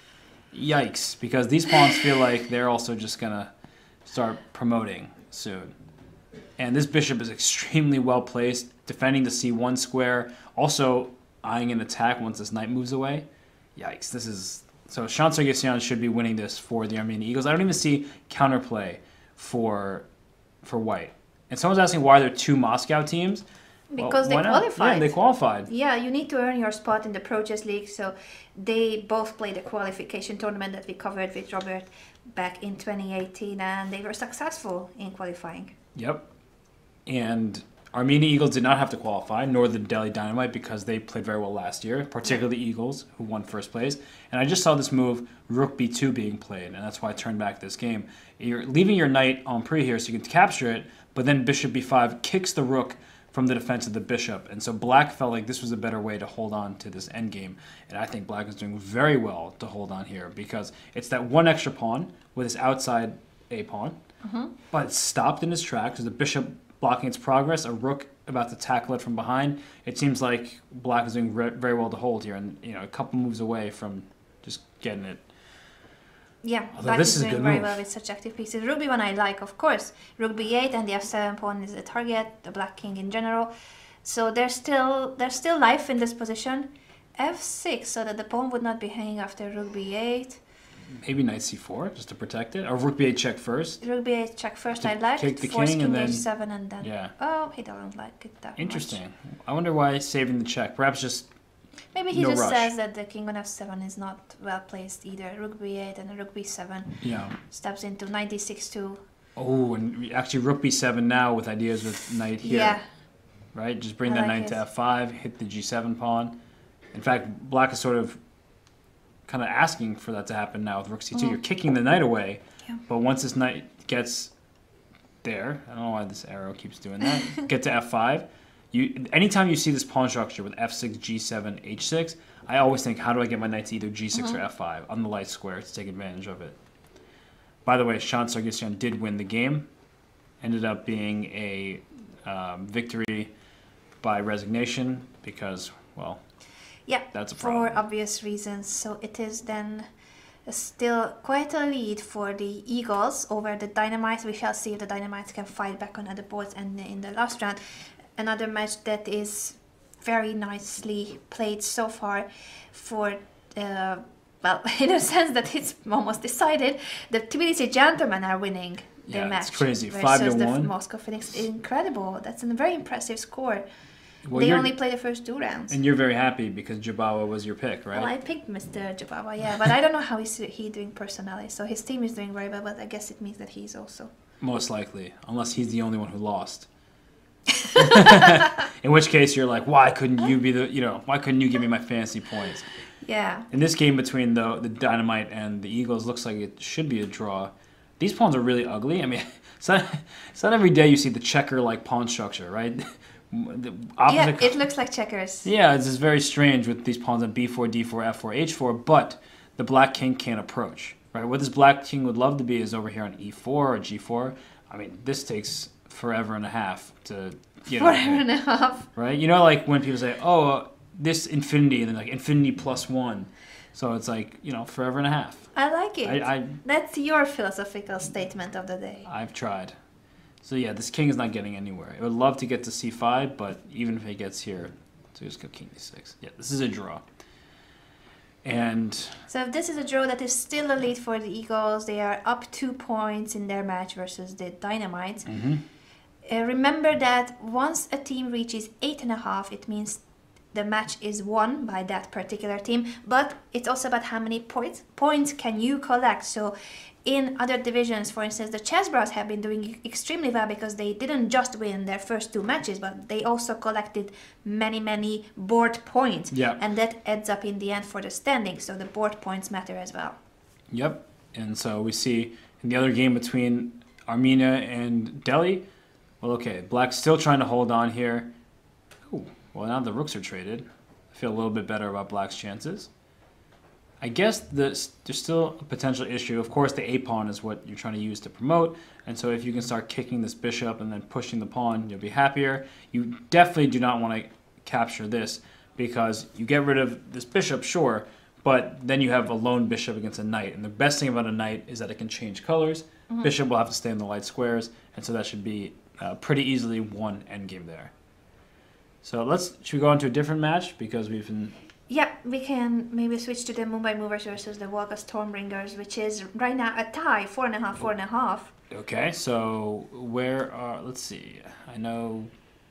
yikes! Because these pawns feel like they're also just gonna start promoting soon. And this bishop is extremely well placed, defending the c1 square, also eyeing an attack once this knight moves away. Yikes! This is so Shant Sargsyan should be winning this for the Armenian Eagles. I don't even see counterplay for white. And someone's asking why there are 2 Moscow teams. Because Well, they why not? qualified. Yeah, they qualified. Yeah, you need to earn your spot in the Pro Chess League. So they both played the qualification tournament that we covered with Robert back in 2018, and they were successful in qualifying. Yep. And Armenia Eagles did not have to qualify, nor the Delhi Dynamite, because they played very well last year, particularly Eagles, who won first place. And I just saw this move, Rook B2, being played, and that's why I turned back this game. You're leaving your knight on pre here so you can capture it, but then Bishop B5 kicks the rook from the defense of the bishop. And so black felt like this was a better way to hold on to this endgame. And I think black is doing very well to hold on here, because it's that 1 extra pawn with his outside A pawn, but it's stopped in his tracks because the bishop blocking its progress, a rook about to tackle it from behind. It seems like black is doing very well to hold here, and a couple moves away from just getting it. Yeah, Although black this is is a doing good very move. well with such active pieces. Rook B1 I like, of course. Rook B8 and the F7 pawn is the target, the black king in general. So there's still life in this position. F6, so that the pawn would not be hanging after Rook B8. Maybe knight c4 just to protect it, or rook b8 check first. Rook B8 check first, To I like kick it. the Force king king and then- H7 and then... Yeah. Oh, he doesn't like it that much. Interesting. I wonder why he's saving the check. Perhaps just Maybe he No just rush. says that the king on F7 is not well placed either. Rook B8 and Rook B7 steps into knight D6 too. Oh, and actually rook b7 now with ideas with knight here. Yeah, Right? Just bring I that like knight it. to f5, hit the g7 pawn. In fact, black is sort of kind of asking for that to happen now with rook c2. You're kicking the knight away, Yeah. but once this knight gets there, I don't know why this arrow keeps doing that, get to f5, anytime you see this pawn structure with f6, g7, h6, I always think, how do I get my knight to either g6 or f5 on the light square to take advantage of it? By the way, Shant Sargsyan did win the game. Ended up being a victory by resignation because, well, yeah, that's a for problem. obvious reasons. So it is then still quite a lead for the Eagles over the Dynamites. We shall see if the Dynamites can fight back on other boards. And in the last round, another match that is very nicely played so far for well, in a sense that it's almost decided. The Tbilisi Gentlemen are winning their Yeah, match it's crazy. versus 5-1. the Moscow Phoenix. Incredible. That's a very impressive score. Well, They you're- only play the first 2 rounds. And you're very happy because Jabawa was your pick, right? Well, I picked Mr. Jababa, yeah, but I don't know how he doing personally. So his team is doing very well, but I guess it means that he's also. Most likely, unless he's the only one who lost. In which case, you're like, why couldn't you be why couldn't you give me my fantasy points? Yeah. In this game between the Dynamite and the Eagles, looks like it should be a draw. These pawns are really ugly. I mean, it's not every day you see the checker-like pawn structure, right? The Yeah, opposite. it looks like checkers. Yeah, it's just very strange with these pawns on b4, d4, f4, h4, but the black king can't approach, right? What this black king would love to be is over here on e4 or g4. I mean, this takes forever and a half to, Forever and a half. right? You know, like when people say, oh, this infinity, and then like infinity plus 1. So it's like, forever and a half. I like it. I That's your philosophical statement of the day. I've tried. So yeah, this king is not getting anywhere. I would love to get to c5, but even if he gets here, so just go king d6. Yeah, this is a draw. And So if this is a draw, that is still a lead for the Eagles. They are up 2 points in their match versus the Dynamites. mhm. Remember that once a team reaches 8.5, it means the match is won by that particular team, but it's also about how many points can you collect. So in other divisions, for instance, the Chess Bros have been doing extremely well because they didn't just win their first 2 matches, but they also collected many board points. Yeah. And that adds up in the end for the standings, so the board points matter as well. Yep. And so we see in the other game between Armenia and Delhi, well, okay, Black's still trying to hold on here. Ooh, well, now the rooks are traded. I feel a little bit better about Black's chances. I guess there's still a potential issue. Of course, the A-pawn is what you're trying to use to promote, and so if you can start kicking this bishop and then pushing the pawn, you'll be happier. You definitely do not want to capture this because you get rid of this bishop, sure, but then you have a lone bishop against a knight, and the best thing about a knight is that it can change colors. Mm-hmm. Bishop will have to stay in the light squares, and so that should be pretty easily one endgame there. So should we go on to a different match because we've been... Yeah, we can maybe switch to the Mumbai Movers versus the Volga Stormbringers, which is right now a tie, 4.5, 4.5. Okay, so let's see, I know,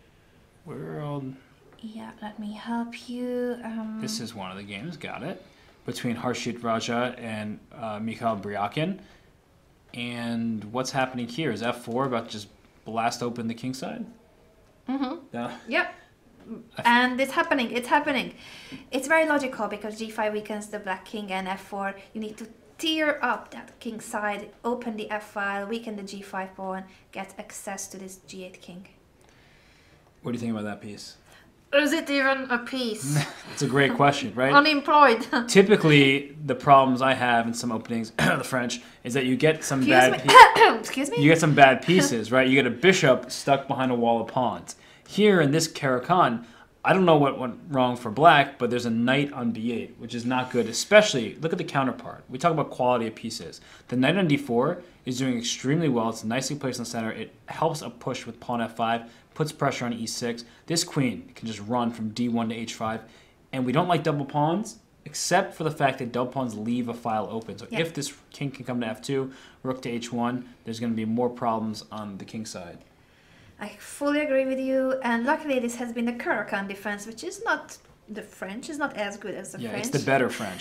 Yeah, let me help you. This is one of the games, got it, between Harshit Raja and Mikhail Bryakin. And what's happening here? Is F4 about to just blast open the king side? Mm-hmm. Yeah. Yep. And it's happening. It's very logical because g5 weakens the black king, and f4 you need to tear up that king side, open the f file, weaken the g5 pawn, get access to this g8 king. What do you think about that piece? Is it even a piece? It's a great question, right? Unemployed. Typically, the problems I have in some openings of the French is that you get some Excuse me? You get some bad pieces, right? You get a bishop stuck behind a wall of pawns. Here in this Caro-Kann, I don't know what went wrong for black, but there's a knight on b8, which is not good, especially, look at the counterpart. We talk about quality of pieces. The knight on d4 is doing extremely well. It's nicely placed in the center. It helps a push with pawn f5, puts pressure on e6. This queen can just run from d1 to h5, and we don't like double pawns, except for the fact that double pawns leave a file open. So if this king can come to f2, rook to h1, there's going to be more problems on the king side. I fully agree with you, and luckily this has been the Caro-Kann defense, which is not the French, is not as good as the French. Yeah, it's the better French.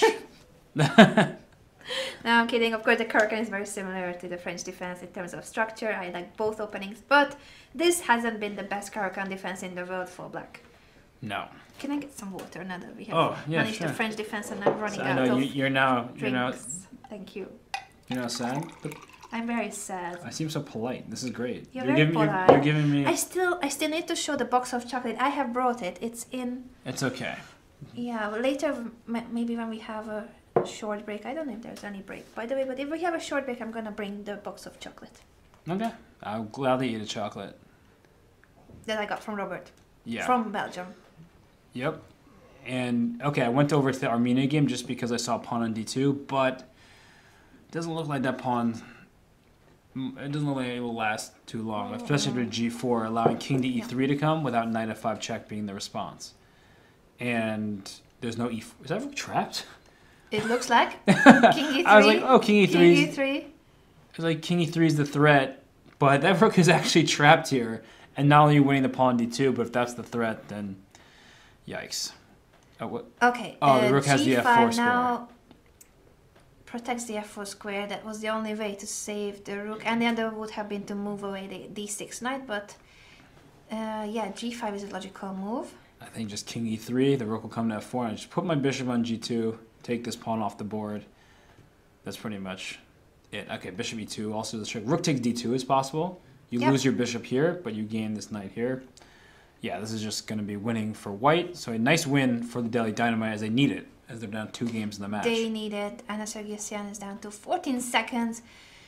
No, I'm kidding. Of course, the Caro-Kann is very similar to the French defense in terms of structure. I like both openings, but this hasn't been the best Caro-Kann defense in the world for black. No. Can I get some water now that we have managed the French defense and I'm running out of you're now drinks? Thank you. You're not sad? I'm very sad. I seem so polite. This is great. You're very polite. You're giving me... I still need to show the box of chocolate. I have brought it. It's in... It's okay. Yeah, well, later, maybe when we have a short break. I don't know if there's any break, by the way, but if we have a short break, I'm going to bring the box of chocolate. Okay. I'll gladly eat a chocolate. That I got from Robert. Yeah. From Belgium. Yep. And, okay, I went over to the Armenia game just because I saw pawn on d2, but it doesn't look like that pawn... It doesn't look like it will last too long, especially with g4, allowing king to e3 to come without knight f5 check being the response. And there's no e4. Is that rook trapped? It looks like. King e3. I was like, oh, king e3. King e3. I was like, king e3 is the threat, but that rook is actually trapped here. And not only are you winning the pawn d2, but if that's the threat, then yikes. Oh, what? Okay. Oh, the rook has the f4 square. Now protects the f4 square. That was the only way to save the rook, and the other would have been to move away the d6 knight, but yeah, g5 is a logical move. I think just king e3, the rook will come to f4, and I just put my bishop on g2, take this pawn off the board. That's pretty much it. Okay, bishop e2, also the trick. Rook takes d2 is possible. You lose your bishop here, but you gain this knight here. Yeah, this is just going to be winning for white, so a nice win for the Delhi Dynamite as they need it, as they're down 2 games in the match. They need it. Anna Sargsyan is down to 14 seconds.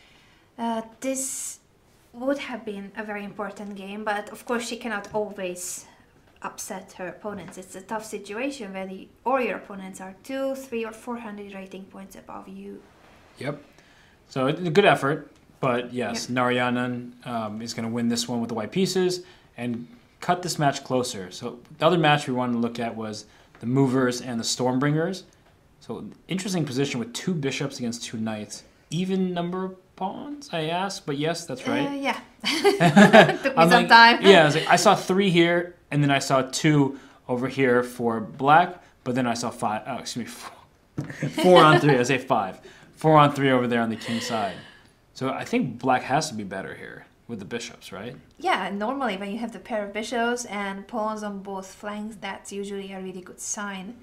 This would have been a very important game, but of course she cannot always upset her opponents. It's a tough situation where your opponents are 200, 300, or 400 rating points above you. Yep. So a good effort, but yes, Narayanan is going to win this one with the white pieces and cut this match closer. So the other match we wanted to look at was the Movers and the Stormbringers. So interesting position with 2 bishops against 2 knights. Even number of pawns, I asked, but yes, that's right. Yeah. Took me some time. Yeah, I saw 3 here, and then I saw 2 over here for black, but then I saw 5. Oh, excuse me, 4 on 3. I say 5. 4 on 3 over there on the king side. So I think black has to be better here with the bishops, right? Yeah, normally when you have the pair of bishops and pawns on both flanks, that's usually a really good sign.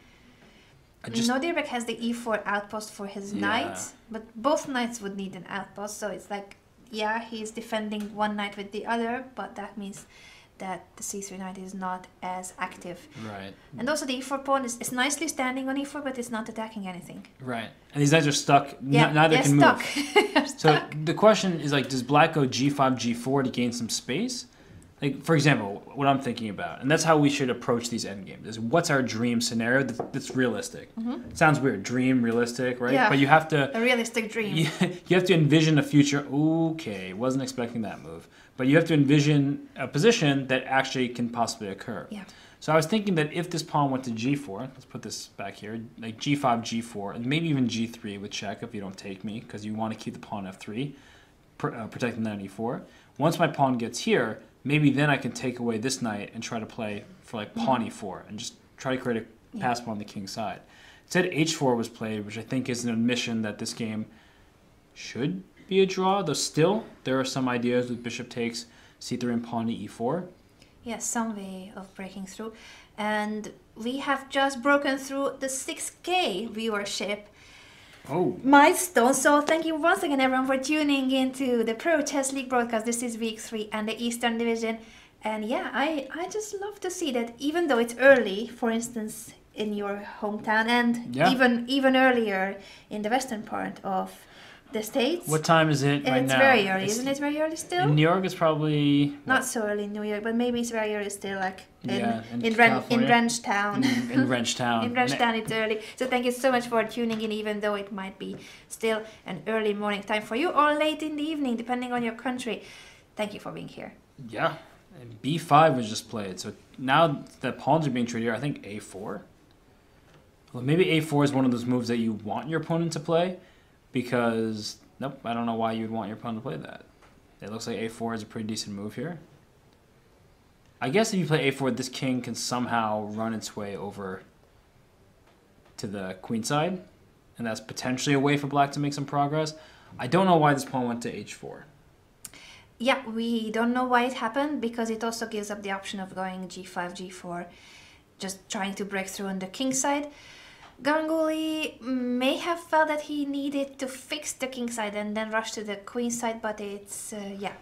Nodirbek has the e4 outpost for his knight, but both knights would need an outpost, so it's like, yeah, he's defending one knight with the other, but that means that the c3 knight is not as active. Right. And also the e4 pawn is nicely standing on e4, but it's not attacking anything. Right. And these knights are stuck. Yeah, Neither can stuck. move. So the question is, like, does black go g5, g4 to gain some space? Like, for example, what I'm thinking about, and that's how we should approach these endgames, is what's our dream scenario that's realistic? It sounds weird. Dream, realistic, right? Yeah, but you have to... a realistic dream. You have to envision a future. Okay, wasn't expecting that move. But you have to envision a position that actually can possibly occur. Yeah. So I was thinking that if this pawn went to g4, let's put this back here, like g5, g4, and maybe even g3 with check if you don't take me, because you want to keep the pawn f3, protecting that on e4. Once my pawn gets here, maybe then I can take away this knight and try to play for like pawn e4 and just try to create a pass pawn on the king's side. Instead, h4 was played, which I think is an admission that this game should be a draw, though still there are some ideas with bishop takes, c3 and pawn to e4. Yes, some way of breaking through. And we have just broken through the 6K viewership milestone. So thank you once again, everyone, for tuning into the Pro Chess League broadcast. This is week 3 and the Eastern Division. And yeah, I just love to see that even though it's early, for instance, in your hometown and even earlier in the western part of the States. What time is it right now? It's very early, isn't it? Very early still? In New York, it's probably... Not so early in New York, but maybe it's very early still, like in Wrenchtown. In Wrenchtown. In Wrenchtown, it's early. So thank you so much for tuning in, even though it might be still an early morning time for you, or late in the evening, depending on your country. Thank you for being here. Yeah, and b5 was just played. So now that pawns are being traded here, I think a4. Well, maybe a4 is one of those moves that you want your opponent to play, because, nope, I don't know why you'd want your opponent to play that. It looks like a4 is a pretty decent move here. I guess if you play a4, this king can somehow run its way over to the queen side, and that's potentially a way for black to make some progress. I don't know why this pawn went to h4. Yeah, we don't know why it happened, because it also gives up the option of going g5, g4, just trying to break through on the king side. Ganguly may have felt that he needed to fix the king side and then rush to the queen side, but it's,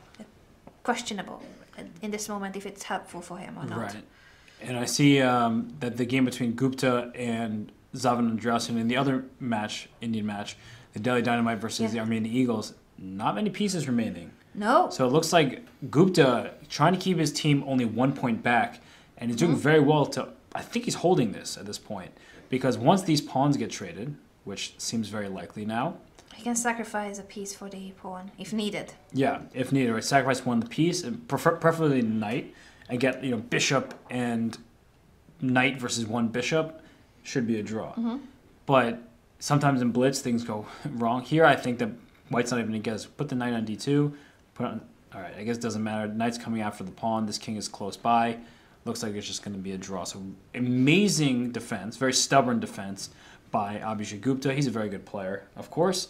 questionable in this moment if it's helpful for him or not. Right. And I see that the game between Gupta and Zavon Andreasen in the other match, Indian match, the Delhi Dynamite versus the Armenian Eagles, not many pieces remaining. No. So it looks like Gupta trying to keep his team only 1 point back, and he's doing very well to, I think he's holding this at this point. Because once these pawns get traded, which seems very likely now... He can sacrifice a piece for the pawn, if needed. Yeah, if needed. Right? Sacrifice one the piece, and preferably the knight, and get bishop and knight versus one bishop should be a draw. But sometimes in blitz, things go wrong. Here, I think that white's not even going to guess. Put the knight on d2. Put on... All right, I guess it doesn't matter. Knight's coming after the pawn. This king is close by. Looks like it's just going to be a draw. So amazing defense, very stubborn defense by Abhijit Gupta. He's a very good player, of course.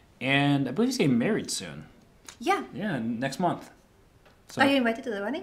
And I believe he's getting married soon. Yeah. Yeah, next month. So, are you invited to the wedding?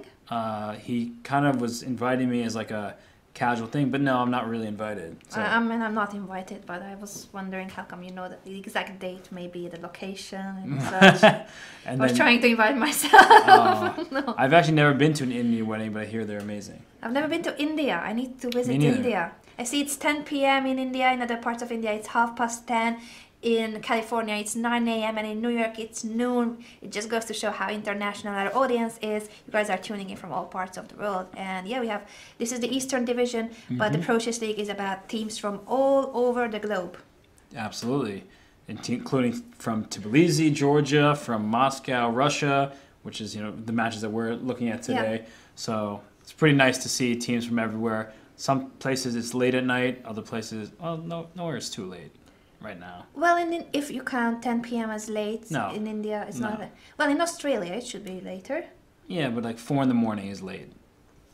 He kind of was inviting me as like a casual thing, but no, I'm not really invited. So. I mean, I'm not invited, but I was wondering how come you know the exact date, maybe the location and such. I was trying to invite myself. No. I've actually never been to an Indian wedding, but I hear they're amazing. I've never been to India. I need to visit India. I see it's 10 p.m. in India. In other parts of India, it's 10:30. In California, it's 9 a.m. and in New York, it's noon. It just goes to show how international our audience is. You guys are tuning in from all parts of the world. And yeah, this is the Eastern Division, but the Pro Chess League is about teams from all over the globe. Absolutely. Including from Tbilisi, Georgia, from Moscow, Russia, which is, the matches that we're looking at today. Yeah. So it's pretty nice to see teams from everywhere. Some places it's late at night, other places, nowhere it's too late. Right now. Well, if you count 10 p.m. as late in India, it's not. Well, in Australia, it should be later. Yeah, but like 4 in the morning is late.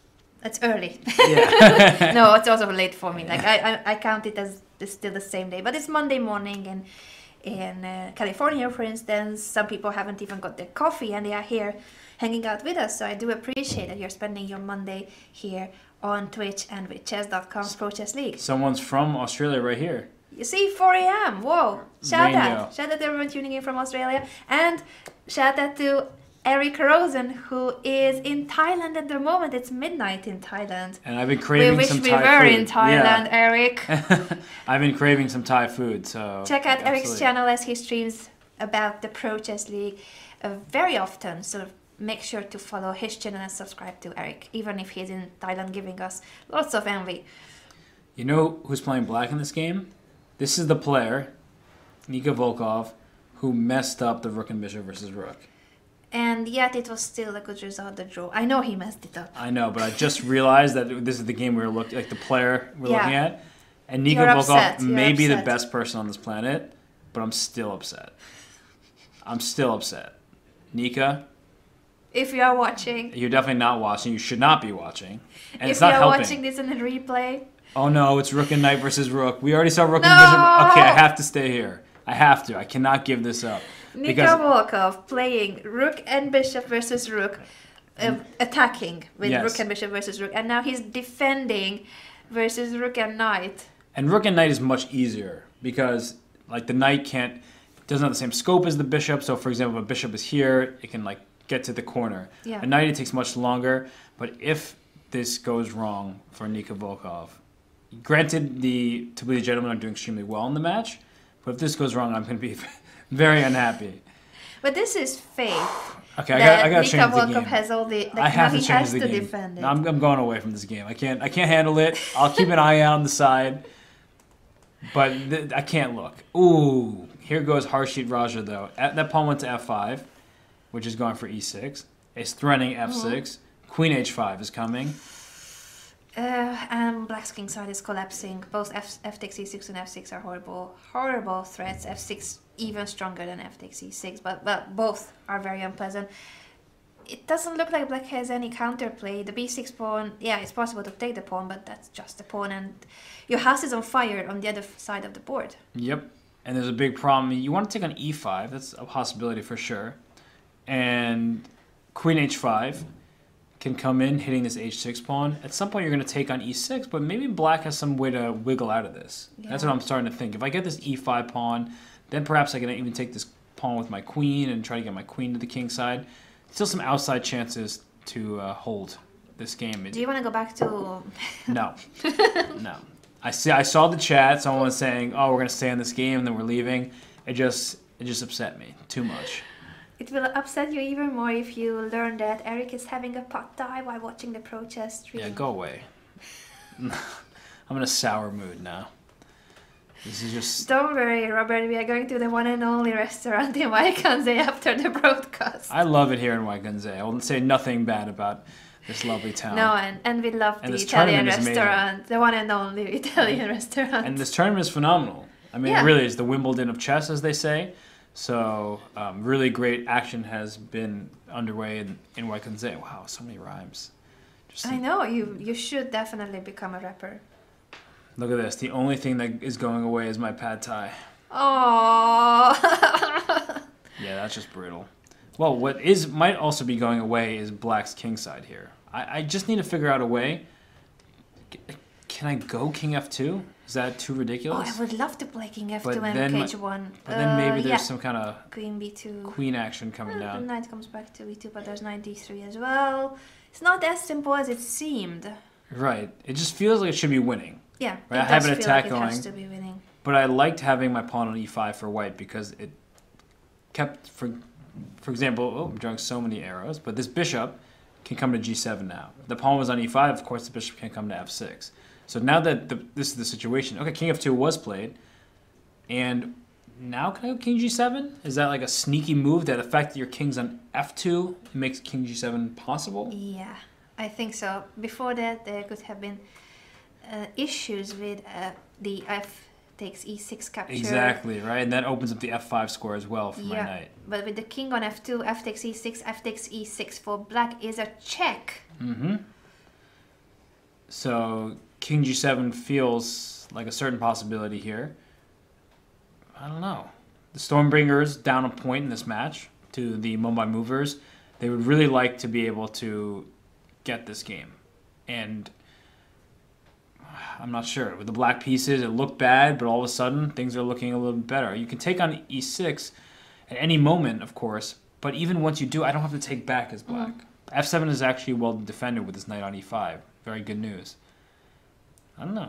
It's early. Yeah. No, it's also late for me. Like I count it as it's still the same day, but it's Monday morning, and in California, for instance, some people haven't even got their coffee and they are here hanging out with us. So I do appreciate that you're spending your Monday here on Twitch and with chess.com Pro Chess League. Someone's from Australia right here. You see, 4 a.m. Whoa! Shout Radio. out! Shout out to everyone tuning in from Australia, and shout out to Eric Rosen, who is in Thailand at the moment. It's midnight in Thailand. And I've been craving we some wish we Thai were food. in Thailand, Eric. I've been craving some Thai food, so Check out Eric's absolutely. channel as he streams about the Pro Chess League very often. So make sure to follow his channel and subscribe to Eric, even if he's in Thailand giving us lots of envy. You know who's playing black in this game? This is the player, Nika Volkov, who messed up the rook and bishop versus rook. And yet it was still a good result, the draw. I know he messed it up. I know, but I just realized that this is the game we were looking, like the player we're Yeah. looking at. And Nika You're Volkov upset. You're may be the upset. best person on this planet, but I'm still upset. I'm still upset. Nika, If you are watching, you're definitely not watching. You should not be watching. And if it's you not are helping. watching this in a replay, Oh no, it's rook and knight versus rook. We already saw rook No! and bishop. Okay, I have to stay here. I have to. I cannot give this up. Nika Volkov playing rook and bishop versus rook, attacking with Yes. rook and bishop versus rook, and now he's defending versus rook and knight. And rook and knight is much easier because like the knight doesn't have the same scope as the bishop. So for example, if a bishop is here, it can like get to the corner. Yeah. A knight, it takes much longer. But if this goes wrong for Nika Volkov, granted To Be the Gentleman are doing extremely well in the match, but if this goes wrong, I'm going to be very unhappy. But this is faith. Okay, I that got to change Nika the Volkov game. has all the. Like, I have now to he change has the to game. defend it. No, I'm going away from this game. I can't handle it. I'll keep an eye out on the side, but I can't look. Ooh, here goes Harshit Raja though. That pawn went to f5, which is going for e6. It's threatening f6. Queen h5 is coming. And Black's king side is collapsing. Both f takes e6 and f6 are horrible threats. f6 even stronger than f takes e6, but both are very unpleasant. It doesn't look like Black has any counterplay. The b6 pawn, yeah, it's possible to take the pawn, but that's just a pawn, and your house is on fire on the other side of the board. Yep. And there's a big problem. You want to take on e5. That's a possibility for sure. And queen h5 can come in, hitting this h6 pawn. At some point, you're going to take on e6, but maybe Black has some way to wiggle out of this. Yeah. That's what I'm starting to think. If I get this e5 pawn, then perhaps I can even take this pawn with my queen and try to get my queen to the king side. Still some outside chances to hold this game. Do you want to go back to... No. No. I saw the chat. Someone was saying, "Oh, we're gonna stay in this game, and then we're leaving." It just upset me too much. It will upset you even more if you learn that Eric is having a pot tie while watching the Pro Chess stream. Yeah, go away. I'm in a sour mood now. This is just. Don't worry, Robert. We are going to the one and only restaurant in Waikanze after the broadcast. I love it here in Waikanze. I will say nothing bad about this lovely town. No, and we love And the this Italian tournament is amazing. restaurant, the one and only Italian restaurant. And this tournament is phenomenal. I mean, Yeah. it really is the Wimbledon of chess, as they say. So, really great action has been underway in Waikanze. Wow, so many rhymes. Just I know, you should definitely become a rapper. look at this. The only thing that is going away is my pad thai. Oh. Yeah, that's just brutal. Well, what might also be going away is Black's king side here. I just need to figure out a way. Can I go king f2? Is that too Oh, ridiculous? I would love to play king f2 But and then h1. But then maybe there's yeah. some kind of Queen b2. queen action coming The down. knight comes back to e2, but there's knight d3 as well. It's not as simple as it seemed. Right. It just feels like it should be winning. Yeah, Right, I it have does an feel attack like it has going. to be winning. But I liked having my pawn on e5 for white because it kept, for example, I'm drawing so many arrows, but this bishop can come to g7 now. If the pawn was on e5, of course the bishop can come to f6. So now that this is the situation, okay, king f2 was played, and now can I go king g7? Is that like a sneaky move that the fact that your king's on f2 makes king g7 possible? Yeah, I think so. Before that, there could have been issues with the f takes e6 capture. Exactly, right? And that opens up the f5 score as well for my Yeah, knight. but with the king on f2, f takes e6 for black is a check. Mm-hmm. So king g7 feels like a certain possibility here. I don't know. The Stormbringers down a point in this match to the Mumbai Movers. They would really like to be able to get this game. And I'm not sure. With the black pieces, it looked bad, but all of a sudden, things are looking a little bit better. You can take on e6 at any moment, of course, but even once you do, I don't have to take back as black. f7 is actually well defended with this knight on e5. Very good news. I don't know.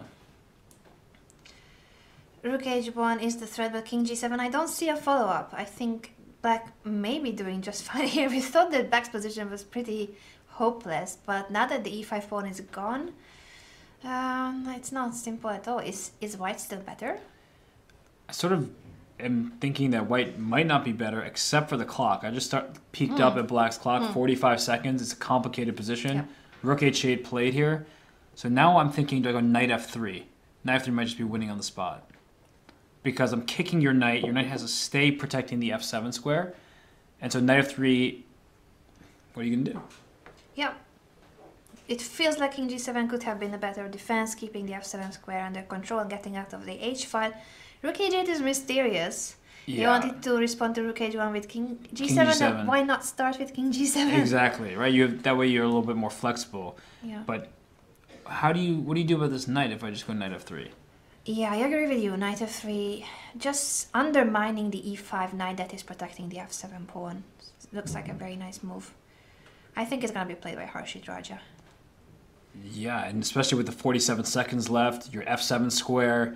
Rook h1 is the threat, but king g7, I don't see a follow-up. I think black may be doing just fine here. We thought that black's position was pretty hopeless, but now that the e5 pawn is gone, it's not simple at all. Is white still better? I sort of am thinking that white might not be better except for the clock. I just peeked up at black's clock, 45 seconds. It's a complicated position. Yep. Rook h8 played here. So now I'm thinking, do I go knight f3? Knight f3 might just be winning on the spot. Because I'm kicking your knight. Your knight has to stay protecting the f7 square. And so knight f3, what are you going to do? Yeah. It feels like king g7 could have been a better defense, keeping the f7 square under control and getting out of the h file. Rook h8 is mysterious. Yeah. You wanted to respond to rook h1 with king g7, King g7. then why not start with king g7? Exactly, right? That way you're a little bit more flexible. Yeah. But what do you do about this knight if I just go knight f3? Yeah, I agree with you. Knight f3, just undermining the e5 knight that is protecting the f7 pawn. Looks like a very nice move. I think it's going to be played by Harshit Raja. Yeah, and especially with the 47 seconds left, your f7 square,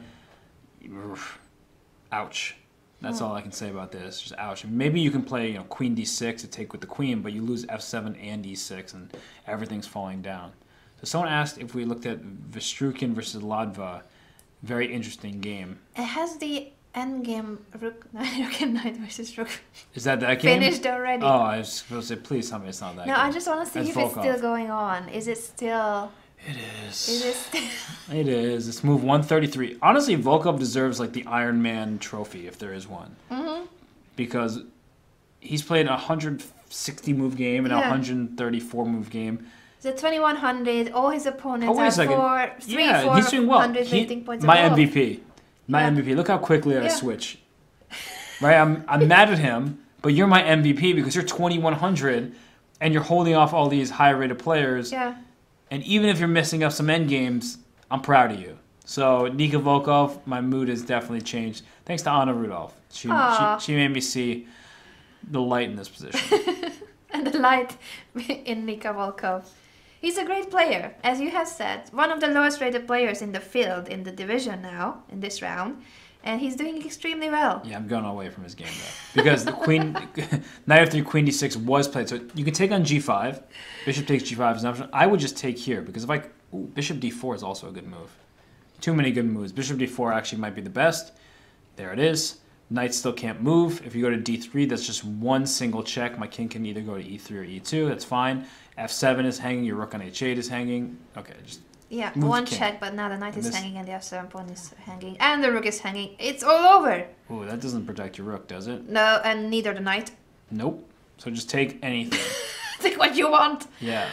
ouch. That's all I can say about this. Just ouch. Maybe you can play, queen d6 to take with the queen, but you lose f7 and e6, and everything's falling down. So someone asked if we looked at Vystrukin versus Ladva. Very interesting game. It has the endgame rook and knight versus rook. Is that game? Finished already. Oh, I was supposed to say, please tell me it's not that No, game. I just want to see That's if it's Volkov. still going on. Is it still... It is. Is it still... It is. It's move 133. Honestly, Volkov deserves like the Iron Man trophy if there is one. Because he's played a 160 move game and a 134 move game. The 2100, all his opponents Oh, wait a are second. He's doing 400 well. rating points My above. MVP. My Yeah. MVP. Look how quickly I Yeah. switch. Right? I'm mad at him, but you're my MVP because you're 2100 and you're holding off all these high-rated players. Yeah. And even if you're messing up some end games, I'm proud of you. So, Nika Volkov, my mood has definitely changed. Thanks to Anna Rudolph. She made me see the light in this position. And the light in Nika Volkov. He's a great player, as you have said. One of the lowest rated players in the field, in the division now, in this round. And he's doing extremely well. Yeah, I'm going away from his game, though. Because the queen, knight f3, queen d6 was played. So you can take on g5. Bishop takes g5 is an option. I would just take here, because if bishop d4 is also a good move. Too many good moves. Bishop d4 actually might be the best. There it is. Knight still can't move. If you go to d3, that's just one single check. My king can either go to e3 or e2. That's fine. f7 is hanging. Your rook on h8 is hanging. Okay, just Yeah, move one the king. check, but now the knight And is this- hanging and the f7 pawn is hanging. And the rook is hanging. It's all over! Ooh, that doesn't protect your rook, does it? No, and neither the knight. Nope. So just take anything. Take what you want! Yeah.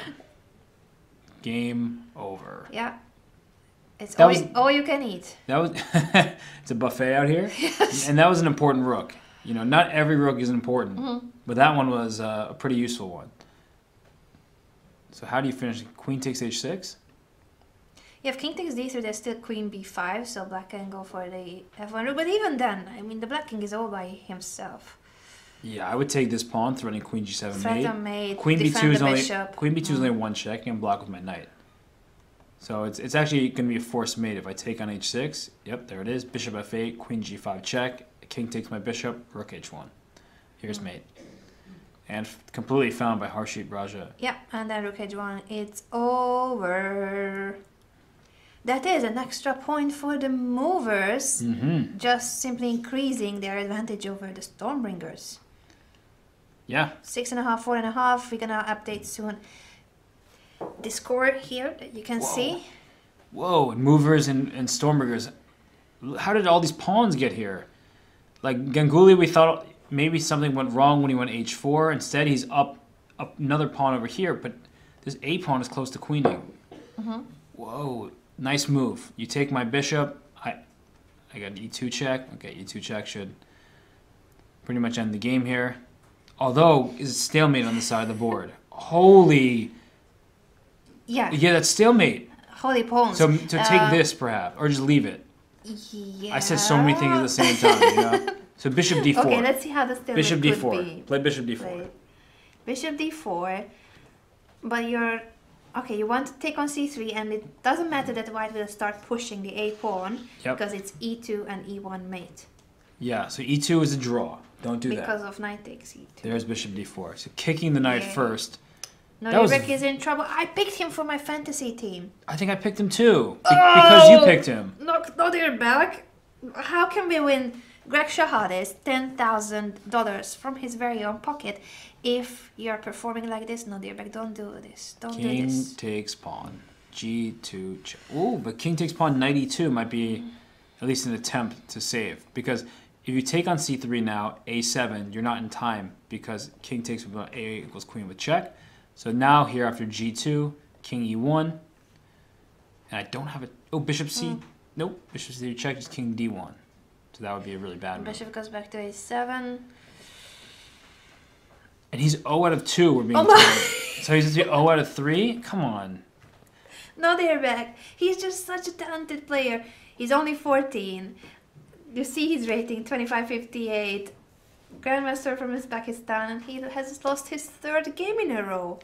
Game over. Yeah. It's That was- all you can eat. That was it's a buffet out here, and that was an important rook. Not every rook is important, but that one was a pretty useful one. So how do you finish? Queen takes h6. Yeah, if king takes d3, there's still queen b5, so black can go for the f1 rook. But even then, I mean, the black king is all by himself. Yeah, I would take this pawn, threatening queen g7 Threat mate. on mate, Queen b2 defend is the only bishop. queen b2 is only one check, and block with my knight. So it's actually going to be a forced mate if I take on h6. Yep, there it is. Bishop f8, queen g5 check. King takes my bishop, rook h1. Here's mate. And completely found by Harshit Raja. Yeah, and then rook h1, it's over. That is an extra point for the movers, just simply increasing their advantage over the Stormbringers. Yeah. 6.5, 4.5, we're gonna update soon. The score here that you can see. Whoa, and movers and Stormbringers. How did all these pawns get here? Like Ganguly, we thought maybe something went wrong when he went h4. Instead, he's up another pawn over here, but this a pawn is close to queening. Whoa, nice move. You take my bishop. I got an e2 check. Okay, e2 check should pretty much end the game here. Although, is it stalemate on the side of the board? Holy... Yeah. Yeah, that's stalemate. Holy pawns. So take this, perhaps, or just leave it. Yeah. I said so many things at the same time, you know? So bishop d4. Okay, let's see how the stalemate Bishop could d4. be. Play bishop d4. Played. Bishop d4, but you're... Okay, you want to take on c3, and it doesn't matter that white will start pushing the a pawn, because it's e2 and e1 mate. Yeah, so e2 is a draw. Don't do that. Because of knight takes e2. There's bishop d4. So kicking the knight first. No, Nurek is in trouble. I picked him for my fantasy team. I think I picked him too. Because you picked him. Not your back. How can we win Greg Shahades $10,000 from his very own pocket if you're performing like this? No, dear back, don't do this. Don't do this. King takes pawn. G2 check. Ooh, but king takes pawn knight e2 might be at least an attempt to save. Because if you take on c3 now, a7, you're not in time because king takes with a equals queen with check. So now here after g2, king e1, and I don't have a... Oh, bishop c... Nope, bishop c3 check is king d1. So that would be a really bad move. Bishop goes back to a7. And he's 0 out of 2, we're being told. So he's 0 out of 3? Come on. No, dear back. He's just such a talented player. He's only 14. You see his rating, 2558. Grandmaster from Uzbekistan, and he has lost his 3rd game in a row.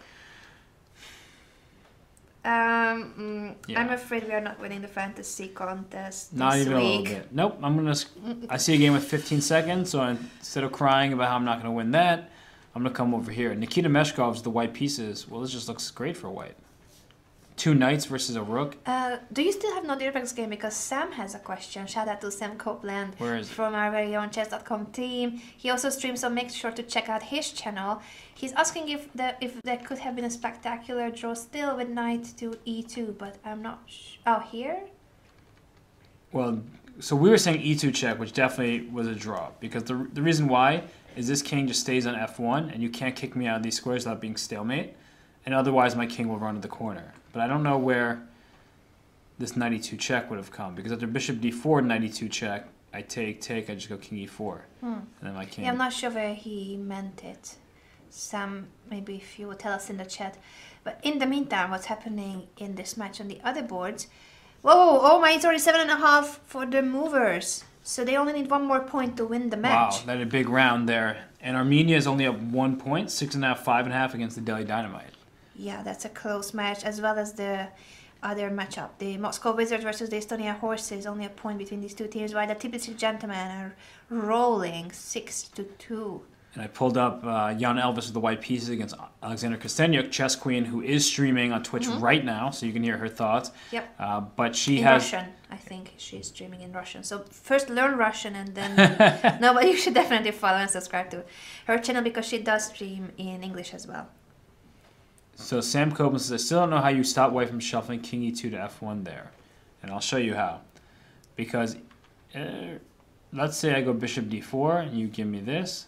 I'm afraid we are not winning the fantasy contest Not this even week. a little bit. Nope, I'm gonna... I see a game with 15 seconds, so instead of crying about how I'm not gonna win that, I'm gonna come over here. Nikita Meshkov's the white pieces. Well, this just looks great for white. 2 knights versus a rook. Do you still have no Dirbeck's game? Because Sam has a question. Shout out to Sam Copeland from our very own chess.com team. He also streams, so make sure to check out his channel. He's asking if there could have been a spectacular draw still with knight to e2, but I'm not sure. Oh, here? Well, so we were saying e2 check, which definitely was a draw. Because the reason why is this king just stays on f1, and you can't kick me out of these squares without being stalemate. And otherwise my king will run to the corner. But I don't know where this knight e2 check would have come. Because after bishop d4, knight e2 check, I take, I just go king e4. And then my king... Yeah, I'm not sure where he meant it. Sam, maybe if you would tell us in the chat. But in the meantime, what's happening in this match on the other boards? Whoa, oh my, it's already 7.5 for the movers. So they only need 1 more point to win the match. Wow, that a big round there. And Armenia is only up 1 point, 6.5, 5.5 against the Delhi Dynamite. Yeah, that's a close match, as well as the other matchup. The Moscow Wizards versus the Estonia Horses, only a point between these two teams, while the Tbilisi Gentlemen are rolling 6-2. And I pulled up Jan Elvis with the white pieces against Alexander Kostenyuk, chess queen, who is streaming on Twitch right now, so you can hear her thoughts. Yep. But she in has... Russian, I think she's streaming in Russian. So first learn Russian and then... No, but you should definitely follow and subscribe to her channel because she does stream in English as well. So Sam Copeland says, I still don't know how you stop white from shuffling king e2 to f1 there. And I'll show you how. Because let's say I go bishop d4 and you give me this.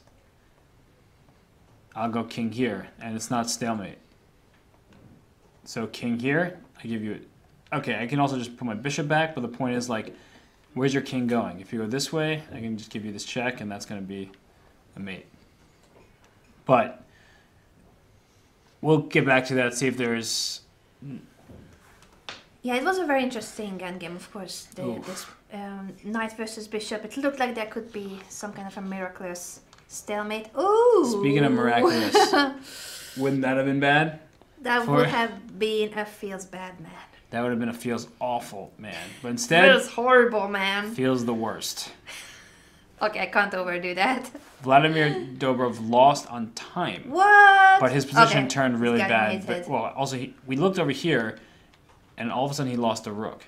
I'll go king here, and it's not stalemate. So king here, I give you... Okay, I can also just put my bishop back, but the point is, like, where's your king going? If you go this way, I can just give you this check, and that's going to be a mate. But we'll get back to that, see if there's... Yeah, it was a very interesting endgame, of course. This knight versus bishop. It looked like there could be some kind of a miraculous stalemate. Ooh! Speaking of miraculous, wouldn't that have been bad? That would have been a feels bad man. That would have been a feels awful man. But instead... Feels horrible man. Feels the worst. Okay, I can't overdo that. Vladimir Dobrov lost on time. What? But his position turned really bad. But, well, also, we looked over here, and all of a sudden he lost a rook.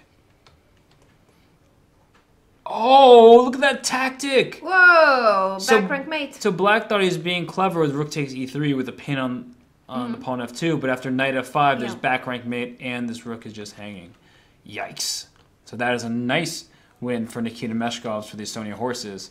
Oh, look at that tactic! Whoa! Back rank mate. So Black thought he was being clever with rook takes e3 with a pin on the pawn f2, but after knight f5, there's back rank mate, and this rook is just hanging. Yikes. So that is a nice win for Nikita Meshkovs for the Estonia Horses.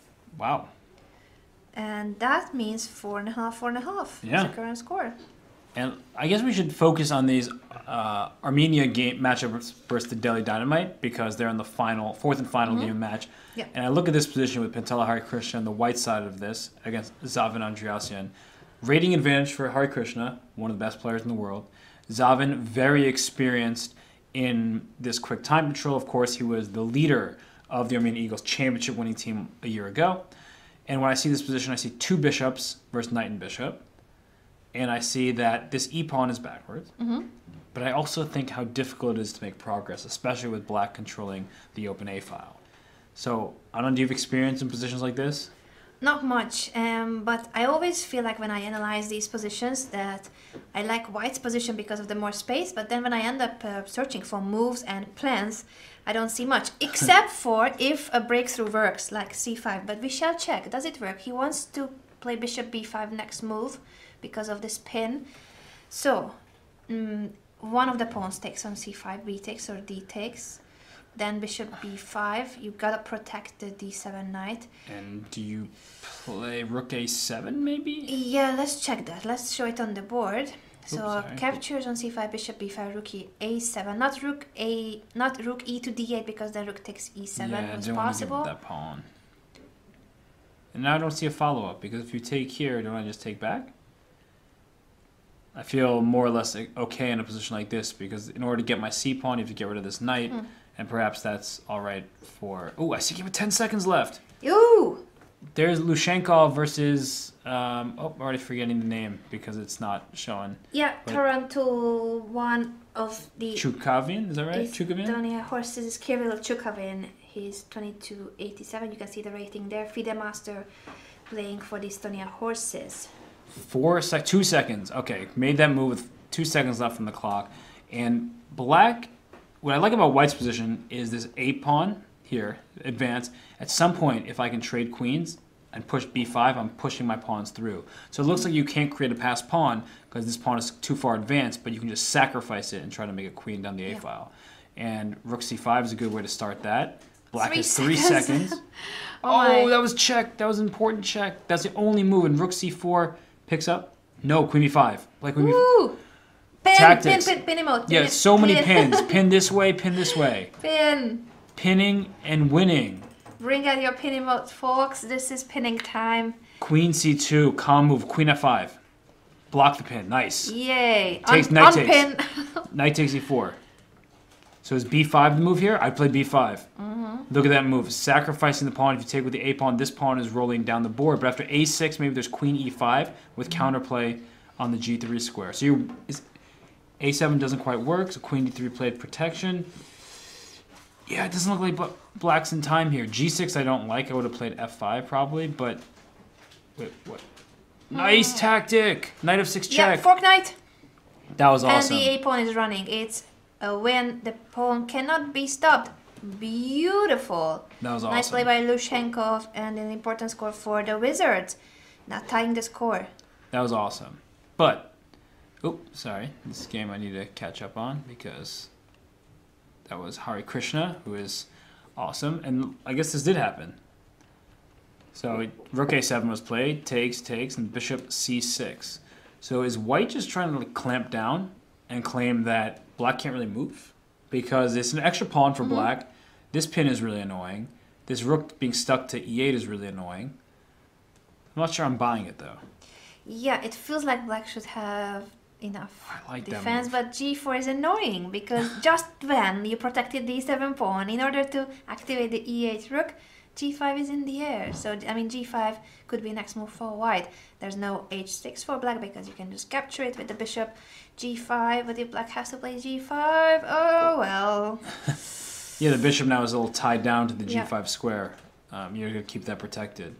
Wow. And that means 4.5, 4.5. Yeah. Is the current score. And I guess we should focus on these Armenia game matchups versus the Delhi Dynamite because they're in the fourth and final game match. Yeah. And I look at this position with Pentala Hari Krishna on the white side of this against Zavin Andreassian. Rating advantage for Hari Krishna, one of the best players in the world. Zavin, very experienced in this quick time control. Of course, he was the leader of the Armenian Eagles championship winning team a year ago. And when I see this position, I see two bishops versus knight and bishop. And I see that this e-pawn is backwards. But I also think how difficult it is to make progress, especially with black controlling the open A file. So, I don't know, do you have experience in positions like this? Not much, but I always feel like when I analyze these positions that I like white's position because of the more space, but then when I end up searching for moves and plans, I don't see much, except for if a breakthrough works, like c5, but we shall check. Does it work? He wants to play bishop b5 next move because of this pin. So, one of the pawns takes on c5, b takes or d takes. Then bishop b5, you gotta protect the d7 knight. And do you play rook a7 maybe? Yeah, let's check that. Let's show it on the board. So sorry. captures on c5, bishop b5, rook a7, not rook e to d8 because then rook takes e7 Yeah, was I don't want to give possible. up that pawn. And now I don't see a follow-up because if you take here, don't I just take back? I feel more or less okay in a position like this because in order to get my c-pawn, you have to get rid of this knight. And perhaps that's all right for... Oh, I see you have 10 seconds left. Ooh! There's Lushenkov versus... I'm already forgetting the name because it's not showing. Yeah, But- Tarantul, one of the Chukavin, is that right? Chukavin? Estonia horses is Kirill Chukavin. He's 2287. You can see the rating there. FIDE Master playing for the Estonia horses. 2 seconds. Okay, made that move with 2 seconds left on the clock. And black... What I like about white's position is this a-pawn here, advance. At some point, if I can trade queens and push b5, I'm pushing my pawns through. So it looks like you can't create a passed pawn because this pawn is too far advanced, but you can just sacrifice it and try to make a queen down the a-file. And rook c5 is a good way to start that. Black has 3 seconds. Oh, That was check. That was an important check. That's the only move. And rook c4 picks up. No, queen b5. Like queen b5. Woo! Pin, Tactics. pin emote. Yeah, so many pins. Pin this way, pin this way. Pin. Pinning and winning. Bring out your pin emote, folks. This is pinning time. Queen c2, calm move, queen f5. Block the pin, nice. Yay. Knight takes. Unpin. Knight takes e4. So is b5 the move here? I play b5. Look at that move, sacrificing the pawn. If you take with the a pawn, this pawn is rolling down the board. But after a6, maybe there's queen e5 with counterplay on the g3 square. So a7 doesn't quite work, so queen d3 played protection. Yeah, it doesn't look like black's in time here. g6 I don't like. I would have played f5 probably, but... Wait, what? Nice tactic! Knight f6 check. Yeah, fork knight. That was awesome. And the a-pawn is running. It's a win. The pawn cannot be stopped. Beautiful. That was awesome. Nice play by Lushenkov and an important score for the Wizards. Not tying the score. That was awesome. But... Oh, sorry. This game I need to catch up on because that was Hari Krishna, who is awesome. And I guess this did happen. So rook a7 was played, takes, and bishop c6. So is white just trying to clamp down and claim that black can't really move? Because it's an extra pawn for black. This pin is really annoying. This rook being stuck to e8 is really annoying. I'm not sure I'm buying it, though. Yeah, it feels like black should have enough I like that defense, move. but g4 is annoying because just when you protected the e7 pawn, in order to activate the e8 rook, g5 is in the air. So, I mean, g5 could be next move for white. There's no h6 for black because you can just capture it with the bishop. g5, but if black has to play g5, oh well. Yeah, the bishop now is a little tied down to the Yeah. g5 square. You're going to keep that protected.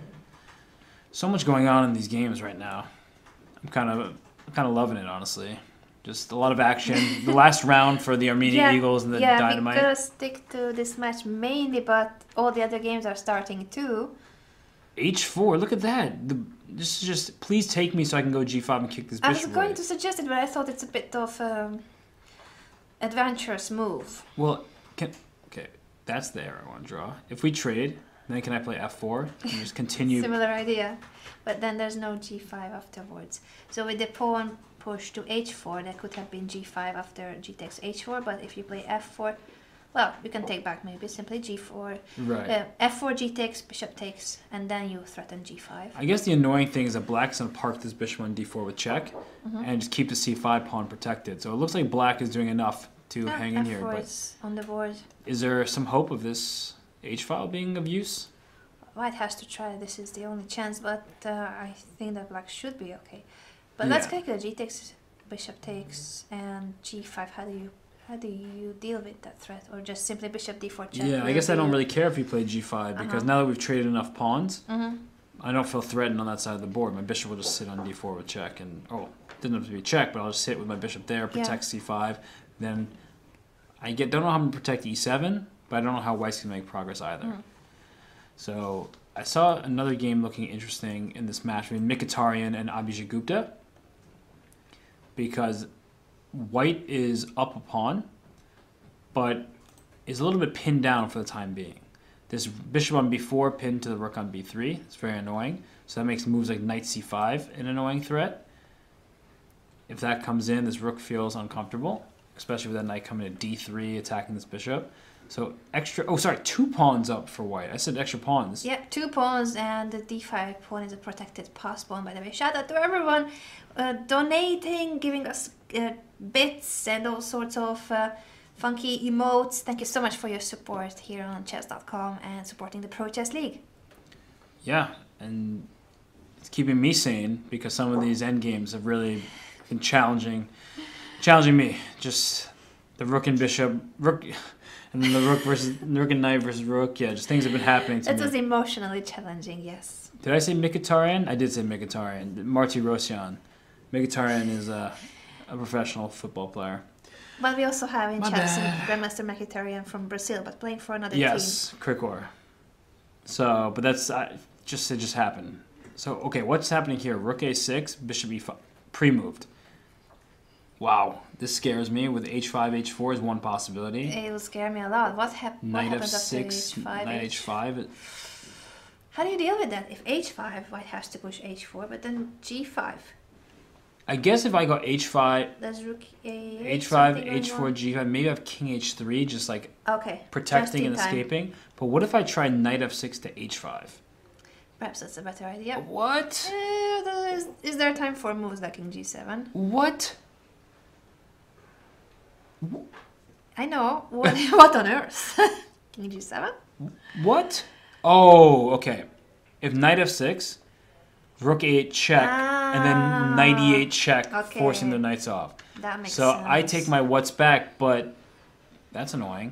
So much going on in these games right now. I'm kind of loving it, honestly. Just a lot of action. The last round for the Armenian Eagles and the Dynamite. Yeah, we're gonna stick to this match mainly, but all the other games are starting too. h4, look at that. Just please take me so I can go g5 and kick this I was bishop going away. to suggest it, but I thought it's a bit of adventurous move. Well, okay, that's the arrow I want to draw. If we trade, Then can I play f4 and just continue? Similar idea. But then there's no g5 afterwards. So with the pawn push to h4, that could have been g5 after g takes h4. But if you play f4, well, you can take back maybe simply g4. Right. F4, g takes, bishop takes, and then you threaten g5. I guess the annoying thing is that black's going to park this bishop on d4 with check and just keep the c5 pawn protected. So it looks like black is doing enough to hang in here. F4 But is on the board. is there some hope of this h-file being of use? White has to try. This is the only chance, but I think that black should be okay. But let's calculate. G takes, bishop takes, and g5. How do you deal with that threat, or just simply bishop d4 check? Yeah, I guess I don't really care if you play g5 because now that we've traded enough pawns, I don't feel threatened on that side of the board. My bishop will just sit on d4 with check, and didn't have to be check, but I'll just sit with my bishop there, protect c5. Then I don't know how I'm gonna protect e7, but I don't know how white's gonna make progress either. So I saw another game looking interesting in this match between Mkhitaryan and Abhijit Gupta because white is up a pawn, but is a little bit pinned down for the time being. This bishop on b4 pinned to the rook on b3. It's very annoying. So that makes moves like knight c5 an annoying threat. If that comes in, this rook feels uncomfortable, especially with that knight coming to d3 attacking this bishop. So two pawns up for white. I said extra pawns. Yeah, 2 pawns, and the d5 pawn is a protected pass pawn, by the way. Shout out to everyone donating, giving us bits and all sorts of funky emotes. Thank you so much for your support here on chess.com and supporting the Pro Chess League. Yeah, and it's keeping me sane because some of these endgames have really been challenging me. Just the rook and bishop, and then the rook and knight versus rook. Yeah, just things have been happening to me. It was emotionally challenging, yes. Did I say Mkhitaryan? I did say Mkhitaryan. Marty Rosyan. Mkhitaryan is a professional football player. But we also have in chess Grandmaster Mkhitaryan from Brazil, but playing for another team. Yes, Krikor. So, but that's it just happened. So, okay, what's happening here? Rook a6, bishop e5, pre-moved. Wow, this scares me. With h5, h4 is one possibility. It will scare me a lot. What happens after h5? Knight h5. How do you deal with that? If h5, white has to push h4, but then g5. I guess if I go h5, Does rook h5, h4, g5, maybe I have king h3, just like protecting and escaping. But what if I try knight f6 to h5? Perhaps that's a better idea. What? Is there time for moves like king g7? What? I know. What on earth? King g7? What? Oh, okay. If knight f6, rook a8 check, and then knight e8 check, forcing the knights off. That makes sense. So I take my what's back, but that's annoying.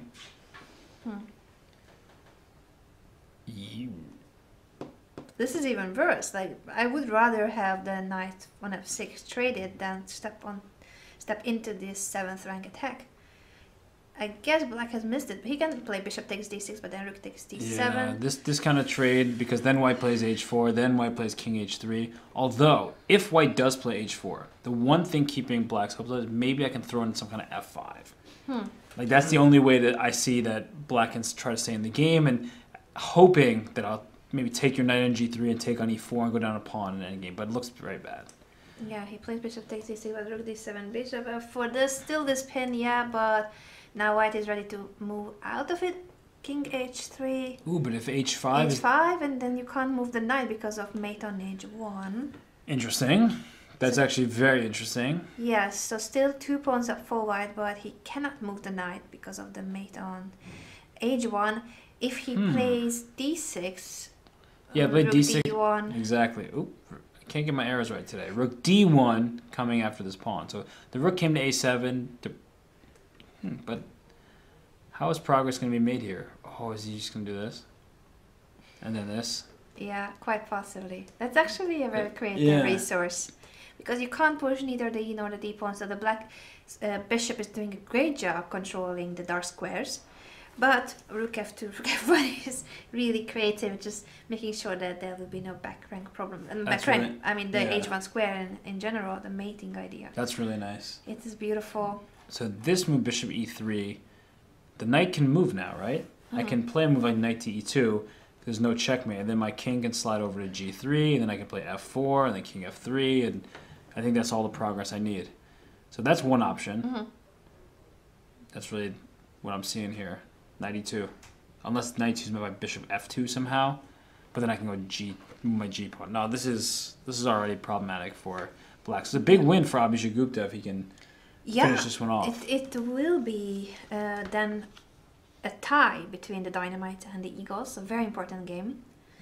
This is even worse. Like, I would rather have the knight on f6 traded than step into this 7th rank attack. I guess black has missed it. He can play bishop takes d6, but then rook takes d7. Yeah, this kind of trade, because then white plays h4, then white plays king h3. Although, if white does play h4, the one thing keeping black's hopes is maybe I can throw in some kind of f5. Like, that's the only way that I see that black can try to stay in the game, and hoping that I'll maybe take your knight on g3 and take on e4 and go down a pawn in endgame, but it looks very bad. Yeah, he plays bishop takes d6, but rook d7, bishop f4. There's still this pin, yeah, but now white is ready to move out of it. King h3. Ooh, but if h5 h5, and then you can't move the knight because of mate on h1. Interesting. That's actually very interesting. Yes, so still 2 pawns up for white, but he cannot move the knight because of the mate on h1. If he plays d6, yeah, play rook d6. d1. Exactly. Oop, I can't get my arrows right today. Rook d1 coming after this pawn. So the rook came to a7. But how is progress going to be made here? Oh, is he just going to do this? And then this? Yeah, quite possibly. That's actually a very creative resource. Because you can't push neither the e nor the d pawn. So the black bishop is doing a great job controlling the dark squares. But rook f2, rook f1 is really creative, just making sure that there will be no back rank problem. And back rank, really, I mean the h1 square in general, the mating idea. That's really nice. It is beautiful. So this move, bishop e3, the knight can move now, right? I can play a move like knight to e2. There's no checkmate. And then my king can slide over to g3, and then I can play f4, and then king f3, and I think that's all the progress I need. So that's one option. That's really what I'm seeing here. Knight e2. Unless knight e2 is met by bishop f2 somehow. But then I can go my g pawn. No, this is already problematic for black. It's a big win for Abhijit Gupta if he can finish this one off. It will be then a tie between the Dynamite and the Eagles. A very important game.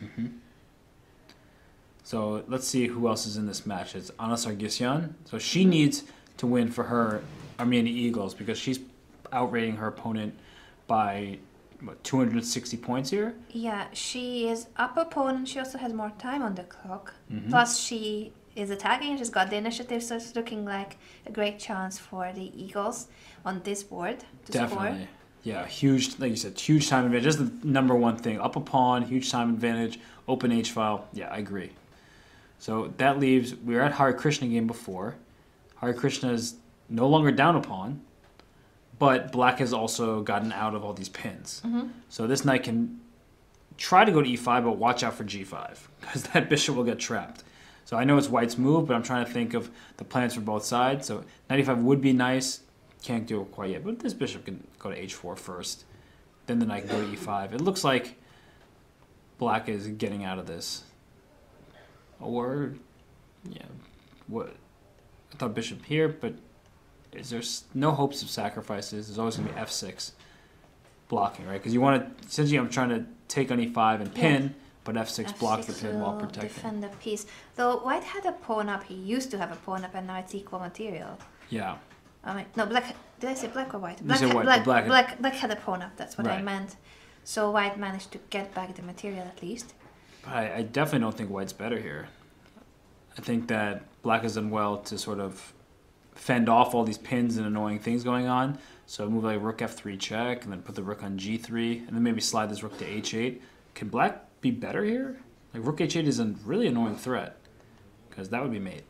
So let's see who else is in this match. It's Anna Sargsyan. So she needs to win for her Armenia Eagles because she's outrating her opponent by 260 points here. Yeah, she is up opponent. She also has more time on the clock. Plus, she is attacking. She's got the initiative, so it's looking like a great chance for the Eagles on this board to Definitely. score. Yeah, huge, like you said, huge time advantage. Just the number one thing. Up a pawn, huge time advantage, open H-file. Yeah, I agree. So that leaves, we were at Hare Krishna game before. Hare Krishna is no longer down a pawn, but black has also gotten out of all these pins. So this knight can try to go to e5, but watch out for g5, because that bishop will get trapped. So I know it's white's move, but I'm trying to think of the plans for both sides. So knight e5 would be nice. Can't do it quite yet, but this bishop can go to h4 first. Then the knight can go to e5. It looks like black is getting out of this. Or, yeah, what? I thought bishop here, but is there no hopes of sacrifices? There's always going to be f6 blocking, right? Because you want to, essentially I'm trying to take on e5 and pin, but f6 blocks the pin while protecting. Defend the piece. Though white had a pawn up, he used to have a pawn up, and now it's equal material. Yeah. I mean, no, black. Did I say black or white? You said white, Black had a pawn up. That's what I Right. meant. So white managed to get back the material at least. But I definitely don't think white's better here. I think that black has done well to sort of fend off all these pins and annoying things going on. So move like rook f3 check, and then put the rook on g3, and then maybe slide this rook to h8. Can black be better here? Like rook h8 is a really annoying threat, because that would be mate.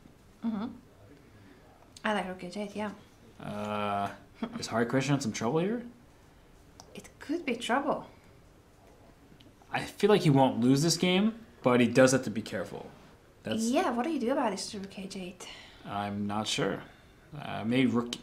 I like rook h8, yeah. Is Hare Krishna in some trouble here? It could be trouble. I feel like he won't lose this game, but he does have to be careful. That's, Yeah, what do you do about this rook h8? I'm not sure. Maybe rook...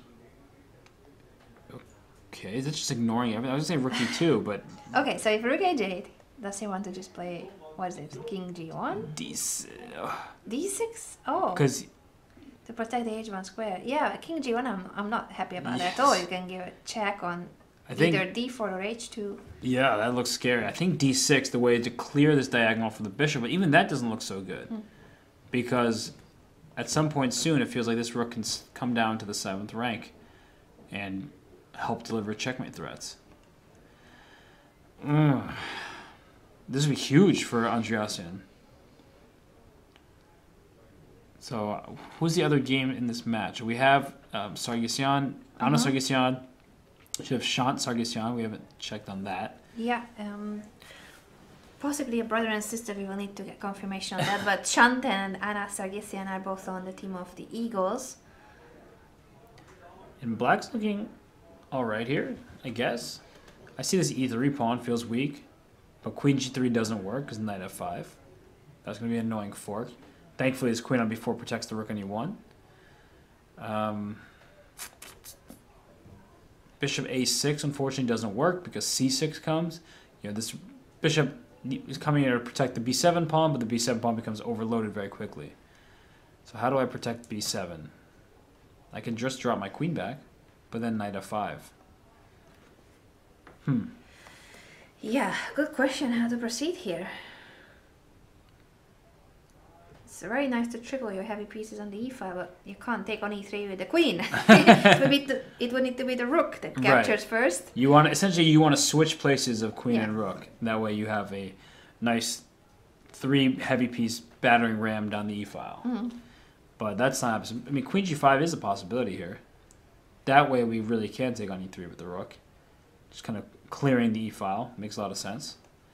Okay, is it just ignoring everything? I was going to say rook e2, but... Okay, so if rook h8, does he want to just play, what is it, king g1? d6? Oh, Because to protect the h1 square. Yeah, king g1 I'm not happy about that at all. You can give a check on I think... either d4 or h2. Yeah, that looks scary. I think d6, the way to clear this diagonal for the bishop, but even that doesn't look so good. Because at some point soon, it feels like this rook can come down to the 7th rank and help deliver checkmate threats. This would be huge for Andreasen. So, who's the other game in this match? We have Sargsyan, Anna Sargsyan. We have Shant Sargsyan. We haven't checked on that. Yeah, possibly a brother and sister. We will need to get confirmation on that. But Shant and Anna Sargsyan are both on the team of the Eagles. And black's looking all right here, I guess. I see this e3 pawn feels weak, but queen g3 doesn't work because knight f5. That's going to be an annoying fork. Thankfully, this queen on b4 protects the rook on e1. Bishop a6 unfortunately doesn't work because c6 comes. You know, this bishop is coming here to protect the b7 pawn, but the b7 pawn becomes overloaded very quickly. So how do I protect b7? I can just drop my queen back, but then knight f5. Yeah, good question how to proceed here. It's very nice to triple your heavy pieces on the e5, but you can't take on e3 with the queen. It would need to be the rook that captures first. You want essentially you want to switch places of queen and rook. That way you have a nice 3 heavy piece battering ram down the e file. But that's not. I mean, queen g5 is a possibility here. That way we really can take on e3 with the rook. Just kind of clearing the e file makes a lot of sense.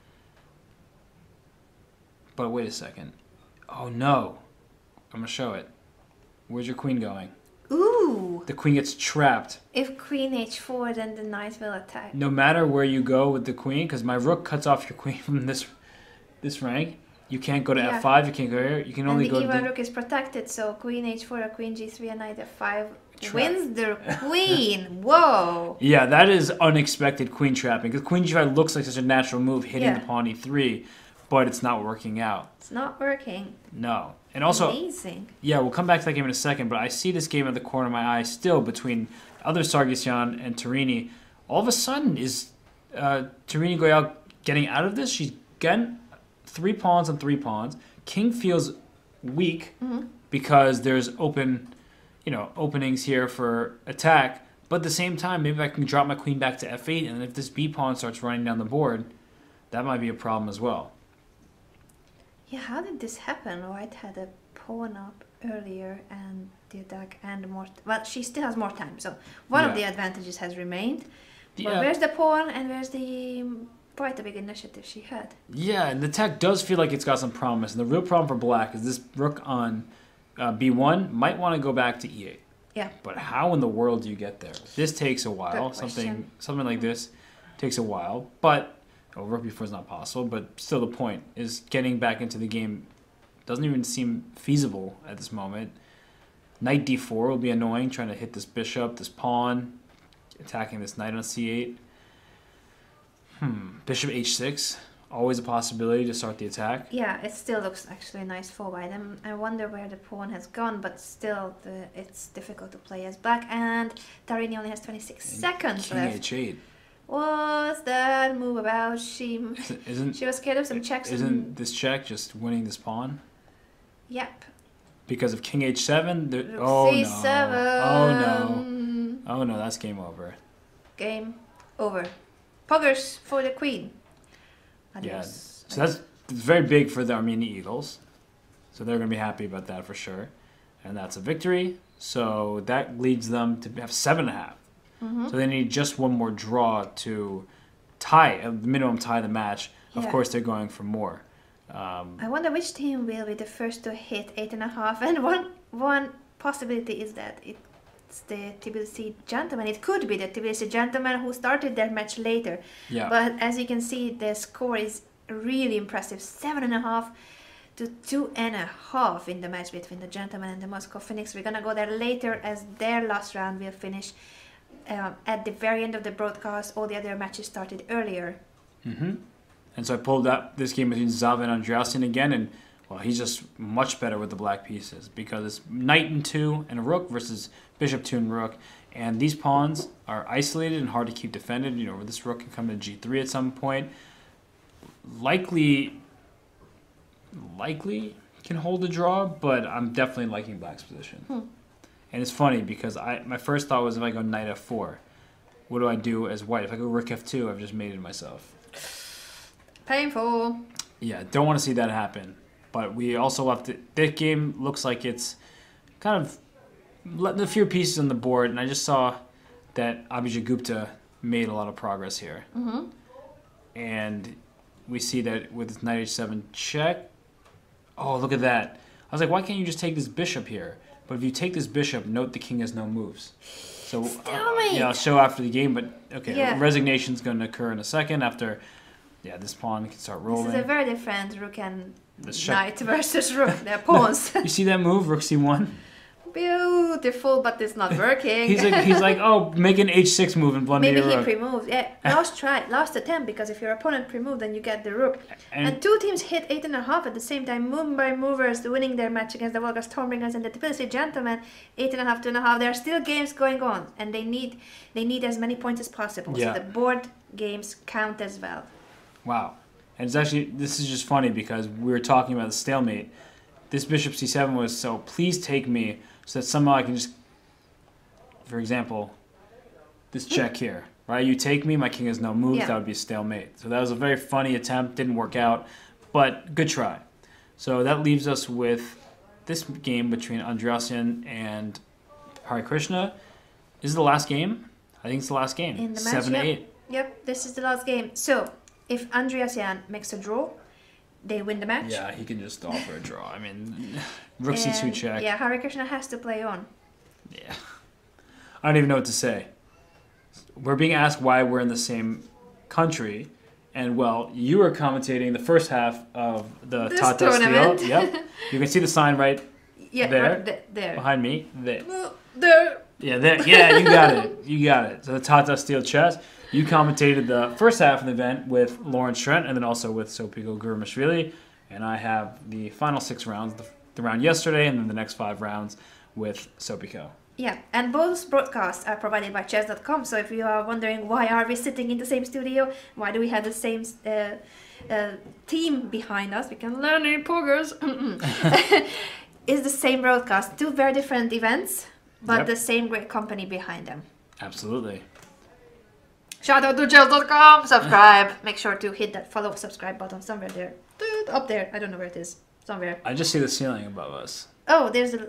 But wait a second. Oh no. I'm going to show it. Where's your queen going? Ooh! The queen gets trapped. If queen h4, then the knight will attack. No matter where you go with the queen, because my rook cuts off your queen from this this rank, you can't go to Yeah. f5, you can't go here, you can only and go the to Eva the... rook is protected, so queen h4 or queen g3 and knight f5 Trap. wins the queen. Whoa! Yeah, that is unexpected queen trapping, because queen g5 looks like such a natural move, hitting Yeah. the pawn e3, but it's not working out. It's not working. No. And also, Amazing. yeah, we'll come back to that game in a second, but I see this game at the corner of my eye still between other Sargsyan and Torini. All of a sudden, is Torini Goyal getting out of this? She's getting 3 pawns on 3 pawns. King feels weak because there's openings here for attack. But at the same time, maybe I can drop my queen back to f8, and if this b pawn starts running down the board, that might be a problem as well. Yeah, how did this happen? White had a pawn up earlier and the attack and more... well, she still has more time, so one of Yeah. the advantages has remained. But Yeah. where's the pawn and where's the... quite a big initiative she had. Yeah, and the attack does feel like it's got some promise. And the real problem for black is this rook on b1 might want to go back to e8. Yeah. But how in the world do you get there? This takes a while. Good question. Something like this takes a while. But rook b4 is not possible. But still, the point is getting back into the game doesn't even seem feasible at this moment. Knight d4 will be annoying, trying to hit this bishop, this pawn, attacking this knight on c8. Bishop h6, always a possibility to start the attack. Yeah, it still looks actually nice for white. I wonder where the pawn has gone, but still it's difficult to play as black. And Tarini only has 26 seconds King left. h8. What's that move about? She was scared of some checks. Isn't this check just winning this pawn? Yep. Because of king h7? Rook Oh c7. no. Oh no. Oh no, that's game over. Game over. Poggers for the queen. Yeah. Adios. So that's very big for the Armenia Eagles. So they're going to be happy about that for sure. And that's a victory. So that leads them to have 7.5. So they need just one more draw to tie, at the minimum tie the match. Of Yeah. course, they're going for more. I wonder which team will be the first to hit 8.5. And one possibility is that it's the Tbilisi Gentlemen. It could be the Tbilisi Gentlemen who started their match later. Yeah. But as you can see, the score is really impressive. 7.5 to 2.5 in the match between the Gentlemen and the Moscow Phoenix. We're gonna go there later as their last round will finish at the very end of the broadcast. All the other matches started earlier. And so I pulled up this game between Zav and Andreasen again, and well, he's just much better with the black pieces because it's knight and 2 and a rook versus bishop 2 and rook, and these pawns are isolated and hard to keep defended. You know, where this rook can come to g3 at some point. Likely can hold a draw, but I'm definitely liking black's position. And it's funny because my first thought was if I go knight f4, what do I do as white? If I go rook f2, I've just mated myself. Painful. Yeah, don't want to see that happen. But we also left it. This game looks like it's kind of letting a few pieces on the board, and I just saw that Abhijit Gupta made a lot of progress here. And we see that with this knight h7 check. Oh, look at that. I was like, why can't you just take this bishop here? But if you take this bishop, note the king has no moves. So yeah, I'll show after the game, but okay, Yeah. resignation's going to occur in a second after. Yeah, this pawn can start rolling. This is a very different rook and This check. knight versus rook. They're pawns. You see that move, rook c1? Beautiful, but it's not working. He's like, oh, make an h6 move and blunder Maybe your he rook. pre-moved. Yeah, last attempt, because if your opponent pre-moved, then you get the rook. And- And two teams hit 8.5 at the same time. Mumbai Movers winning their match against the Volga Stormbringers and the Tbilisi Gentlemen, 8.5 to 2.5. There are still games going on, and they need as many points as possible. Yeah. So the board games count as well. Wow. And it's actually, this is just funny because we were talking about the stalemate. This bishop c7 was so, please take me, so that somehow I can just, for example, this check here, right? You take me, my king has no moves, Yeah. that would be a stalemate. So that was a very funny attempt, didn't work out, but good try. So that leaves us with this game between Andreasen and Hari Krishna. This is the last game? I think it's the last game. In the match, 7-8. yep. Yep, this is the last game. So, if Andreasen makes a draw, they win the match. Yeah, he can just offer a draw. I mean, rook c2 check. Yeah, Hari Krishna has to play on. Yeah. I don't even know what to say. We're being asked why we're in the same country, And well, you were commentating the first half of the This Tata tournament. Steel. Yep. You can see the sign right Yeah, there. right there. behind me. There. There. Yeah, there. Yeah, you got it. You got it. So the Tata Steel chess. You commentated the first half of the event with Lawrence Trent and then also with Sopiko Gurumashvili. And I have the final 6 rounds, the round yesterday and then the next 5 rounds with Sopiko. Yeah, and both broadcasts are provided by chess.com. So if you are wondering why are we sitting in the same studio, why do we have the same team behind us, we can learn in poggers. It's the same broadcast, 2 very different events, but Yep. the same great company behind them. Absolutely. Shout out to chess.com, subscribe. Make sure to hit that follow subscribe button somewhere there. Up there, I don't know where it is. Somewhere. I just see the ceiling above us. Oh, there's a...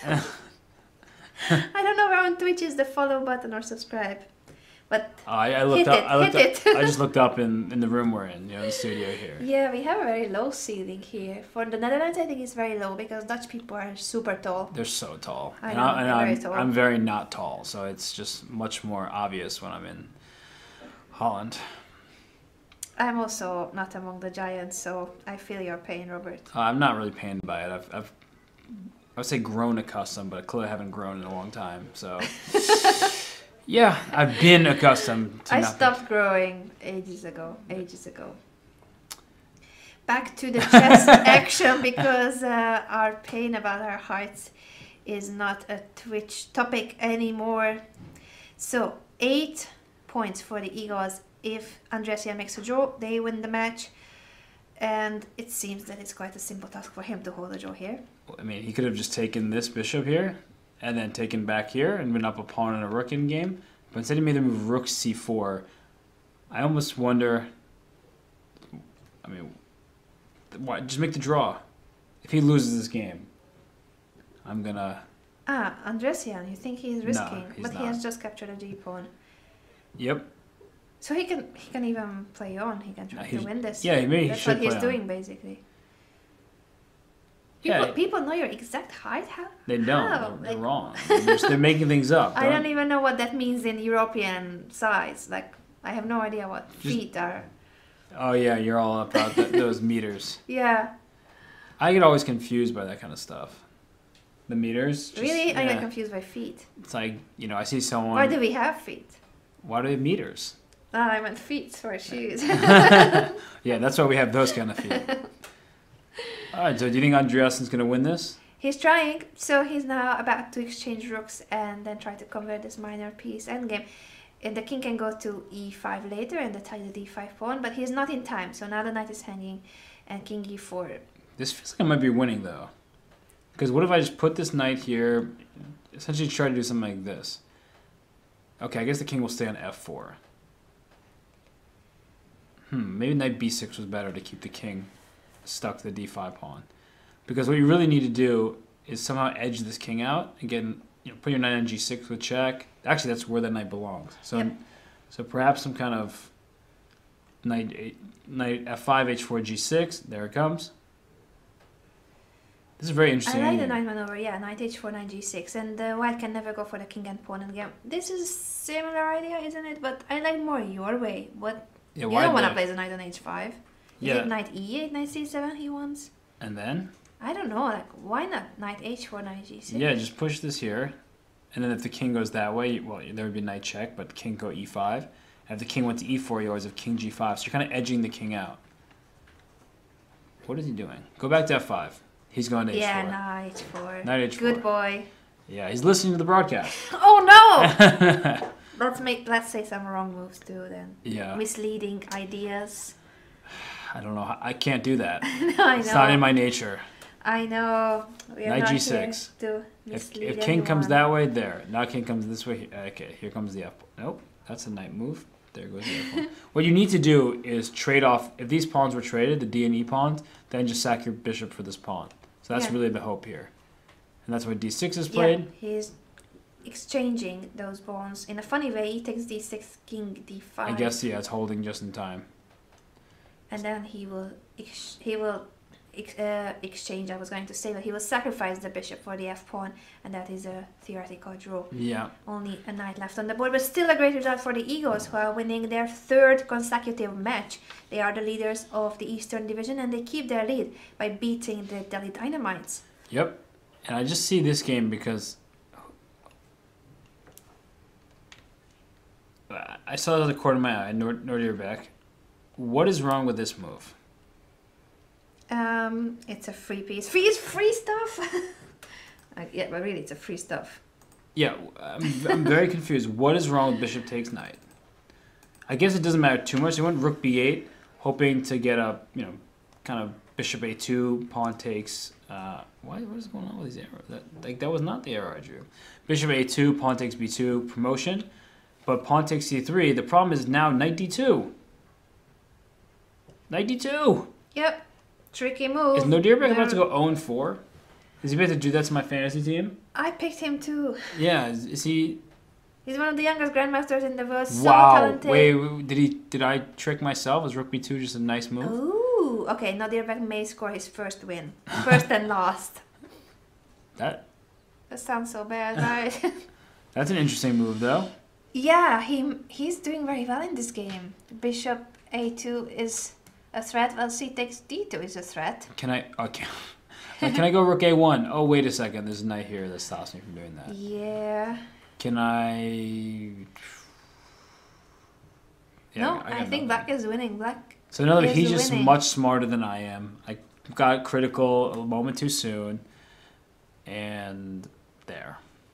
I don't know where on Twitch is the follow button or subscribe. But I looked Hit up. it, I looked hit up. it. I just looked up in the room we're in, the studio here. yeah, we have a very low ceiling here. For the Netherlands, I think it's very low because Dutch people are super tall. They're so tall. I And know, they're very I'm, tall. I'm very not tall, so it's just much more obvious when I'm in Holland. I'm also not among the giants, so I feel your pain, Robert. I'm not really pained by it. I've I would say grown accustomed, but clearly I haven't grown in a long time. So yeah, I've been accustomed to I nothing. stopped growing ages ago. Back to the chess action because our pain about our hearts is not a Twitch topic anymore. So 8 points for the Eagles. If Andresian makes a draw, they win the match. And it seems that it's quite a simple task for him to hold a draw here. I mean, he could have just taken this bishop here and then taken back here and been up a pawn and a rook in game. But instead he made the move rook c4. I almost wonder, I mean, why just make the draw? If he loses this game, I'm gonna... Andresian, you think he's risking, he's but he not. has just captured a g-pawn. Yep. So he can even play on. He can try to win this. Yeah, maybe he That's should what he's play on. doing basically. Yeah. People know your exact height. How? They How? don't. They're Like, wrong. They're making things up. I don't even know what that means in European size. Like I have no idea what feet are. Oh yeah, you're all about those meters. Yeah. I get always confused by that kind of stuff. The meters. Just, Really? I yeah. get confused by feet. It's like, I see someone. Why do we have feet? Why do they have meters? I meant feet for shoes. Yeah, that's why we have those kind of feet. All right, so do you think Andreasen's going to win this? He's trying, so he's now about to exchange rooks and then try to convert this minor piece endgame. And the king can go to e5 later and attack the d5 pawn, but he's not in time, so now the knight is hanging and king e4. This feels like I might be winning, though. Because what if I just put this knight here, essentially try to do something like this? Okay, I guess the king will stay on f4. Maybe knight b6 was better to keep the king stuck to the d5 pawn. Because what you really need to do is somehow edge this king out and get, put your knight on g6 with check. Actually, that's where that knight belongs. So, Yep. so perhaps some kind of knight f5, h4, g6. There it comes. This is very interesting. I like the knight maneuver, yeah, knight h4, knight g6, and the white can never go for the king and pawn endgame. This is a similar idea, isn't it? But I like more your way. What? Yeah, You why don't want to the- play the knight on h5. Is Yeah. it knight e8, knight c7 he wants? And then? I don't know, like, why not knight h4, knight g6? Yeah, just push this here. And then if the king goes that way, well, there would be knight check, but king go e5. And if the king went to e4, you always have king g5. So you're kind of edging the king out. What is he doing? Go back to f5. He's going to h4. Yeah, knight h4. Knight h4. Good boy. Yeah, he's listening to the broadcast. Oh no! Let's say some wrong moves too then. Yeah. Misleading ideas. I don't know. I can't do that. I know. It's not in my nature. I know. We are Knight not g6. here to If mislead king comes anyone. that way, there. Now king comes this way. Okay, here comes the f. Nope, that's a knight move. There goes the f pawn. What you need to do is trade off. If these pawns were traded, the d and e pawns, then just sack your bishop for this pawn. So that's Yeah. really the hope here. And that's why d6 is played. Yeah, he's exchanging those pawns in a funny way. He takes d6, king d5. I guess, yeah, it's holding just in time. And then he will exchange, I was going to say, but he will sacrifice the bishop for the f-pawn, and that is a theoretical draw. Yeah. Only a knight left on the board, but still a great result for the Eagles, who are winning their 3rd consecutive match. They are the leaders of the Eastern Division, and they keep their lead by beating the Delhi Dynamites. Yep. And I just see this game because I saw it out of the corner of my eye, Nordirbeck. What is wrong with this move? It's a free piece. Free stuff? Yeah, but really, it's a free stuff. Yeah, I'm very confused. What is wrong with bishop takes knight? I guess it doesn't matter too much. They went rook b8, hoping to get a, kind of bishop a2, pawn takes. What is going on with these arrows? That was not the arrow I drew. Bishop a2, pawn takes b2, promotion. But pawn takes c3. The problem is now knight d2. Knight d2. Yep. Tricky move. Is Nordirbeck about to go 0-4? Is he about to do that to my fantasy team? I picked him too. Yeah, is he? He's one of the youngest grandmasters in the world. So Wow. talented. Wait, did I trick myself? Is rook b2 just a nice move? Ooh, okay. Nordirbeck may score his first win. First and last. That sounds so bad, right? That's an interesting move, though. Yeah, he's doing very well in this game. Bishop a2 is a threat. Well, c takes d2 is a threat. Can I? Okay. Can I go rook a1? Oh, wait a second. There's a knight here that stops me from doing that. Yeah. Can I? Yeah, No, I think Black is winning. Black. So now that is he's just winning. much smarter than I am. I got critical a moment too soon, and there.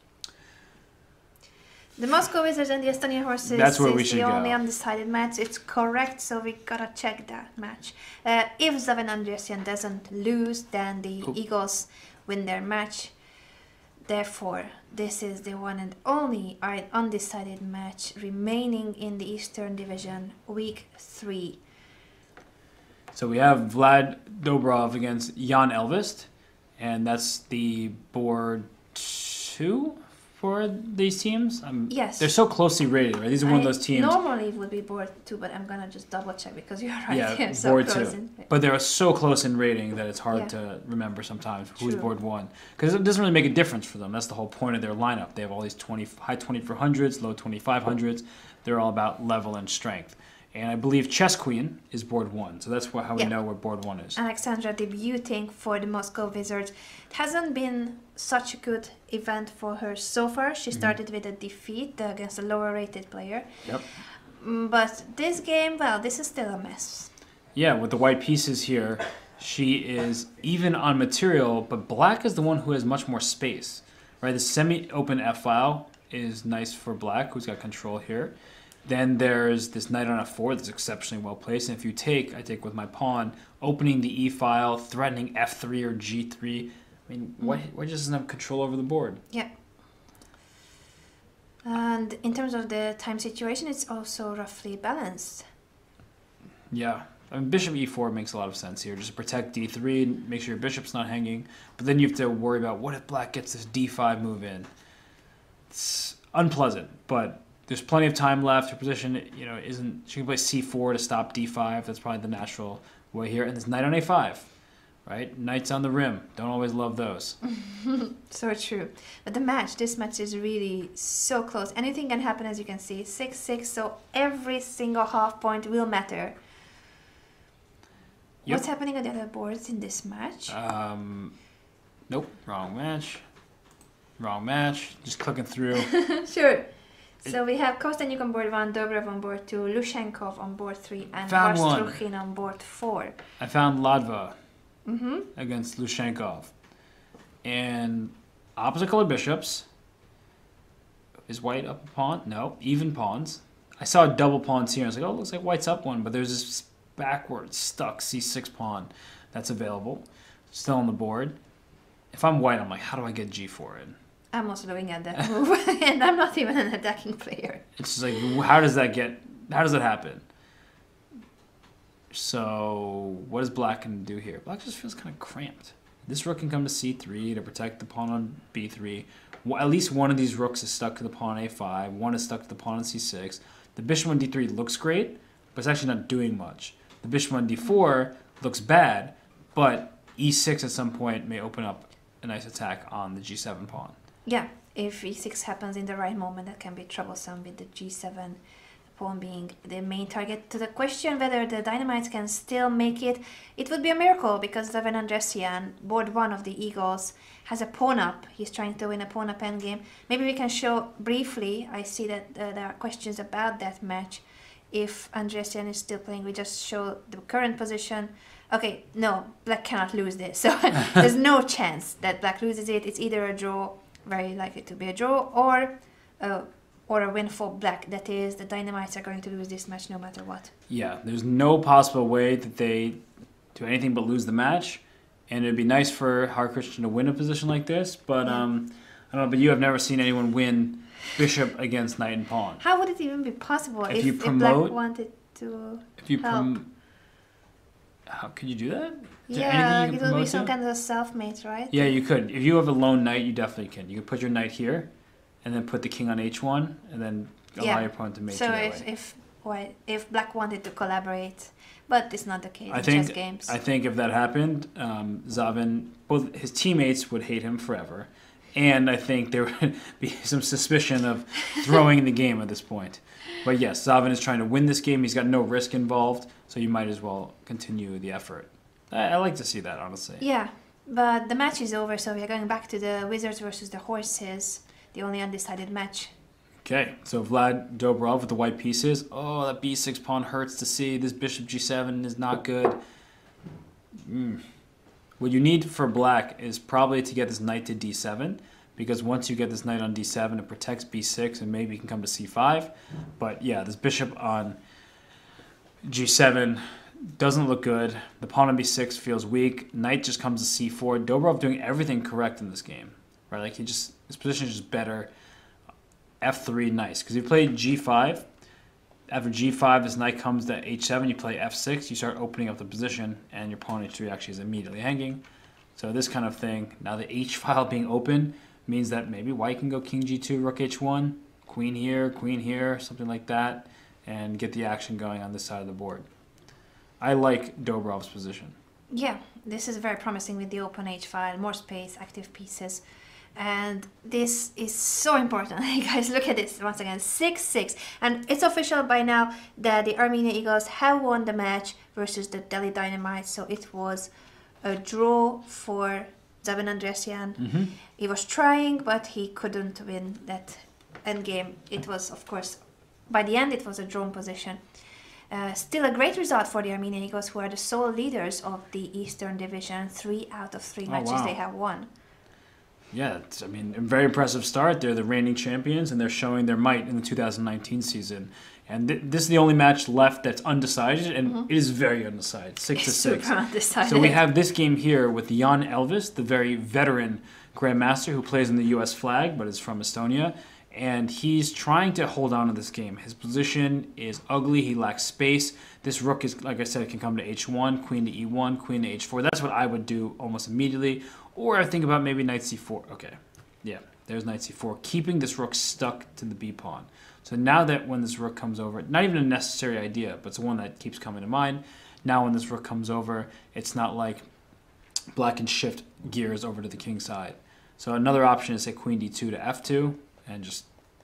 The Moscow Wizards and the Estonian Horses That's where we is should the go. only undecided match. It's correct, so we gotta check that match. If Zaven Andresian doesn't lose, then the Eagles win their match. Therefore, this is the one and only undecided match remaining in the Eastern Division, Week 3. So we have Vlad Dobrov against Jan Elvist, and that's the board 2 for these teams. Yes. They're so closely rated, right? These are one of those teams. Normally it would be board 2, but I'm gonna just double check because you're right. Yeah, They're so board close 2. in- But they're so close in rating that it's hard Yeah. to remember sometimes who's True. board 1. Because it doesn't really make a difference for them. That's the whole point of their lineup. They have all these high 2400s, low 2500s. They're all about level and strength. And I believe Chess Queen is board 1. So that's how we Yeah. know where board 1 is. Alexandra debuting for the Moscow Wizards. It hasn't been such a good event for her so far. She started with a defeat against a lower rated player. Yep. But this game, well, this is still a mess. Yeah, with the white pieces here, she is even on material, but black is the one who has much more space, right? The semi-open f-file is nice for black, who's got control here. Then there's this knight on f4 that's exceptionally well placed. And if you take, I take with my pawn, opening the e-file, threatening f3 or g3. I mean, why just doesn't have control over the board? Yeah. And in terms of the time situation, it's also roughly balanced. Yeah. I mean, bishop e4 makes a lot of sense here. Just protect d3, make sure your bishop's not hanging. But then you have to worry about what if black gets this d5 move in. It's unpleasant, but there's plenty of time left. Her position, isn't. She can play c4 to stop d5. That's probably the natural way here. And there's knight on a5, right? Knights on the rim. Don't always love those. So true. But this match is really so close. Anything can happen, as you can see. 6-6, so every single half point will matter. Yep. What's happening on the other boards in this match? Nope. Wrong match. Wrong match. Just clicking through. Sure. So we have Kostyanyuk on board 1, Dobrov on board 2, Lushenkov on board 3, and Found one. Varstruchin on board 4. I found Ladva Mm-hmm. against Lushenkov. And opposite colored bishops. Is white up a pawn? No. Even pawns. I saw double pawns here. I was like, oh, it looks like white's up one. But there's this backwards stuck c6 pawn that's available. Still on the board. If I'm white, I'm like, how do I get g4 in? I'm also looking at that move, and I'm not even an attacking player. It's just like, how does that happen? So, what is black going to do here? Black just feels kind of cramped. This rook can come to c3 to protect the pawn on b3. At least one of these rooks is stuck to the pawn on a5. One is stuck to the pawn on c6. The bishop on d3 looks great, but it's actually not doing much. The bishop on d4 looks bad, but e6 at some point may open up a nice attack on the g7 pawn. Yeah, if e6 happens in the right moment, that can be troublesome with the g7 pawn being the main target. To the question whether the Dynamites can still make it, it would be a miracle because Zaven Andresian, board 1 of the Eagles, has a pawn up. He's trying to win a pawn up endgame. Maybe we can show briefly, I see that there are questions about that match. If Andresian is still playing, we just show the current position. Okay, no, Black cannot lose this. So there's no chance that Black loses it. It's either a draw, very likely to be a draw, or a win for Black. That is, the Dynamites are going to lose this match no matter what. Yeah, there's no possible way that they do anything but lose the match. And it'd be nice for Hare Krishna to win a position like this, but I don't know. But you have never seen anyone win bishop against knight and pawn. How would it even be possible if promote, Black wanted to if you help? How could you do that? Is there Yeah, anything you it can will be promote some to? kind of self-mate, right? Yeah, you could. If you have a lone knight, you definitely can. You could put your knight here, and then put the king on h1, and then allow your opponent to mate so you that way. if Black wanted to collaborate, but it's not the case in chess games. I think if that happened, Zaven, both his teammates would hate him forever, and I think there would be some suspicion of throwing the game at this point. But yes, Zaven is trying to win this game. He's got no risk involved, so you might as well continue the effort. I like to see that, honestly. Yeah, but the match is over, so we are going back to the Wizards versus the Horses, the only undecided match. Okay, so Vlad Dobrov with the white pieces. Oh, that b6 pawn hurts to see. This bishop g7 is not good. What you need for Black is probably to get this knight to d7, because once you get this knight on d7, it protects b6, and maybe you can come to c5. But yeah, this bishop on g7 doesn't look good. The pawn on b6 feels weak. Knight just comes to c4. Dobrov doing everything correct in this game, right? Like his position is just better. f3, nice, because you played g5. After g5, this knight comes to h7. You play f6. You start opening up the position, and your pawn h3 actually is immediately hanging. So this kind of thing. Now the h file being open means that maybe white can go king g2, rook h1, queen here, something like that, and get the action going on this side of the board. I like Dobrov's position. Yeah, this is very promising with the open h file, more space, active pieces. And this is so important. Guys, look at this once again, 6-6. And it's official by now that the Armenia Eagles have won the match versus the Delhi Dynamites. So it was a draw for Zaven Andresian. He was trying, but he couldn't win that endgame. It was, of course, by the end, it was a drawn position. Still a great result for the Armenian Eagles, who are the sole leaders of the Eastern Division. 3 out of 3 matches they have won. Yeah, I mean, a very impressive start. They're the reigning champions, and they're showing their might in the 2019 season. And this is the only match left that's undecided, and it is very undecided, 6-6. Super undecided. So we have this game here with Jan Elvis, the very veteran grandmaster who plays in the U.S. flag, but is from Estonia. And he's trying to hold on to this game. His position is ugly. He lacks space. This rook is, like I said, it can come to h1, queen to e1, queen to h4. That's what I would do almost immediately. Or I think about maybe knight c4. Okay, yeah, there's knight c4, keeping this rook stuck to the b pawn. So now that when this rook comes over, not even a necessary idea, but it's one that keeps coming to mind. Now when this rook comes over, it's not like Black can shift gears over to the king side. So another option is say queen d2 to f2, and just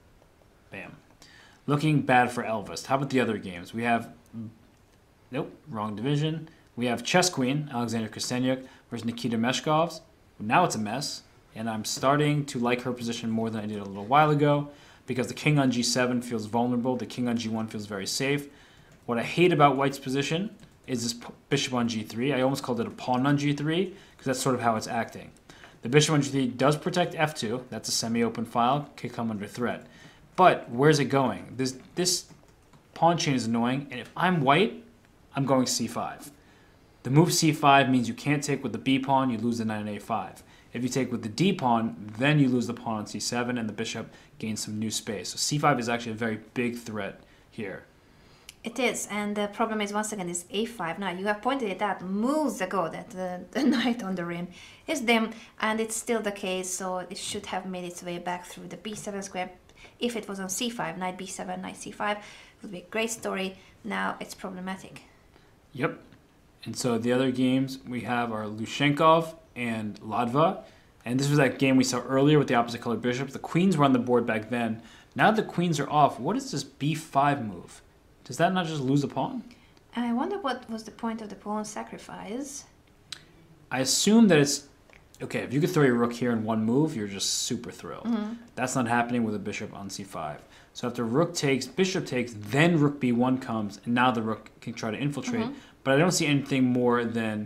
bam. Looking bad for Elvis. How about the other games? We have, nope, wrong division. We have Chess Queen, Alexander Kostenyuk versus Nikita Meshkovs. Now it's a mess, and I'm starting to like her position more than I did a little while ago, because the king on g7 feels vulnerable, the king on g1 feels very safe. What I hate about White's position is this bishop on g3. I almost called it a pawn on g3, because that's sort of how it's acting. The bishop on g3 does protect f2. That's a semi-open file, could come under threat. But where's it going? This pawn chain is annoying, and if I'm white, I'm going c5. The move c5 means you can't take with the b pawn, you lose the knight on a5. If you take with the d pawn, then you lose the pawn on c7, and the bishop gains some new space. So c5 is actually a very big threat here. It is, and the problem is, once again, is a5. Now, you have pointed it out moves ago that the knight on the rim is dim, and it's still the case, so it should have made its way back through the b7 square. If it was on c5, knight b7, knight c5, it would be a great story. Now it's problematic. Yep. And so the other games we have are Lushenkov and Ladva. And this was that game we saw earlier with the opposite color bishops. The queens were on the board back then. Now the queens are off. What is this b5 move? Does that not just lose a pawn? I wonder what was the point of the pawn sacrifice. I assume that it's... Okay, if you could throw your rook here in one move, you're just super thrilled. That's not happening with a bishop on c5. So after rook takes, bishop takes, then rook b1 comes, and now the rook can try to infiltrate. But I don't see anything more than...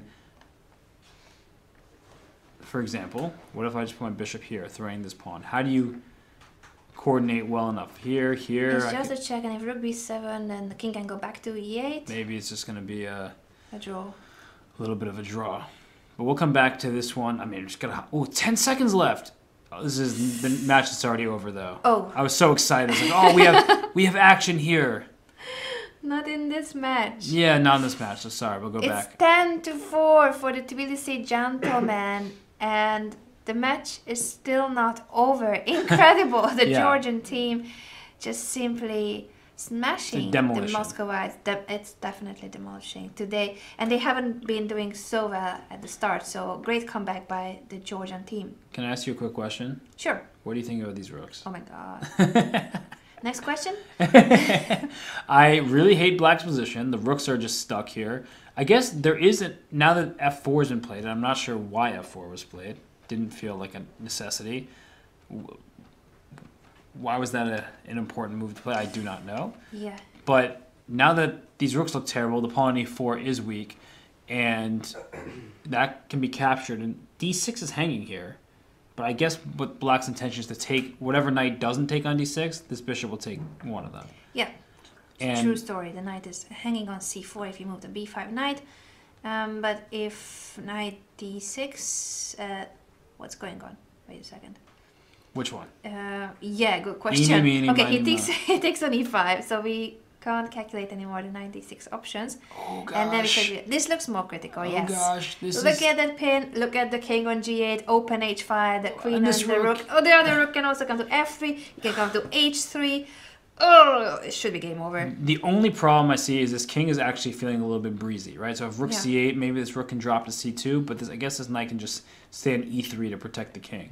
For example, what if I just put my bishop here, throwing this pawn? How do you coordinate well enough? Here, here. It's just a check, and if rook b7, then the king can go back to e8. Maybe it's just going to be a draw. A little bit of a draw. But we'll come back to this one. I mean, just got to... Oh, 10 seconds left. Oh, this is the match that's already over, though. Oh. I was so excited. I was like, oh, we have action here. Not in this match. Yeah, not in this match. So sorry, we'll go back. It's 10-4 for the Tbilisi gentlemen. And the match is still not over. Incredible. The Georgian team just simply smashing the Muscovites. It's definitely demolishing today. And they haven't been doing so well at the start. So great comeback by the Georgian team. Can I ask you a quick question? Sure. What do you think of these rooks? Oh my god. Next question? I really hate black's position. The rooks are just stuck here. I guess there isn't, now that f4 has been played, and I'm not sure why f4 was played. Didn't feel like a necessity. Why was that an important move to play? I do not know. Yeah. But now that these rooks look terrible, the pawn on e4 is weak, and that can be captured. And d6 is hanging here. But I guess what black's intention is to take whatever knight doesn't take on d6, this bishop will take one of them. Yeah. True story. The knight is hanging on c4 if you move the b5 knight. But if knight d6... what's going on? Wait a second. Which one? Yeah, good question. Okay, he takes on e5, so we can't calculate anymore the knight d6 options. Oh gosh. And then we can, this looks more critical, yes. Oh gosh. Look at that pin, look at the king on g8, open h5, the queen and the rook. Oh, the other rook can also come to f3, you can come to h3. Oh, it should be game over. The only problem I see is this king is actually feeling a little bit breezy, right? So if rook c8, maybe this rook can drop to c2, but I guess this knight can just stay on e3 to protect the king.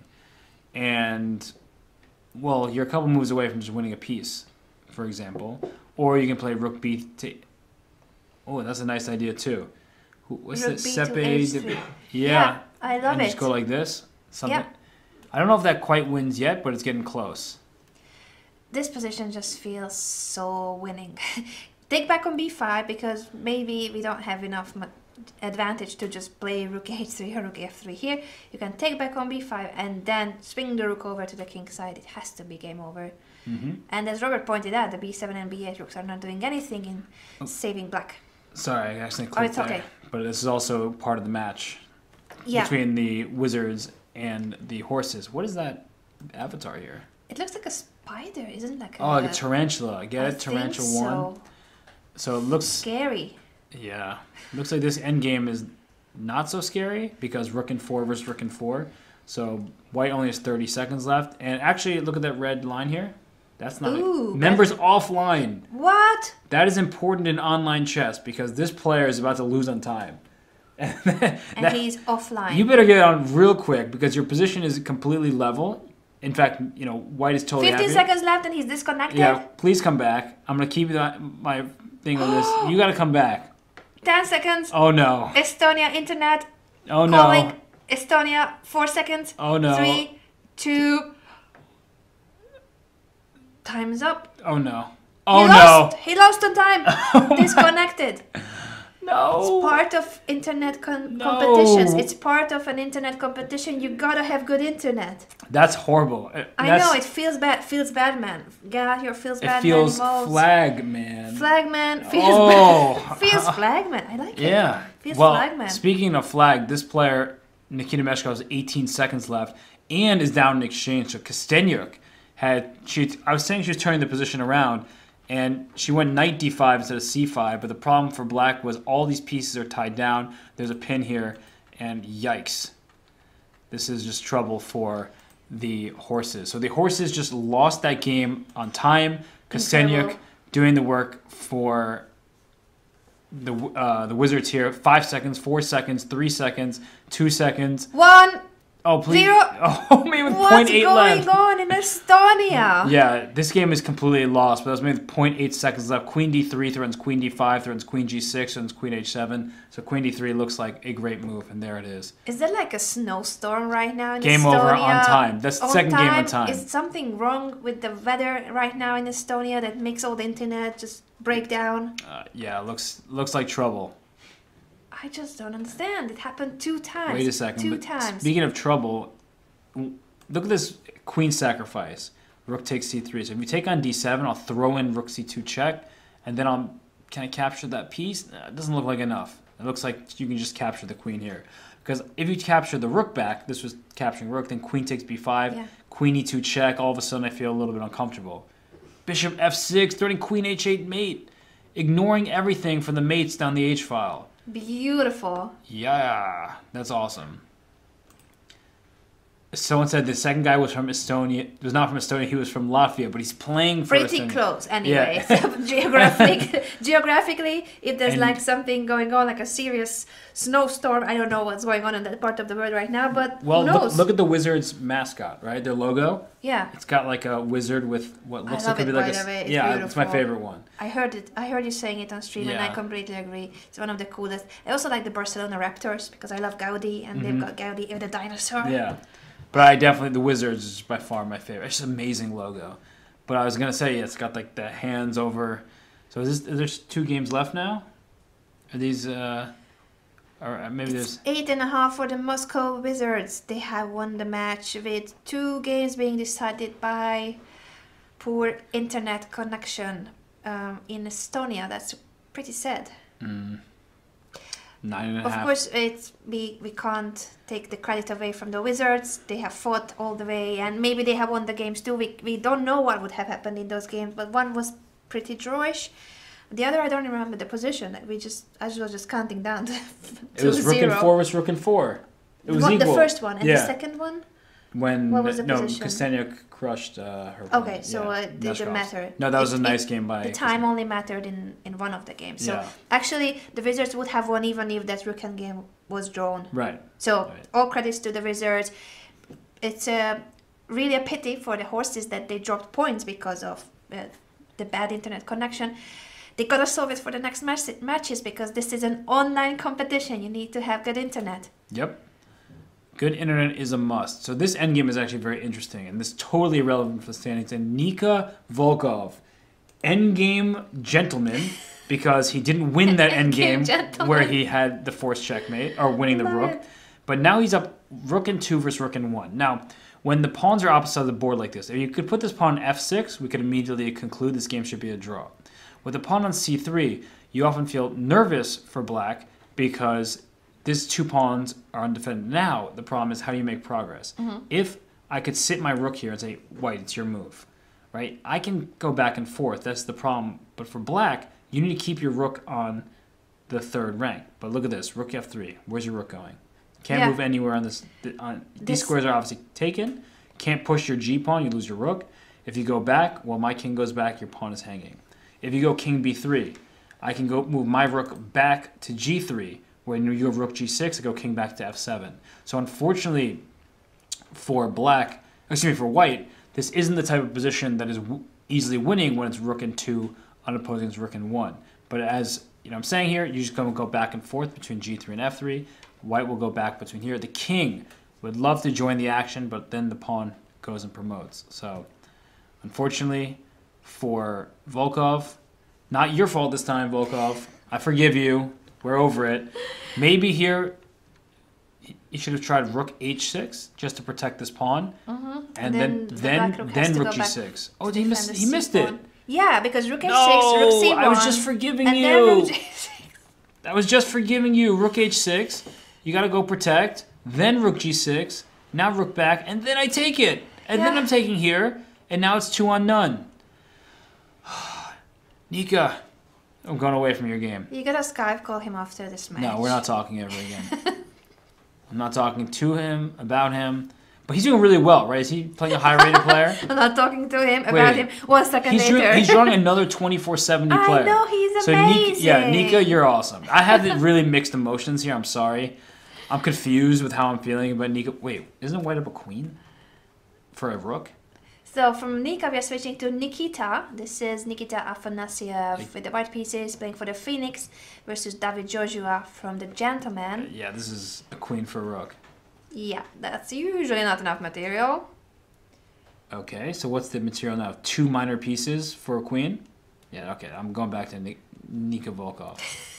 And, well, you're a couple moves away from just winning a piece, for example. Or you can play rook b to... Oh, that's a nice idea, too. What's rook that? b to h3. Yeah, I love and it. Just go like this. Something. Yeah. I don't know if that quite wins yet, but it's getting close. This position just feels so winning. Take back on b5 because maybe we don't have enough advantage to just play rook h3 or rook f3 here. You can take back on b5 and then swing the rook over to the king side. It has to be game over. And as Robert pointed out, the b7 and b8 rooks are not doing anything in saving black. Sorry, I actually clicked there. Okay. But this is also part of the match between the wizards and the horses. What is that avatar here? It looks like a spider, isn't it? Like like a tarantula. Get it? Tarantula 1. So it looks... Scary. Yeah. Looks like this endgame is not so scary because rook and 4 versus rook and 4. So white only has 30 seconds left. And actually, look at that red line here. That's not... Members offline. What? That is important in online chess because this player is about to lose on time. And he's offline. You better get on real quick because your position is completely level. In fact, you know, white is totally 15 happy. seconds left and he's disconnected. Yeah, please come back. I'm going to keep my thing on this. You got to come back. 10 seconds. Oh, no. Estonia internet. Oh, no. Calling Estonia. 4 seconds. Oh, no. 3, 2. Time's up. Oh, no. Oh, no. He lost on time. Disconnected. No. It's part of internet competitions. It's part of an internet competition. You gotta have good internet. That's horrible. I know, it feels bad. Feels bad, man. Get out here, feels bad, man. It feels flag, man. Flag, man. Feels bad. Feels flag, man. I like it. Yeah. Feels flag, man. Speaking of flag, this player, Nikita Meshkov, has 18 seconds left and is down in exchange. So Kostenyuk I was saying she was turning the position around, and she went knight d5 instead of c5, but the problem for black was all these pieces are tied down. There's a pin here, and yikes. This is just trouble for the horses. So the horses just lost that game on time. Kostenyuk doing the work for the Wizards here. 5 seconds, 4 seconds, 3 seconds, 2 seconds. 1. Oh, please. 0. Oh, maybe with What's 0.8 going left. on in Estonia? Yeah, this game is completely lost, but that was maybe with 0.8 seconds left. Queen d3 threatens queen d5, threatens queen g6, threatens queen h7. So queen d3 looks like a great move, and there it is. Is there like a snowstorm right now in Game Estonia? over on time. That's the second game on time. Is something wrong with the weather right now in Estonia that makes all the internet just break down? Yeah, looks like trouble. I just don't understand. It happened 2 times. Wait a second. Two but times. Speaking of trouble, look at this queen sacrifice. Rook takes c3. So if you take on d7, I'll throw in rook c2 check, and then can I capture that piece? It doesn't look like enough. It looks like you can just capture the queen here. Because if you capture the rook back, this was capturing rook, then queen takes b5, Yeah. queen e2 check, all of a sudden I feel a little bit uncomfortable. Bishop f6, threatening queen h8 mate, ignoring everything from the mates down the h-file. Beautiful. Yeah, that's awesome. Someone said the second guy was from Estonia. Was not from Estonia. He was from Latvia, but he's playing for Pretty Estonia. close, anyway. Yeah. So geographically, if there's like something going on, like a serious snowstorm, I don't know what's going on in that part of the world right now, but Well, who knows? look at the Wizards mascot, right? Their logo. Yeah, It's got like a wizard with what looks like love could be it, like by a the way. It's yeah. It's my beautiful. favorite one. I heard it. I heard you saying it on stream, and I Yeah. completely agree. It's one of the coolest. I also like the Barcelona Raptors because I love Gaudi, and they've got Gaudi with the dinosaur. Mm-hmm. Yeah, but the Wizards is by far my favorite. It's just an amazing logo. But I was gonna say, yeah, it's got like the hands over. So there's 2 games left now? Are these or maybe It's there's 8.5 for the Moscow Wizards. They have won the match with 2 games being decided by poor internet connection in Estonia. That's pretty sad. 9.5. Of course, we can't take the credit away from the Wizards. They have fought all the way, and maybe they have won the games too. We don't know what would have happened in those games, but one was pretty drawish. The other, I don't remember the position. I was just counting down to It was rook and 0. 4 was rook and 4. It was The equal. first one and Yeah. the second one. When What was the no, position? Kostenia crushed her. Okay, opponent. so Yeah, it didn't Neshkov. matter. No, that was a It- nice it- game by The time only mattered in one of the games. So Yeah. actually, the Wizards would have won even if that Rook game was drawn. Right. So Right. all credits to the Wizards. It's really a pity for the horses that they dropped points because of the bad internet connection. They gotta solve it for the next matches because this is an online competition. You need to have good internet. Yep. Good internet is a must. So this endgame is actually very interesting, and this is totally irrelevant for the standings. And Nika Volkov, endgame gentleman, because he didn't win that Endgame endgame gentleman. where he had the forced checkmate, or winning the Love rook. it. But now he's up rook and 2 versus rook and 1. Now, when the pawns are opposite of the board like this, if you could put this pawn on f6, we could immediately conclude this game should be a draw. With the pawn on c3, you often feel nervous for black because these 2 pawns are undefended. Now, the problem is how do you make progress? If I could sit my rook here and say, white, it's your move, right? I can go back and forth. That's the problem. But for black, you need to keep your rook on the 3rd rank. But look at this, rook f3. Where's your rook going? Can't Yeah. move anywhere on this. These squares are obviously taken. Can't push your g-pawn, you lose your rook. If you go back, well, my king goes back, your pawn is hanging. If you go king b3, I can go move my rook back to g3. When you have rook g6, I go king back to f7. So unfortunately for for white, this isn't the type of position that is easily winning when it's rook and 2 on opposing's rook and 1. But as you know, I'm saying here, you're just going to go back and forth between g3 and f3. White will go back between here. The king would love to join the action, but then the pawn goes and promotes. So unfortunately for Volkov, not your fault this time, Volkov. I forgive you. We're over it. Maybe here you should have tried rook h6 just to protect this pawn, and then the black rook has to rook go back g6. Oh, to he defend the missed it. c-pawn. Yeah, because rook h6, No, rook c1. I was just forgiving and you. then rook g6. I was just forgiving you. Rook h6. You got to go protect. Then rook g6. Now rook back, and then I take it, and then Yeah. I'm taking here, and now it's 2 on none. Nika, I'm going away from your game. You gotta Skype call him after this match. No, we're not talking ever again. I'm not talking to him, about him. But he's doing really well, right? Is he playing a high-rated player? I'm not talking to him about him 1 second later. He's drawing another 2470 player. I know, he's amazing. Nika, you're awesome. I have really mixed emotions here. I'm sorry. I'm confused with how I'm feeling about Nika. Wait, isn't white up a queen for a rook? So from Nika, we are switching to Nikita. This is Nikita Afanasiev with the white pieces playing for the Phoenix versus David Joshua from the Gentleman. Yeah, this is a queen for a rook. Yeah, that's usually not enough material. Okay, so what's the material now? 2 minor pieces for a queen? Yeah, okay, I'm going back to Nika Volkov.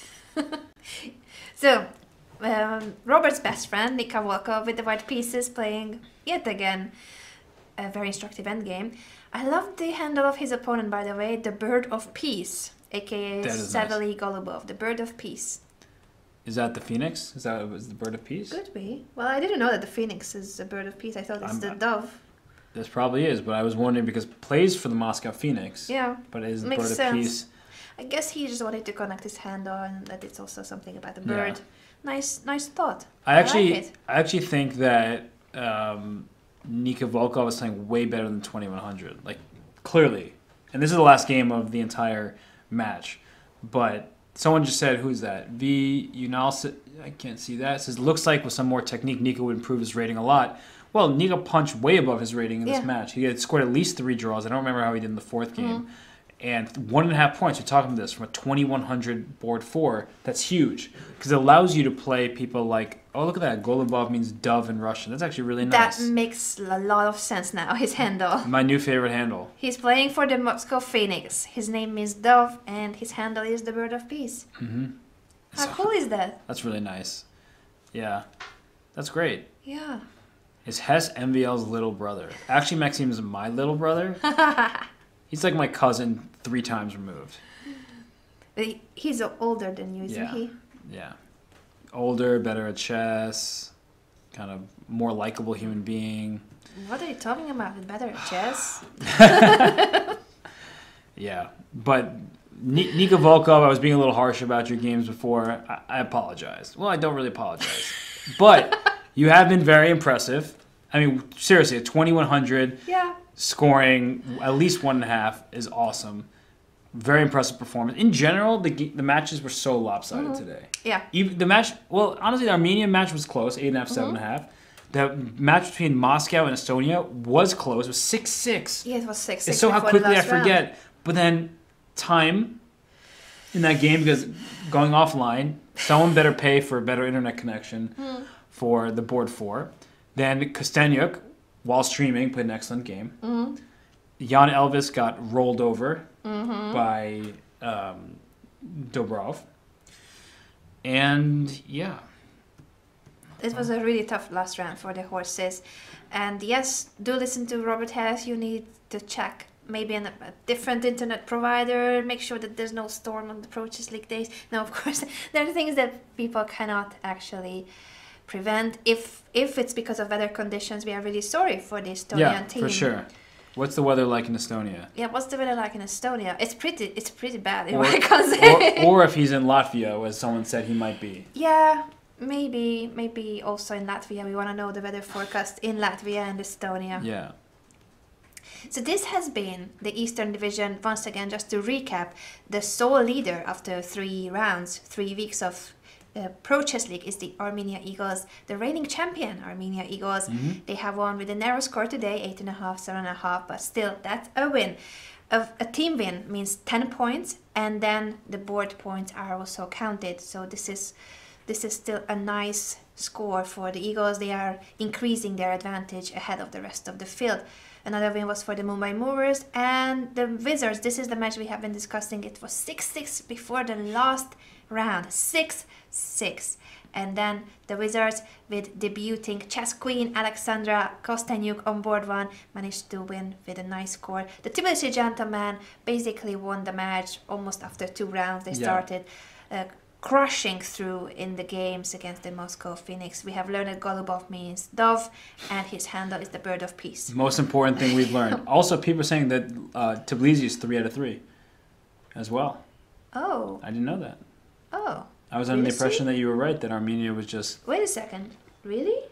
So, Robert's best friend, Nika Volkov, with the white pieces playing, yet again, a very instructive endgame. I love the handle of his opponent, by the way, the Bird of Peace, aka Savely nice. Golubov, the Bird of Peace. Is that the Phoenix? Is that the Bird of Peace? Could be. Well, I didn't know that the Phoenix is a Bird of Peace. I thought it's the dove. This probably is, but I was wondering because it plays for the Moscow Phoenix. Yeah. But it is the Makes Bird sense. of Peace. I guess he just wanted to connect his handle and that it's also something about the bird. Yeah. Nice thought. I actually think that Nika Volkov is playing way better than 2100. Like, clearly. And this is the last game of the entire match. But someone just said, who's that? I can't see that. It says, looks like with some more technique, Nika would improve his rating a lot. Well, Nika punched way above his rating in this match. He had scored at least 3 draws. I don't remember how he did in the 4th game. And 1.5 points, we're talking about this, from a 2100 board 4. That's huge. Because it allows you to play people like, oh, look at that. Golubov means dove in Russian. That's actually really nice. That makes a lot of sense now, his handle. My new favorite handle. He's playing for the Moscow Phoenix. His name is Dove, and his handle is the Bird of Peace. Mm-hmm. How cool is that? That's really nice. Yeah. That's great. Yeah. Is Hess MVL's little brother. Actually, Maxime is my little brother. He's like my cousin 3 times removed. He's older than you, isn't he? Yeah. Older, better at chess, kind of more likable human being. What are you talking about? Better at chess? Yeah. But Nika Volkov, I was being a little harsh about your games before. I apologize. Well, I don't really apologize. But you have been very impressive. I mean, seriously, at 2100. Yeah. Scoring at least 1.5 is awesome. Very impressive performance. In general, the matches were so lopsided today. Yeah. Even the match, well, honestly, the Armenian match was close, 8.5, 7.5. The match between Moscow and Estonia was close. It was 6-6. Yeah, it was 6-6. It's so how quickly I forget. Round. But then time in that game, because going offline, someone better pay for a better internet connection for the board 4. Then Kostenyuk, while streaming, played an excellent game. Jan Elvis got rolled over by Dobrov. And, yeah. It was a really tough last round for the horses. And yes, do listen to Robert Hess. You need to check maybe a different internet provider. Make sure that there's no storm on the Pro Chess League days. Now, of course, there are things that people cannot actually prevent. If it's because of weather conditions, we are really sorry for the Estonian team. Yeah, for sure. What's the weather like in Estonia? Yeah, what's the weather like in Estonia? It's pretty bad, if I can say. Or if he's in Latvia, as someone said he might be. Yeah, maybe also in Latvia. We want to know the weather forecast in Latvia and Estonia. Yeah. So this has been the Eastern Division. Once again, just to recap, the sole leader after 3 rounds, 3 weeks of Pro Chess League is the Armenia Eagles, the reigning champion Armenia Eagles. They have won with a narrow score today, 8.5, 7.5, but still, that's a win. A team win means 10 points, and then the board points are also counted. So this is still a nice score for the Eagles. They are increasing their advantage ahead of the rest of the field. Another win was for the Mumbai Movers and the Wizards. This is the match we have been discussing. It was 6-6 before the last round. 6-6. And then the Wizards, with debuting chess queen Alexandra Kostenyuk on board 1, managed to win with a nice score. The Tbilisi Gentlemen basically won the match almost after 2 rounds. They started crushing through in the games against the Moscow Phoenix. We have learned that Golubov means dove, and his handle is the Bird of Peace. Most important thing we've learned. Also, people are saying that Tbilisi is 3 out of 3 as well. Oh. I didn't know that. Oh. I was under the impression that you were right, that Armenia was just... Wait a second. Really?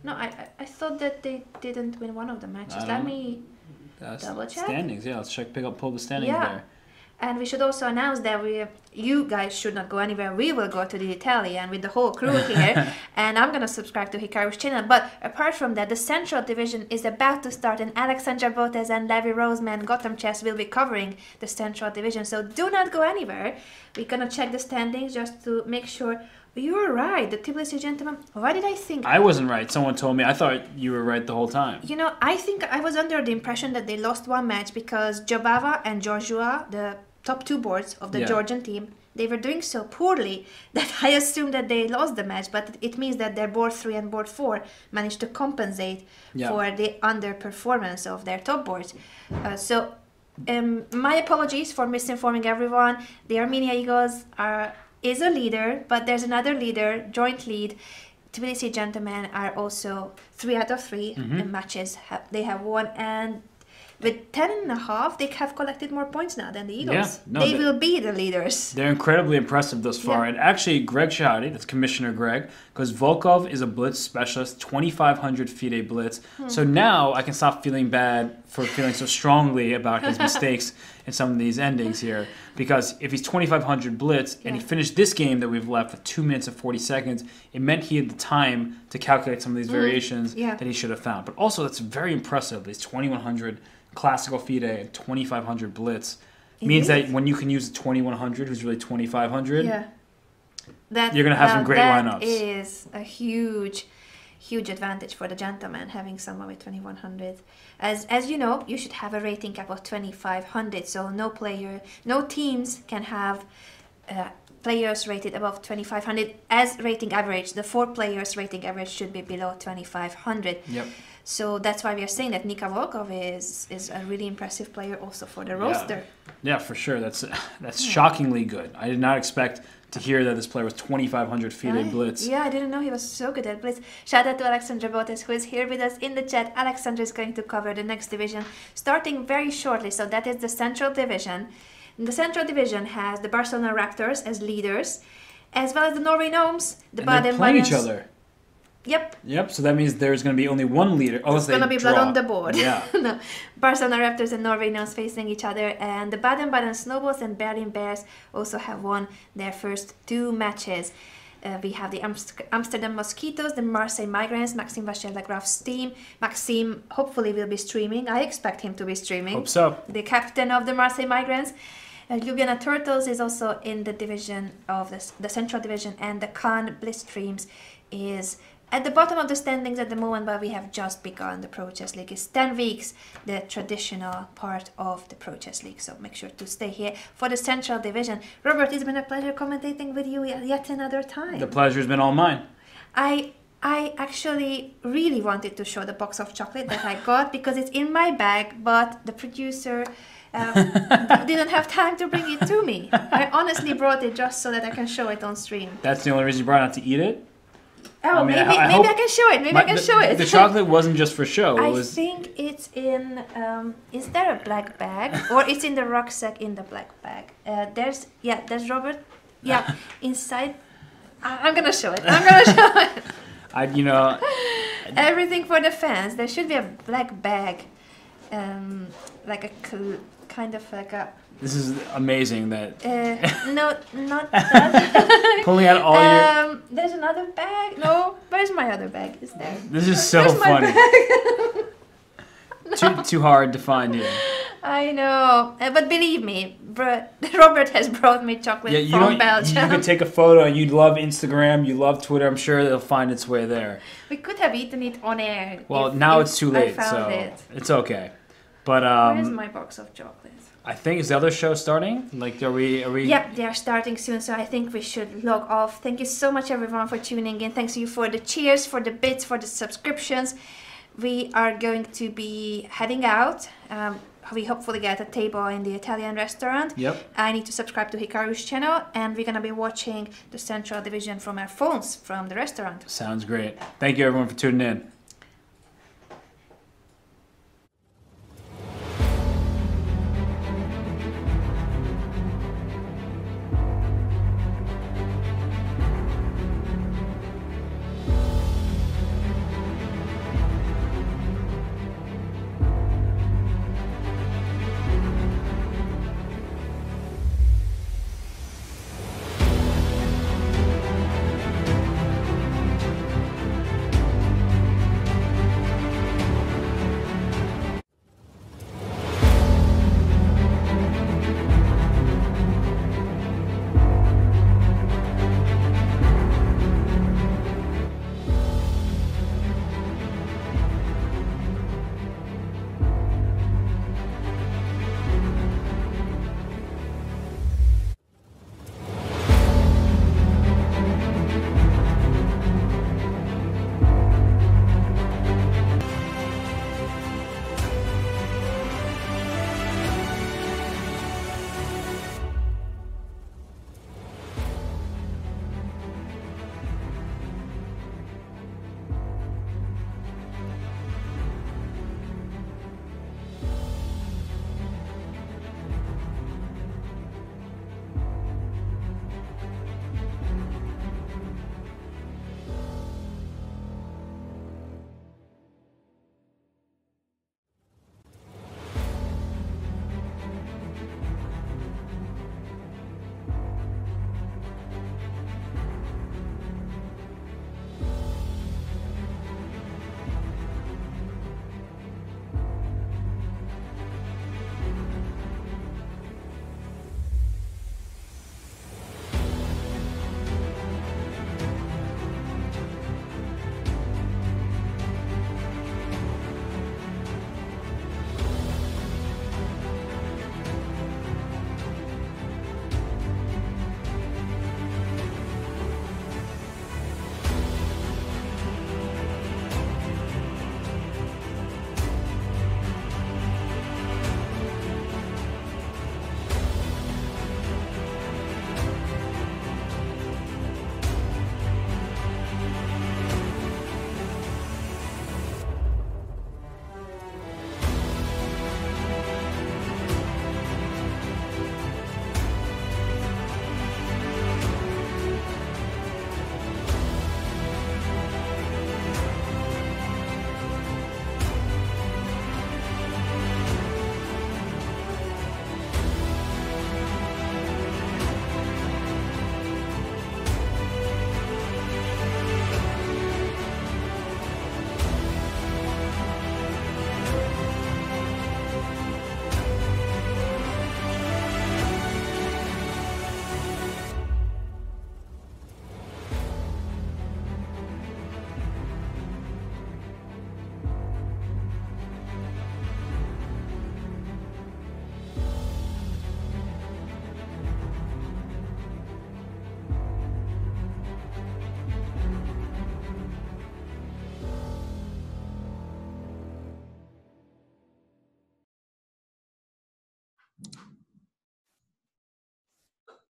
No, I thought that they didn't win one of the matches. I Let don't me double check. Standings, yeah. Let's pull the standings there. And we should also announce that you guys should not go anywhere. We will go to the Italian with the whole crew here. And I'm going to subscribe to Hikaru's channel. But apart from that, the Central Division is about to start. And Alexandra Botez and Levi Roseman, Gotham Chess, will be covering the Central Division. So do not go anywhere. We're going to check the standings just to make sure. You were right. The Tbilisi gentleman. Why did I think? I wasn't right. Someone told me. I thought you were right the whole time. You know, I think I was under the impression that they lost one match because Jobava and Georgiou, the top two boards of the Georgian team, they were doing so poorly that I assumed that they lost the match. But it means that their board 3 and board 4 managed to compensate for the underperformance of their top boards. My apologies for misinforming everyone. The Armenia Eagles is a leader, but there's another leader, joint lead. Tbilisi Gentlemen are also 3 out of 3 in matches they have won, and with 10.5 they have collected more points now than the Eagles. They will be the leaders. They're incredibly impressive thus far. And actually Greg Shahade, that's Commissioner Greg, because Volkov is a blitz specialist, 2,500 FIDE blitz. So now I can stop feeling bad for feeling so strongly about his mistakes in some of these endings here, because if he's 2,500 blitz and he finished this game that we've left with 2 minutes and 40 seconds, it meant he had the time to calculate some of these variations that he should have found. But also that's very impressive. These 2,100 classical FIDE and 2,500 blitz means that when you can use a 2,100 who's really 2,500, you're going to have some great lineups. That is a huge advantage for the gentleman, having someone with 2,100. As you know, you should have a rating cap of 2,500, so no teams can have players rated above 2,500 as rating average. The 4 players rating average should be below 2,500. So that's why we are saying that Nika Volkov is a really impressive player also for the roster. Yeah, for sure. That's shockingly good. I did not expect to hear that this player was 2,500 FIDE blitz. Yeah, I didn't know he was so good at blitz. Shout out to Alexandra Botez, who is here with us in the chat. Alexandra is going to cover the next division starting very shortly. So that is the Central Division. The Central Division has the Barcelona Raptors as leaders, as well as the Norway Gnomes, the Baden-Baden. They're playing each other. Yep. So that means there's going to be only one leader. It's going to be blood on the board. Yeah. No. Barcelona Raptors and Norway Gnomes facing each other. And the Baden-Baden Snowballs and Berlin Bears also have won their first 2 matches. We have the Amsterdam Mosquitoes, the Marseille Migrants, Maxime Vachel-Lagraf's team. Maxime hopefully will be streaming. I expect him to be streaming. Hope so. The captain of the Marseille Migrants. Ljubljana Turtles is also in the division of the Central Division. And the Khan Blitzstreams is at the bottom of the standings at the moment, but we have just begun. The Pro Chess League is 10 weeks, the traditional part of the Pro Chess League. So make sure to stay here for the Central Division. Robert, it's been a pleasure commentating with you yet another time. The pleasure's been all mine. I actually really wanted to show the box of chocolate that I got because it's in my bag, but the producer didn't have time to bring it to me. I honestly brought it just so that I can show it on stream. That's the only reason you brought it out to eat it? Oh, maybe I can show it. Maybe I can show it. The chocolate wasn't just for show. I think it's in. Is there a black bag, or it's in the rucksack in the black bag? There's Robert. Yeah, inside. I'm gonna show it. Everything for the fans. There should be a black bag, like a kind of like a. This is amazing that... no, not that. Pulling out all your... There's another bag. No, where's my other bag? Is there? This is so funny. Too hard to find here. I know. But believe me, Robert has brought me chocolate from Belgium. You could take a photo and you'd love Instagram, you love Twitter. I'm sure it'll find its way there. We could have eaten it on air. Well, now it's too late, so it's okay. But where's my box of chocolate? I think, is the other show starting? Like, are we? Yep, they are starting soon, so I think we should log off. Thank you so much, everyone, for tuning in. Thanks to you for the cheers, for the bits, for the subscriptions. We are going to be heading out. We hopefully get a table in the Italian restaurant. Yep. I need to subscribe to Hikaru's channel, and we're going to be watching the Central Division from our phones from the restaurant. Sounds great. Thank you, everyone, for tuning in.